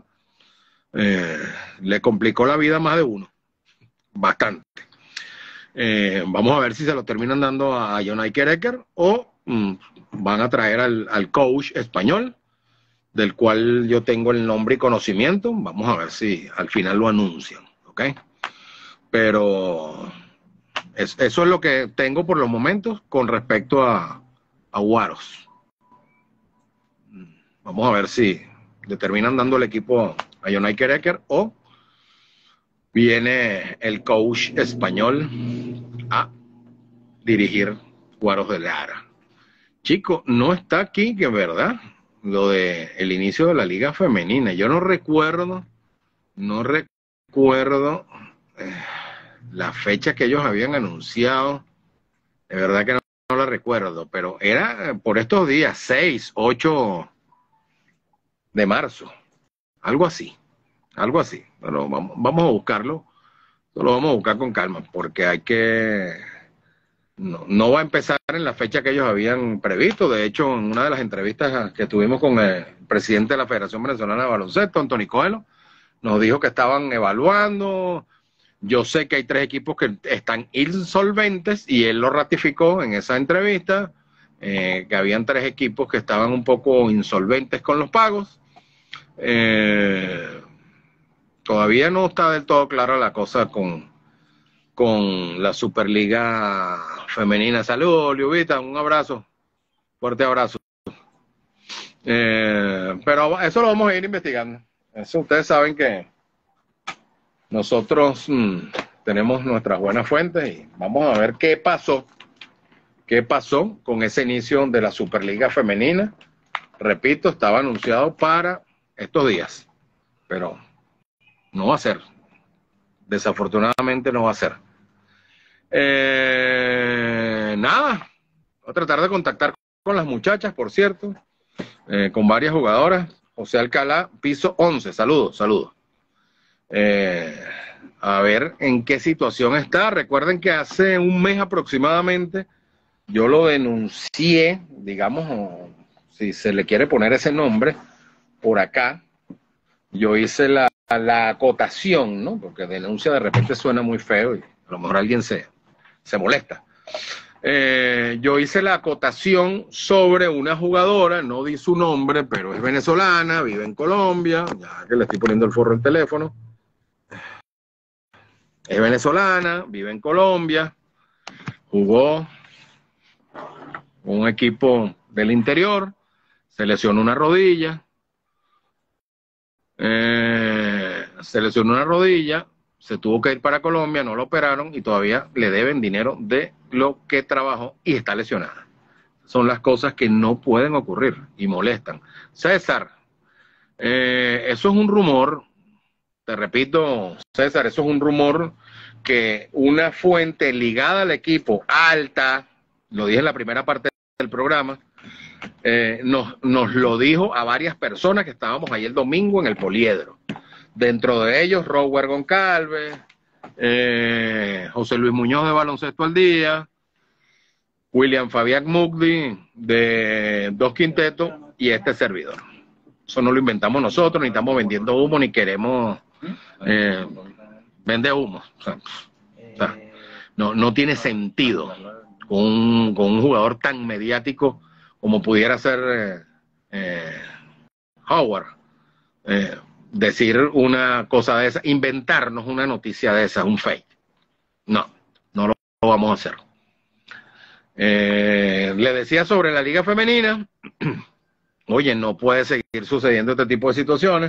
Le complicó la vida a más de uno. Bastante. Vamos a ver si se lo terminan dando a Jonay Kereker o van a traer al coach español, del cual yo tengo el nombre y conocimiento. Vamos a ver si al final lo anuncian, ¿ok? Pero eso es lo que tengo por los momentos con respecto a Guaros. Vamos a ver si le terminan dando el equipo a Jonay Kereker o viene el coach español a dirigir Guaros de Lara. Chico, no está aquí, que verdad, lo de el inicio de la liga femenina. Yo no recuerdo la fecha que ellos habían anunciado. De verdad que no la recuerdo, pero era por estos días, 6, 8 de marzo, algo así. Pero vamos a buscarlo, lo vamos a buscar con calma, porque no va a empezar en la fecha que ellos habían previsto. De hecho, en una de las entrevistas que tuvimos con el presidente de la Federación Venezolana de Baloncesto, Anthony Coelho, nos dijo que estaban evaluando. Yo sé que hay 3 equipos que están insolventes y él lo ratificó en esa entrevista, que habían 3 equipos que estaban un poco insolventes con los pagos. Todavía no está del todo clara la cosa con la Superliga Femenina. Saludos, Liubita, un abrazo, fuerte abrazo. Pero eso lo vamos a ir investigando. Eso ustedes saben que nosotros tenemos nuestras buenas fuentes y vamos a ver qué pasó con ese inicio de la Superliga Femenina. Repito, estaba anunciado para estos días, pero no va a ser. Desafortunadamente no va a ser. Nada, voy a tratar de contactar con las muchachas, por cierto, con varias jugadoras. José Alcalá, piso 11, saludos, saludos. A ver en qué situación está. Recuerden que hace un mes aproximadamente yo lo denuncié, digamos, o si se le quiere poner ese nombre, por acá. Yo hice la acotación, ¿no? Porque denuncia de repente suena muy feo y a lo mejor alguien se molesta. Yo hice la acotación sobre una jugadora, no di su nombre, pero es venezolana, vive en Colombia, ya que le estoy poniendo el forro en teléfono. Es venezolana, vive en Colombia, jugó un equipo del interior, se lesionó una rodilla, se tuvo que ir para Colombia, no lo operaron y todavía le deben dinero de lo que trabajó y está lesionada. Son las cosas que no pueden ocurrir y molestan. César, eso es un rumor, te repito, César, eso es un rumor que una fuente ligada al equipo alta, lo dije en la primera parte del programa, nos lo dijo a varias personas que estábamos ahí el domingo en el Poliedro. Dentro de ellos, Robert Goncalves, José Luis Muñoz de Baloncesto al Día, William Fabián Mugdi de Dos Quintetos y este servidor. Eso no lo inventamos nosotros, ni estamos vendiendo humo, ni queremos vender humo. O sea, no tiene sentido con un jugador tan mediático como pudiera ser Howard. Decir una cosa de esa, inventarnos una noticia de esa, un fake. No lo vamos a hacer. Le decía sobre la liga femenina, oye, no puede seguir sucediendo este tipo de situaciones,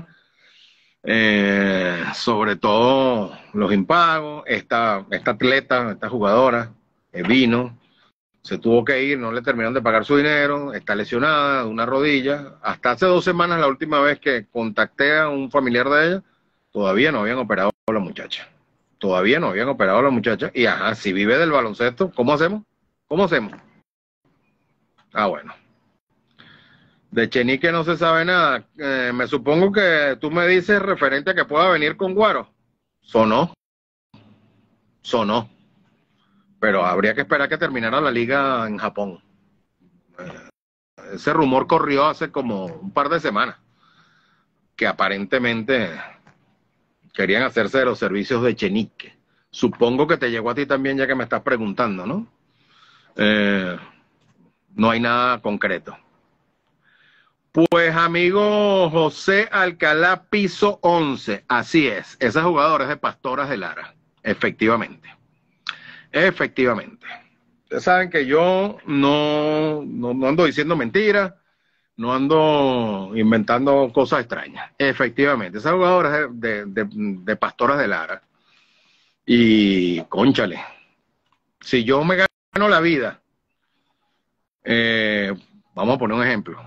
sobre todo los impagos. Esta atleta, esta jugadora, vino, se tuvo que ir, no le terminaron de pagar su dinero, está lesionada de una rodilla. Hasta hace 2 semanas, la última vez que contacté a un familiar de ella, todavía no habían operado a la muchacha. Todavía no habían operado a la muchacha. Y ajá, si vive del baloncesto, ¿cómo hacemos? ¿Cómo hacemos? Ah, bueno. De Chenique no se sabe nada. Me supongo que tú me dices referente a que pueda venir con Guaro. Sonó. Pero habría que esperar que terminara la liga en Japón. Ese rumor corrió hace como un par de semanas, que aparentemente querían hacerse de los servicios de Chenique. Supongo que te llegó a ti también, ya que me estás preguntando, ¿no? No hay nada concreto. Pues amigo José Alcalá, piso 11, así es, esa jugadora es de Pastoras de Lara, efectivamente. Ustedes saben que yo no ando diciendo mentiras, no ando inventando cosas extrañas. Efectivamente, esa jugadora es de Pastoras de Lara. Y, cónchale, si yo me gano la vida, vamos a poner un ejemplo,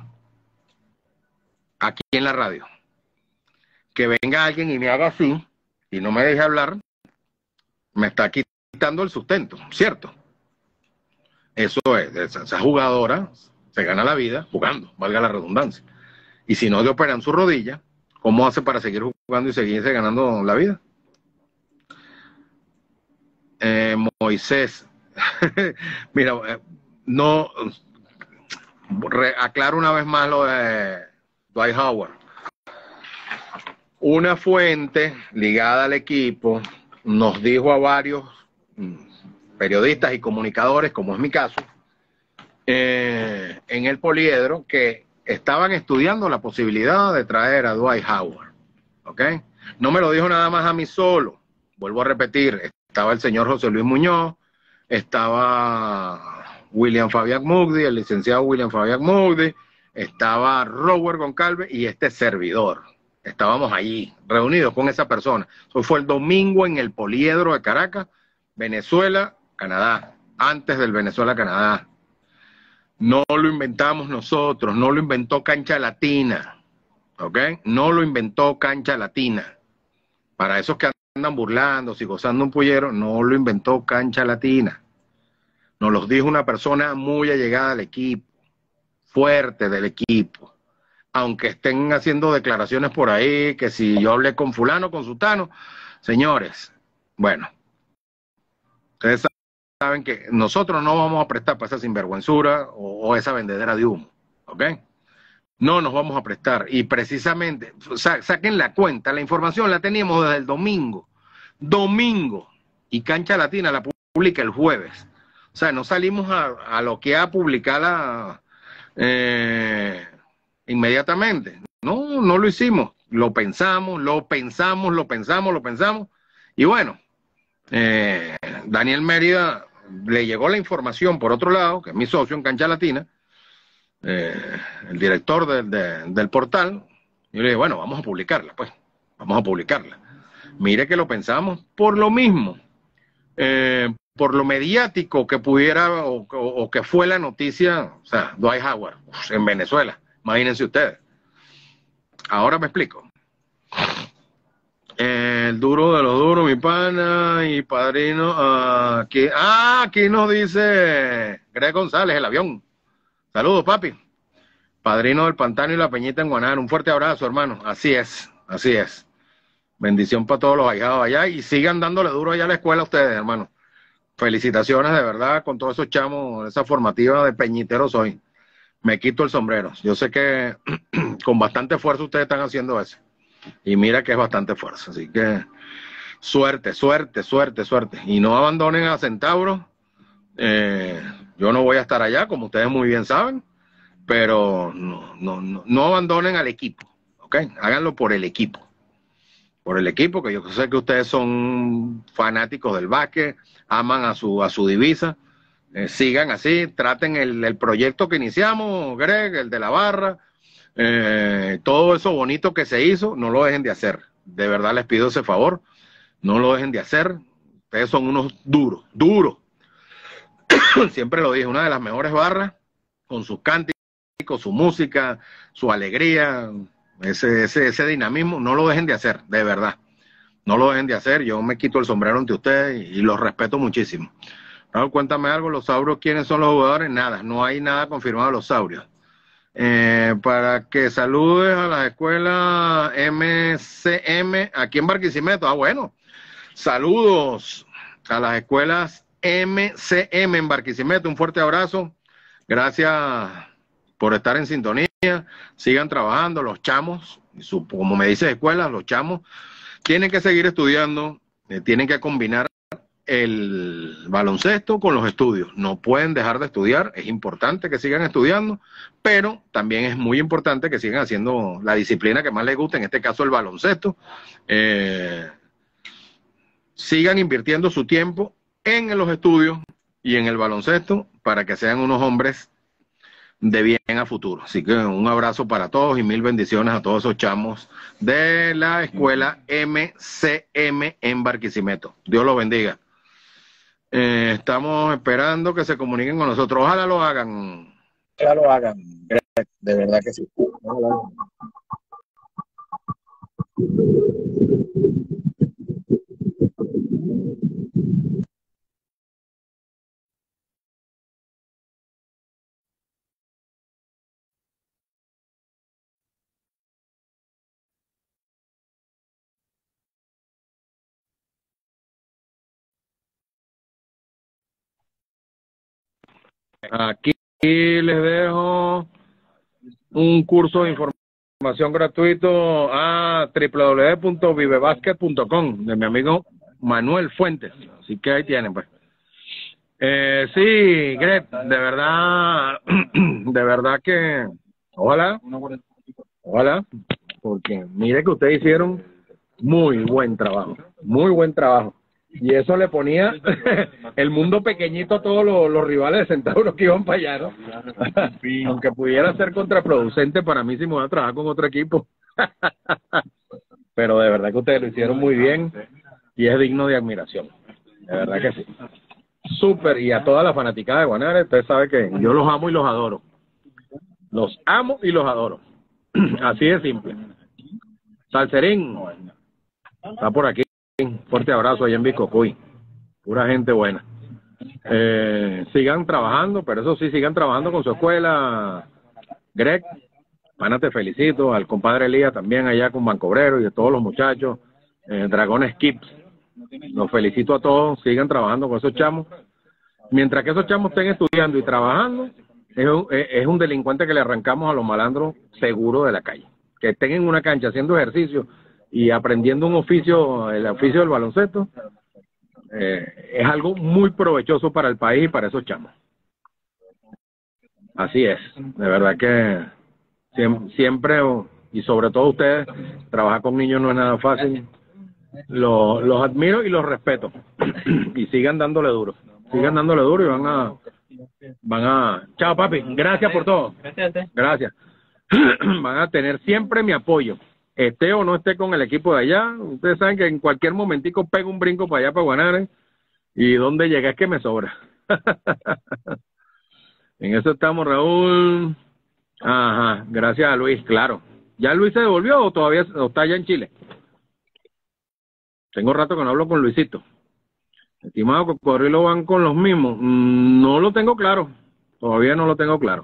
aquí en la radio, que venga alguien y me haga así, y no me deje hablar, me está quitando el sustento, ¿cierto? Eso es, esa jugadora se gana la vida jugando, valga la redundancia. Y si no le operan su rodilla, ¿cómo hace para seguir jugando y seguirse ganando la vida? Moisés, mira, no, aclaro una vez más lo de Dwight Howard. Una fuente ligada al equipo nos dijo a varios periodistas y comunicadores, como es mi caso, en el Poliedro, que estaban estudiando la posibilidad de traer a Dwight Howard. ¿Ok? No me lo dijo nada más a mí solo. Vuelvo a repetir, estaba el señor José Luis Muñoz, estaba William Fabián Mugdi, el licenciado William Fabián Mugdi, estaba Robert Goncalves y este servidor. Estábamos allí, reunidos con esa persona. Eso fue el domingo en el Poliedro de Caracas, Venezuela, Canadá, antes del Venezuela-Canadá. No lo inventamos nosotros, no lo inventó Cancha Latina, ¿ok? No lo inventó Cancha Latina. Para esos que andan burlando, si gozando un pullero, no lo inventó Cancha Latina. Nos los dijo una persona muy allegada al equipo, fuerte del equipo. Aunque estén haciendo declaraciones por ahí, que si yo hablé con fulano, con sutano, señores, bueno, ustedes saben que nosotros no vamos a prestar para esa sinvergüenzura o esa vendedera de humo, ¿ok? No nos vamos a prestar. Y precisamente, saquen la cuenta, la información la teníamos desde el domingo. Y Cancha Latina la publica el jueves. O sea, no salimos a lo que a publicarla inmediatamente. No, no lo hicimos. Lo pensamos. Y bueno, Daniel Mérida le llegó la información por otro lado, que es mi socio en Cancha Latina, el director del portal. Yo le dije, bueno, vamos a publicarla, pues. Vamos a publicarla. Mire que lo pensamos por lo mismo. Por lo mediático que pudiera o que fue la noticia, o sea, Dwight Howard en Venezuela, imagínense ustedes. Ahora me explico. El duro de los duros, mi pana y padrino. Aquí nos dice Greg González, el avión. Saludos, papi. Padrino del Pantano y la Peñita en Guanán. Un fuerte abrazo, hermano. Así es, así es. Bendición para todos los ahijados allá y sigan dándole duro allá a la escuela a ustedes, hermano. Felicitaciones de verdad con todos esos chamos, esa formativa de peñiteros hoy. Me quito el sombrero. Yo sé que con bastante esfuerzo ustedes están haciendo eso. Y mira que es bastante esfuerzo. Así que suerte. Y no abandonen a Centauro. Yo no voy a estar allá, como ustedes muy bien saben. Pero no abandonen al equipo. ¿Ok? Háganlo por el equipo. Por el equipo, que yo sé que ustedes son fanáticos del básquet, aman a su divisa, sigan así, traten el proyecto que iniciamos, Greg, el de la barra, todo eso bonito que se hizo, no lo dejen de hacer, de verdad les pido ese favor, no lo dejen de hacer, ustedes son unos duros, siempre lo dije, una de las mejores barras, con sus cánticos, su música, su alegría, ese dinamismo, no lo dejen de hacer, de verdad. No lo dejen de hacer, yo me quito el sombrero ante ustedes y los respeto muchísimo. Raúl, cuéntame algo, los Saurios, ¿quiénes son los jugadores? Nada, no hay nada confirmado de los Saurios. Para que saludes a la escuela MCM aquí en Barquisimeto. Bueno, saludos a las escuelas MCM en Barquisimeto, un fuerte abrazo. Gracias por estar en sintonía. Sigan trabajando, los chamos, como me dice escuela, los chamos tienen que seguir estudiando, tienen que combinar el baloncesto con los estudios, no pueden dejar de estudiar, es importante que sigan estudiando, pero también es muy importante que sigan haciendo la disciplina que más les gusta, en este caso el baloncesto, sigan invirtiendo su tiempo en los estudios y en el baloncesto para que sean unos hombres de bien a futuro. Así que un abrazo para todos y mil bendiciones a todos esos chamos de la escuela MCM en Barquisimeto. Dios los bendiga. Estamos esperando que se comuniquen con nosotros. Ojalá lo hagan. Ojalá lo hagan. De verdad que sí. Ojalá. Aquí les dejo un curso de información gratuito a www.vivebasket.com de mi amigo Manuel Fuentes. Así que ahí tienen, pues. Sí, Greg, de verdad que ojalá, porque mire que ustedes hicieron muy buen trabajo. Y eso le ponía el mundo pequeñito a todos los rivales de Centauros que iban para allá, ¿no? Aunque pudiera ser contraproducente para mí si me voy a trabajar con otro equipo. Pero de verdad que ustedes lo hicieron muy bien y es digno de admiración. De verdad que sí. Súper, y a toda la fanaticada de Guanare, usted sabe que yo los amo y los adoro. Los amo y los adoro. Así de simple. Salserín, está por aquí. fuerte abrazo allá en Bicocuy, pura gente buena. Sigan trabajando, pero eso sí, sigan trabajando con su escuela. Greg, pana, te felicito, al compadre Elías también allá con Bancobrero y a todos los muchachos, Dragones Kips, los felicito a todos, sigan trabajando con esos chamos. Mientras que esos chamos estén estudiando y trabajando, es un delincuente que le arrancamos a los malandros seguro de la calle. Que estén en una cancha haciendo ejercicio y aprendiendo un oficio, el oficio del baloncesto, es algo muy provechoso para el país y para esos chamos. Así es, de verdad que siempre, y sobre todo ustedes, trabajar con niños no es nada fácil. Los admiro y los respeto. Y sigan dándole duro y van a... Chao, papi, gracias por todo. Gracias. Van a tener siempre mi apoyo. Esté o no esté con el equipo de allá, ustedes saben que en cualquier momentico pego un brinco para allá, para Guanare, y donde llegué es que me sobra. En eso estamos, Raúl. Ajá, gracias a Luis, claro. ¿Ya Luis se devolvió o todavía está allá en Chile? Tengo rato que no hablo con Luisito. Estimado Cocodrilo, ¿van con los mismos? No lo tengo claro. Todavía no lo tengo claro.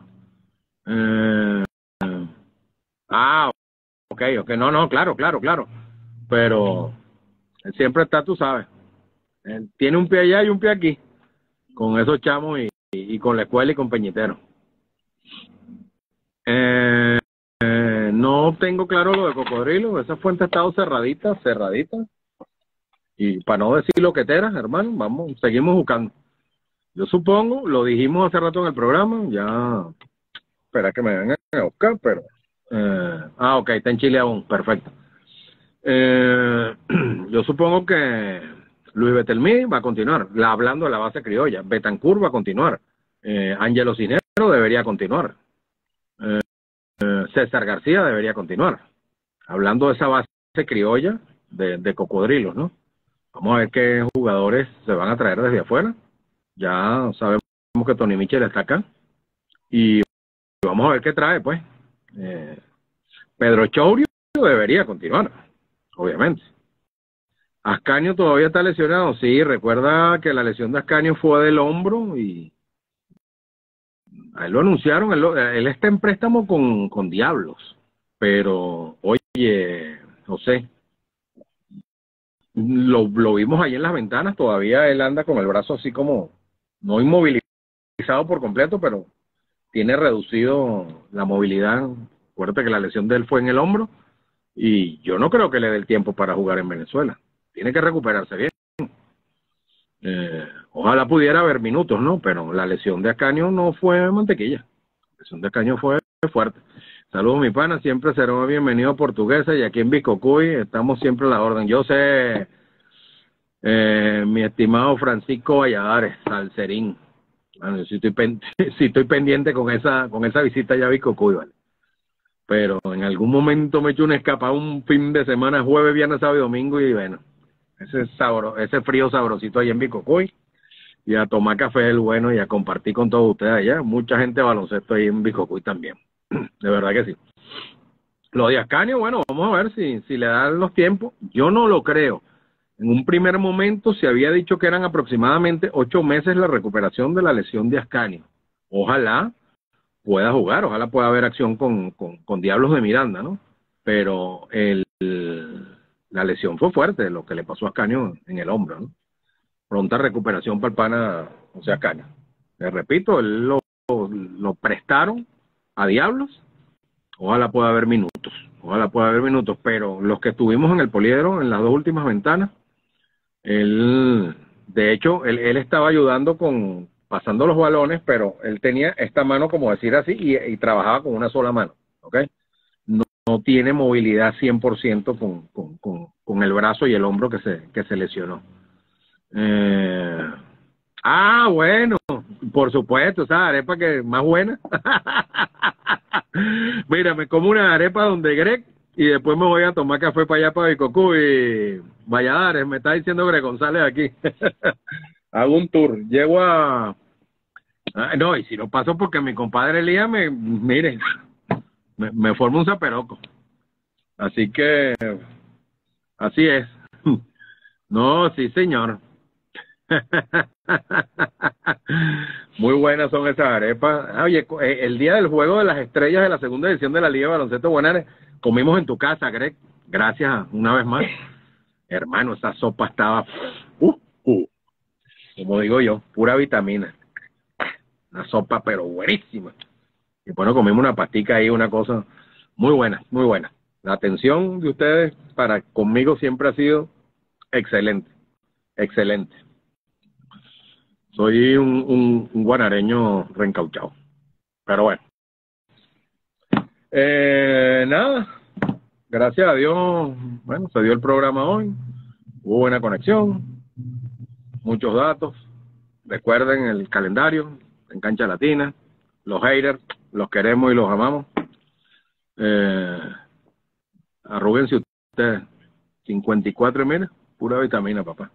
Ok. No, claro. Pero él siempre está, tú sabes. Él tiene un pie allá y un pie aquí. Con esos chamos y con la escuela y con Peñitero. No tengo claro lo de Cocodrilo. Esa fuente ha estado cerradita. Y para no decir loqueteras, hermano, seguimos buscando. Yo supongo, lo dijimos hace rato en el programa, ya, espera que me vengan a buscar, pero... ok, está en Chile aún, perfecto. Yo supongo que Luis Betelmí va a continuar, hablando de la base criolla. Betancur va a continuar. Ángelo Cinero debería continuar. César García debería continuar. Hablando de esa base criolla de Cocodrilos, ¿no? Vamos a ver qué jugadores se van a traer desde afuera. Ya sabemos que Tony Mitchell está acá. Y vamos a ver qué trae, pues. Pedro Chourio debería continuar, obviamente. Ascanio todavía está lesionado. Sí, recuerda que la lesión de Ascanio fue del hombro y a él lo anunciaron. Él está en préstamo con Diablos. Pero, oye, no sé. Lo vimos ahí en las ventanas, todavía él anda con el brazo así como, no inmovilizado por completo, pero tiene reducido la movilidad. Acuérdate que la lesión de él fue en el hombro, y yo no creo que le dé el tiempo para jugar en Venezuela. Tiene que recuperarse bien. Ojalá pudiera haber minutos, ¿no? Pero la lesión de Ascanio no fue mantequilla. La lesión de Ascanio fue fuerte. Saludos, mi pana, siempre será bienvenido a Portuguesa, y aquí en Bicocuy estamos siempre a la orden. Yo sé, mi estimado Francisco Valladares, Salcerín. Bueno, sí estoy pendiente con esa visita ya a Bicocuy, ¿vale? Pero en algún momento me echo una escapada un fin de semana, jueves, viernes, sábado y domingo, y bueno, ese frío sabrosito ahí en Bicocuy, y a tomar café del bueno y a compartir con todos ustedes allá. Mucha gente de baloncesto ahí en Bicocuy también. De verdad que sí. Lo de Ascanio, bueno, vamos a ver si le dan los tiempos. Yo no lo creo. En un primer momento se había dicho que eran aproximadamente 8 meses la recuperación de la lesión de Ascanio. Ojalá pueda jugar, ojalá pueda haber acción con Diablos de Miranda, ¿no? Pero la lesión fue fuerte, lo que le pasó a Ascanio en el hombro, ¿no? Pronta recuperación para el pana, o sea, Ascanio. Le repito, él lo prestaron a Diablos. Ojalá pueda haber minutos, pero los que estuvimos en el Poliedro en las 2 últimas ventanas, él estaba ayudando pasando los balones, pero él tenía esta mano, como decir así, y trabajaba con una sola mano, ¿ok? No tiene movilidad 100% con el brazo y el hombro que se lesionó. Bueno, por supuesto, esa arepa que más buena. Mira, me como una arepa donde Greg y después me voy a tomar café para allá, para Bicocuy y Valladares. Me está diciendo Greg González aquí. Hago un tour, llego no, y si no paso porque mi compadre Elías me forma un zaperoco. Así que, así es. No, sí, señor. Muy buenas son esas arepas. Oye, el día del juego de las estrellas de la segunda edición de la Liga de Baloncesto Guanare, comimos en tu casa, Greg. Gracias una vez más. Hermano, esa sopa estaba, uh, uh, como digo yo, pura vitamina. Una sopa, pero buenísima. Y bueno, comimos una pastica ahí, una cosa muy buena, muy buena. La atención de ustedes para conmigo siempre ha sido excelente, excelente. Soy un guanareño reencauchado. Pero bueno. Nada, gracias a Dios, bueno, se dio el programa hoy. Hubo buena conexión, muchos datos. Recuerden el calendario en Cancha Latina. Los haters, los queremos y los amamos. Arrúguense ustedes. 54, mira, pura vitamina, papá.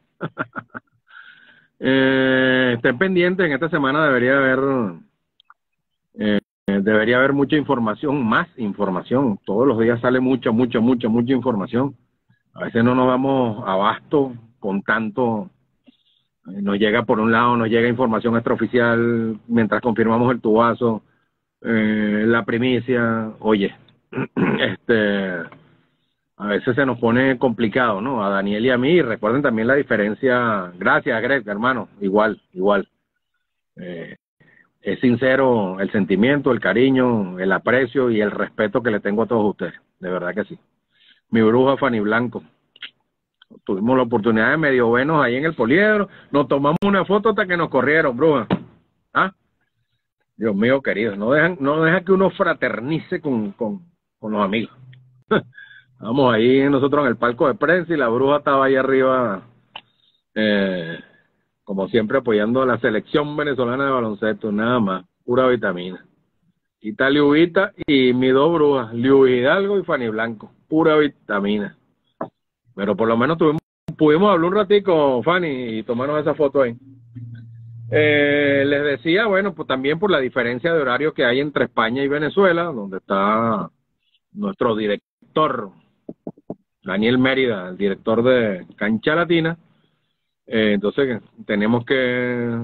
Estén pendientes, en esta semana debería haber mucha información, más información. Todos los días sale mucha información. A veces no nos damos abasto con tanto. Nos llega por un lado, nos llega información extraoficial mientras confirmamos el tubazo, la primicia. Oye, a veces se nos pone complicado, ¿no? A Daniel y a mí. Recuerden también la diferencia. Gracias, Greg, hermano. Igual. Es sincero el sentimiento, el cariño, el aprecio y el respeto que le tengo a todos ustedes. De verdad que sí. Mi bruja Fanny Blanco. Tuvimos la oportunidad de medio vernos ahí en el poliedro. Nos tomamos una foto hasta que nos corrieron, bruja. ¿Ah? Dios mío, querido. No dejan que uno fraternice con los amigos. Vamos ahí nosotros en el palco de prensa y la bruja estaba ahí arriba, como siempre apoyando a la selección venezolana de baloncesto, nada más, pura vitamina. Y está Liubita y mis dos brujas, Liu Hidalgo y Fanny Blanco, pura vitamina. Pero por lo menos pudimos hablar un ratico, Fanny, y tomarnos esa foto ahí. Les decía, bueno, pues también por la diferencia de horario que hay entre España y Venezuela, donde está nuestro director, Daniel Mérida, el director de Cancha Latina. Entonces tenemos que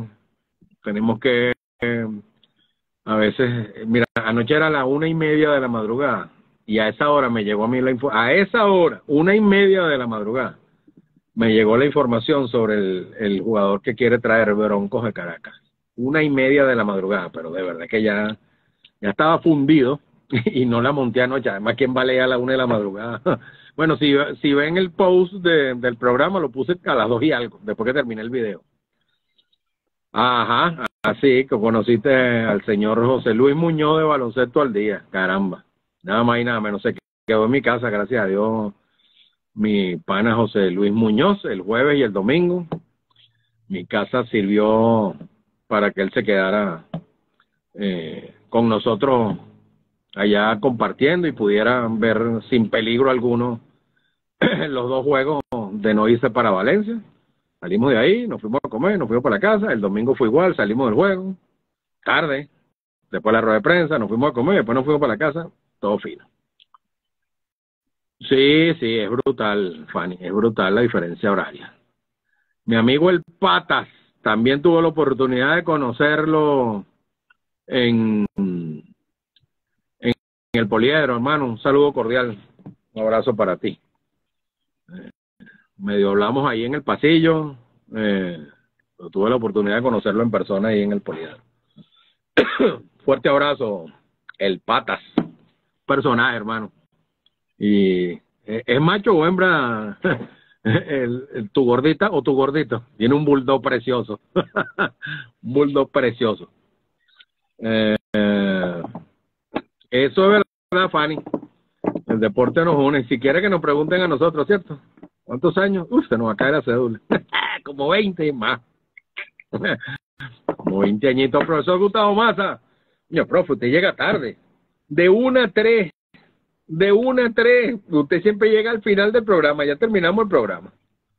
a veces, mira, anoche era la 1:30 de la madrugada y a esa hora me llegó a mí a esa hora, 1:30 de la madrugada, me llegó la información sobre el jugador que quiere traer Broncos de Caracas. 1:30 de la madrugada, pero de verdad que ya estaba fundido y no la monté anoche. Además, ¿quién va a leer a la 1 de la madrugada? Bueno, si ven el post del programa, lo puse a las 2 y algo, después que terminé el video. Ajá, así que conociste al señor José Luis Muñoz de Baloncesto al Día. Caramba, nada más y nada menos. Se quedó en mi casa, gracias a Dios, mi pana José Luis Muñoz, el jueves y el domingo. Mi casa sirvió para que él se quedara con nosotros allá compartiendo y pudiera ver sin peligro alguno los dos juegos de no irse para Valencia. Salimos de ahí, nos fuimos a comer, nos fuimos para la casa. El domingo fue igual, salimos del juego tarde, después la rueda de prensa, nos fuimos a comer, después nos fuimos para la casa, todo fino. Sí, es brutal, Fanny, es brutal la diferencia horaria. Mi amigo el Patas también tuvo la oportunidad de conocerlo en el poliedro, hermano. Un saludo cordial, un abrazo para ti. Medio hablamos ahí en el pasillo, tuve la oportunidad de conocerlo en persona ahí en el poliedro. Fuerte abrazo, el Patas, personaje, hermano. Y ¿es macho o hembra tu gordita o tu gordito? Tiene un bulldog precioso. Un bulldog precioso. Eso es verdad, Fanny. El deporte nos une. Si quiere que nos pregunten a nosotros, ¿cierto? ¿Cuántos años? Se nos va a caer la cédula. Como 20 más. Como 20 añitos. Profesor Gustavo Maza. Mira, profe, usted llega tarde. De 1 a 3. De 1 a 3. Usted siempre llega al final del programa. Ya terminamos el programa.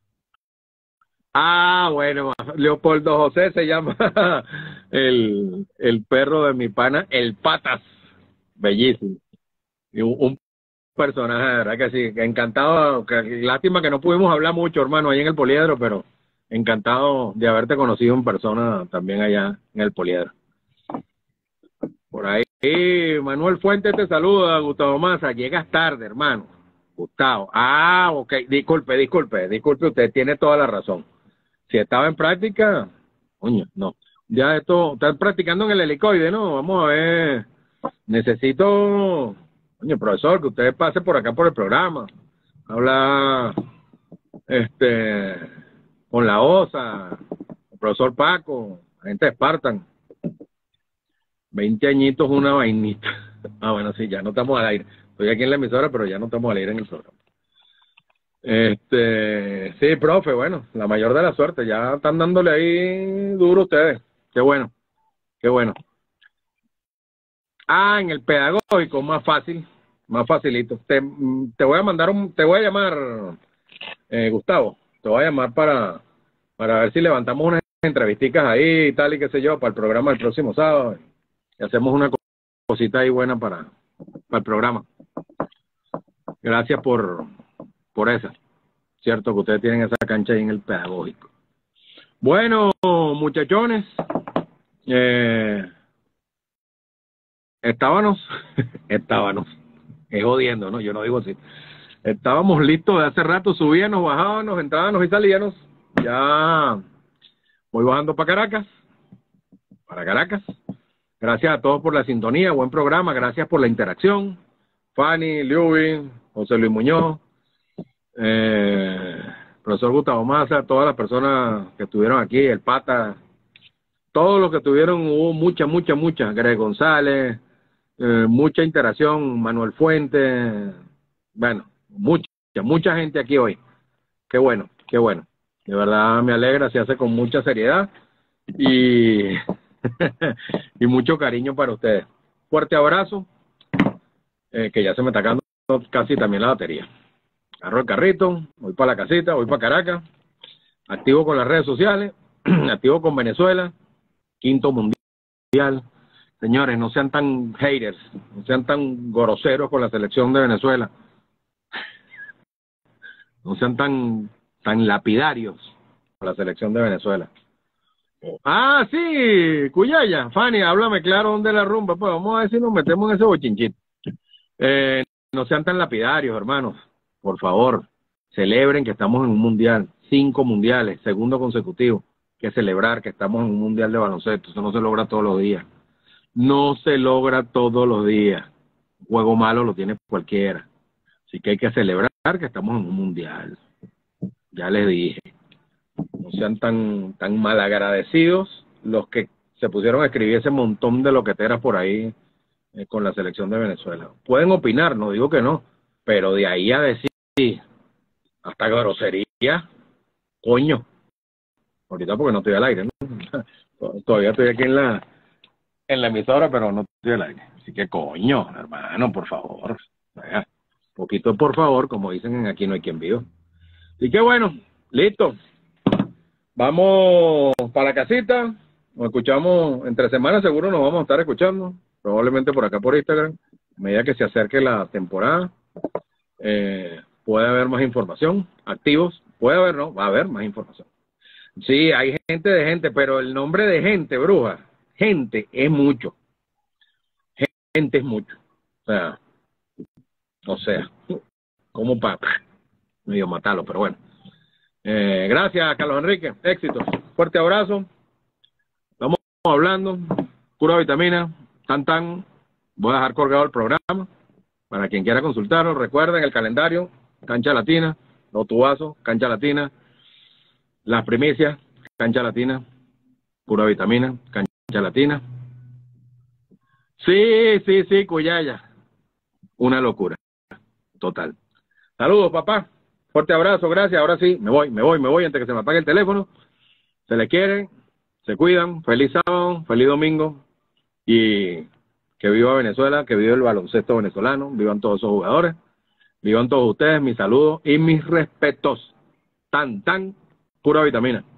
Ah, bueno. Leopoldo José se llama el perro de mi pana, el Patas. Bellísimo. Y un personaje, de verdad que sí. Encantado, lástima que no pudimos hablar mucho, hermano, ahí en el Poliedro, pero encantado de haberte conocido en persona también allá en el Poliedro. Por ahí, Manuel Fuentes te saluda, Gustavo Maza. Llegas tarde, hermano. Gustavo. Ah, ok. Disculpe, usted tiene toda la razón. Si estaba en práctica, coño, no. Ya esto, están practicando en el helicoide, ¿no? Vamos a ver. Necesito, coño, profesor, que usted pase por acá por el programa. Habla, con la OSA, el profesor Paco, la gente de Spartan. 20 añitos, una vainita. Ah, bueno, sí, ya no estamos al aire. Estoy aquí en la emisora, pero ya no estamos al aire en el programa. Sí, profe, bueno, la mayor de la suerte. Ya están dándole ahí duro ustedes. Qué bueno, qué bueno. Ah, en el pedagógico, más fácil, más facilito. Te voy a mandar te voy a llamar, Gustavo, te voy a llamar para ver si levantamos unas entrevisticas ahí y tal y qué sé yo, para el programa del próximo sábado. Y hacemos una cosita ahí buena para el programa. Gracias por esa. Cierto que ustedes tienen esa cancha ahí en el pedagógico. Bueno, muchachones, estábamos, es jodiendo, ¿no? Yo no digo así. Estábamos listos de hace rato, subíamos, bajábamos, entrábamos y salíamos. Ya voy bajando para Caracas. Gracias a todos por la sintonía, buen programa, gracias por la interacción. Fanny, Liubi, José Luis Muñoz, profesor Gustavo Maza, todas las personas que estuvieron aquí, el Pata, todos los que estuvieron, hubo mucha, Greg González, mucha interacción, Manuel Fuentes, bueno, mucha gente aquí hoy. Qué bueno, de verdad me alegra, se hace con mucha seriedad y y mucho cariño para ustedes. Fuerte abrazo, que ya se me está acabando casi también la batería. Agarro el carrito, voy para la casita, voy para Caracas, activo con las redes sociales, activo con Venezuela, 5º mundial. Señores, no sean tan haters, no sean tan groseros con la selección de Venezuela, no sean tan lapidarios con la selección de Venezuela. Ah, sí, Cuyaya, Fanny, háblame claro dónde es la rumba, pues vamos a ver si nos metemos en ese bochinchito. No sean tan lapidarios, hermanos, por favor, celebren que estamos en un mundial, 5 mundiales, segundo consecutivo, que celebrar que estamos en un mundial de baloncesto, eso no se logra todos los días, juego malo lo tiene cualquiera, así que hay que celebrar que estamos en un mundial, ya les dije. No sean tan malagradecidos los que se pusieron a escribir ese montón de loqueteras por ahí con la selección de Venezuela. Pueden opinar, no digo que no, pero de ahí a decir hasta grosería, coño. Ahorita porque no estoy al aire, ¿no? Todavía estoy aquí en la emisora, pero no estoy al aire. Así que coño, hermano, por favor. Poquito por favor, como dicen en Aquí no hay quien viva. Así que bueno, listo. Vamos para la casita, nos escuchamos entre semanas, seguro nos vamos a estar escuchando, probablemente por acá por Instagram, a medida que se acerque la temporada, puede haber más información, activos, puede haber, no, va a haber más información. Sí, hay gente, pero el nombre de gente, bruja, gente es mucho, o sea, como para medio matarlo, pero bueno. Gracias, Carlos Enrique. Éxitos. Fuerte abrazo. Estamos hablando. Pura vitamina. Tan. Voy a dejar colgado el programa para quien quiera consultarlo. Recuerden el calendario. Cancha Latina. Los tubazos. Cancha Latina. Las primicias. Cancha Latina. Pura vitamina. Cancha Latina. Sí, Cuyaya. Una locura. Total. Saludos, papá. Fuerte abrazo, gracias. Ahora sí, me voy antes que se me apague el teléfono. Se le quieren, se cuidan. Feliz sábado, feliz domingo. Y que viva Venezuela, que viva el baloncesto venezolano. Vivan todos esos jugadores. Vivan todos ustedes. Mis saludos y mis respetos. Tan, pura vitamina.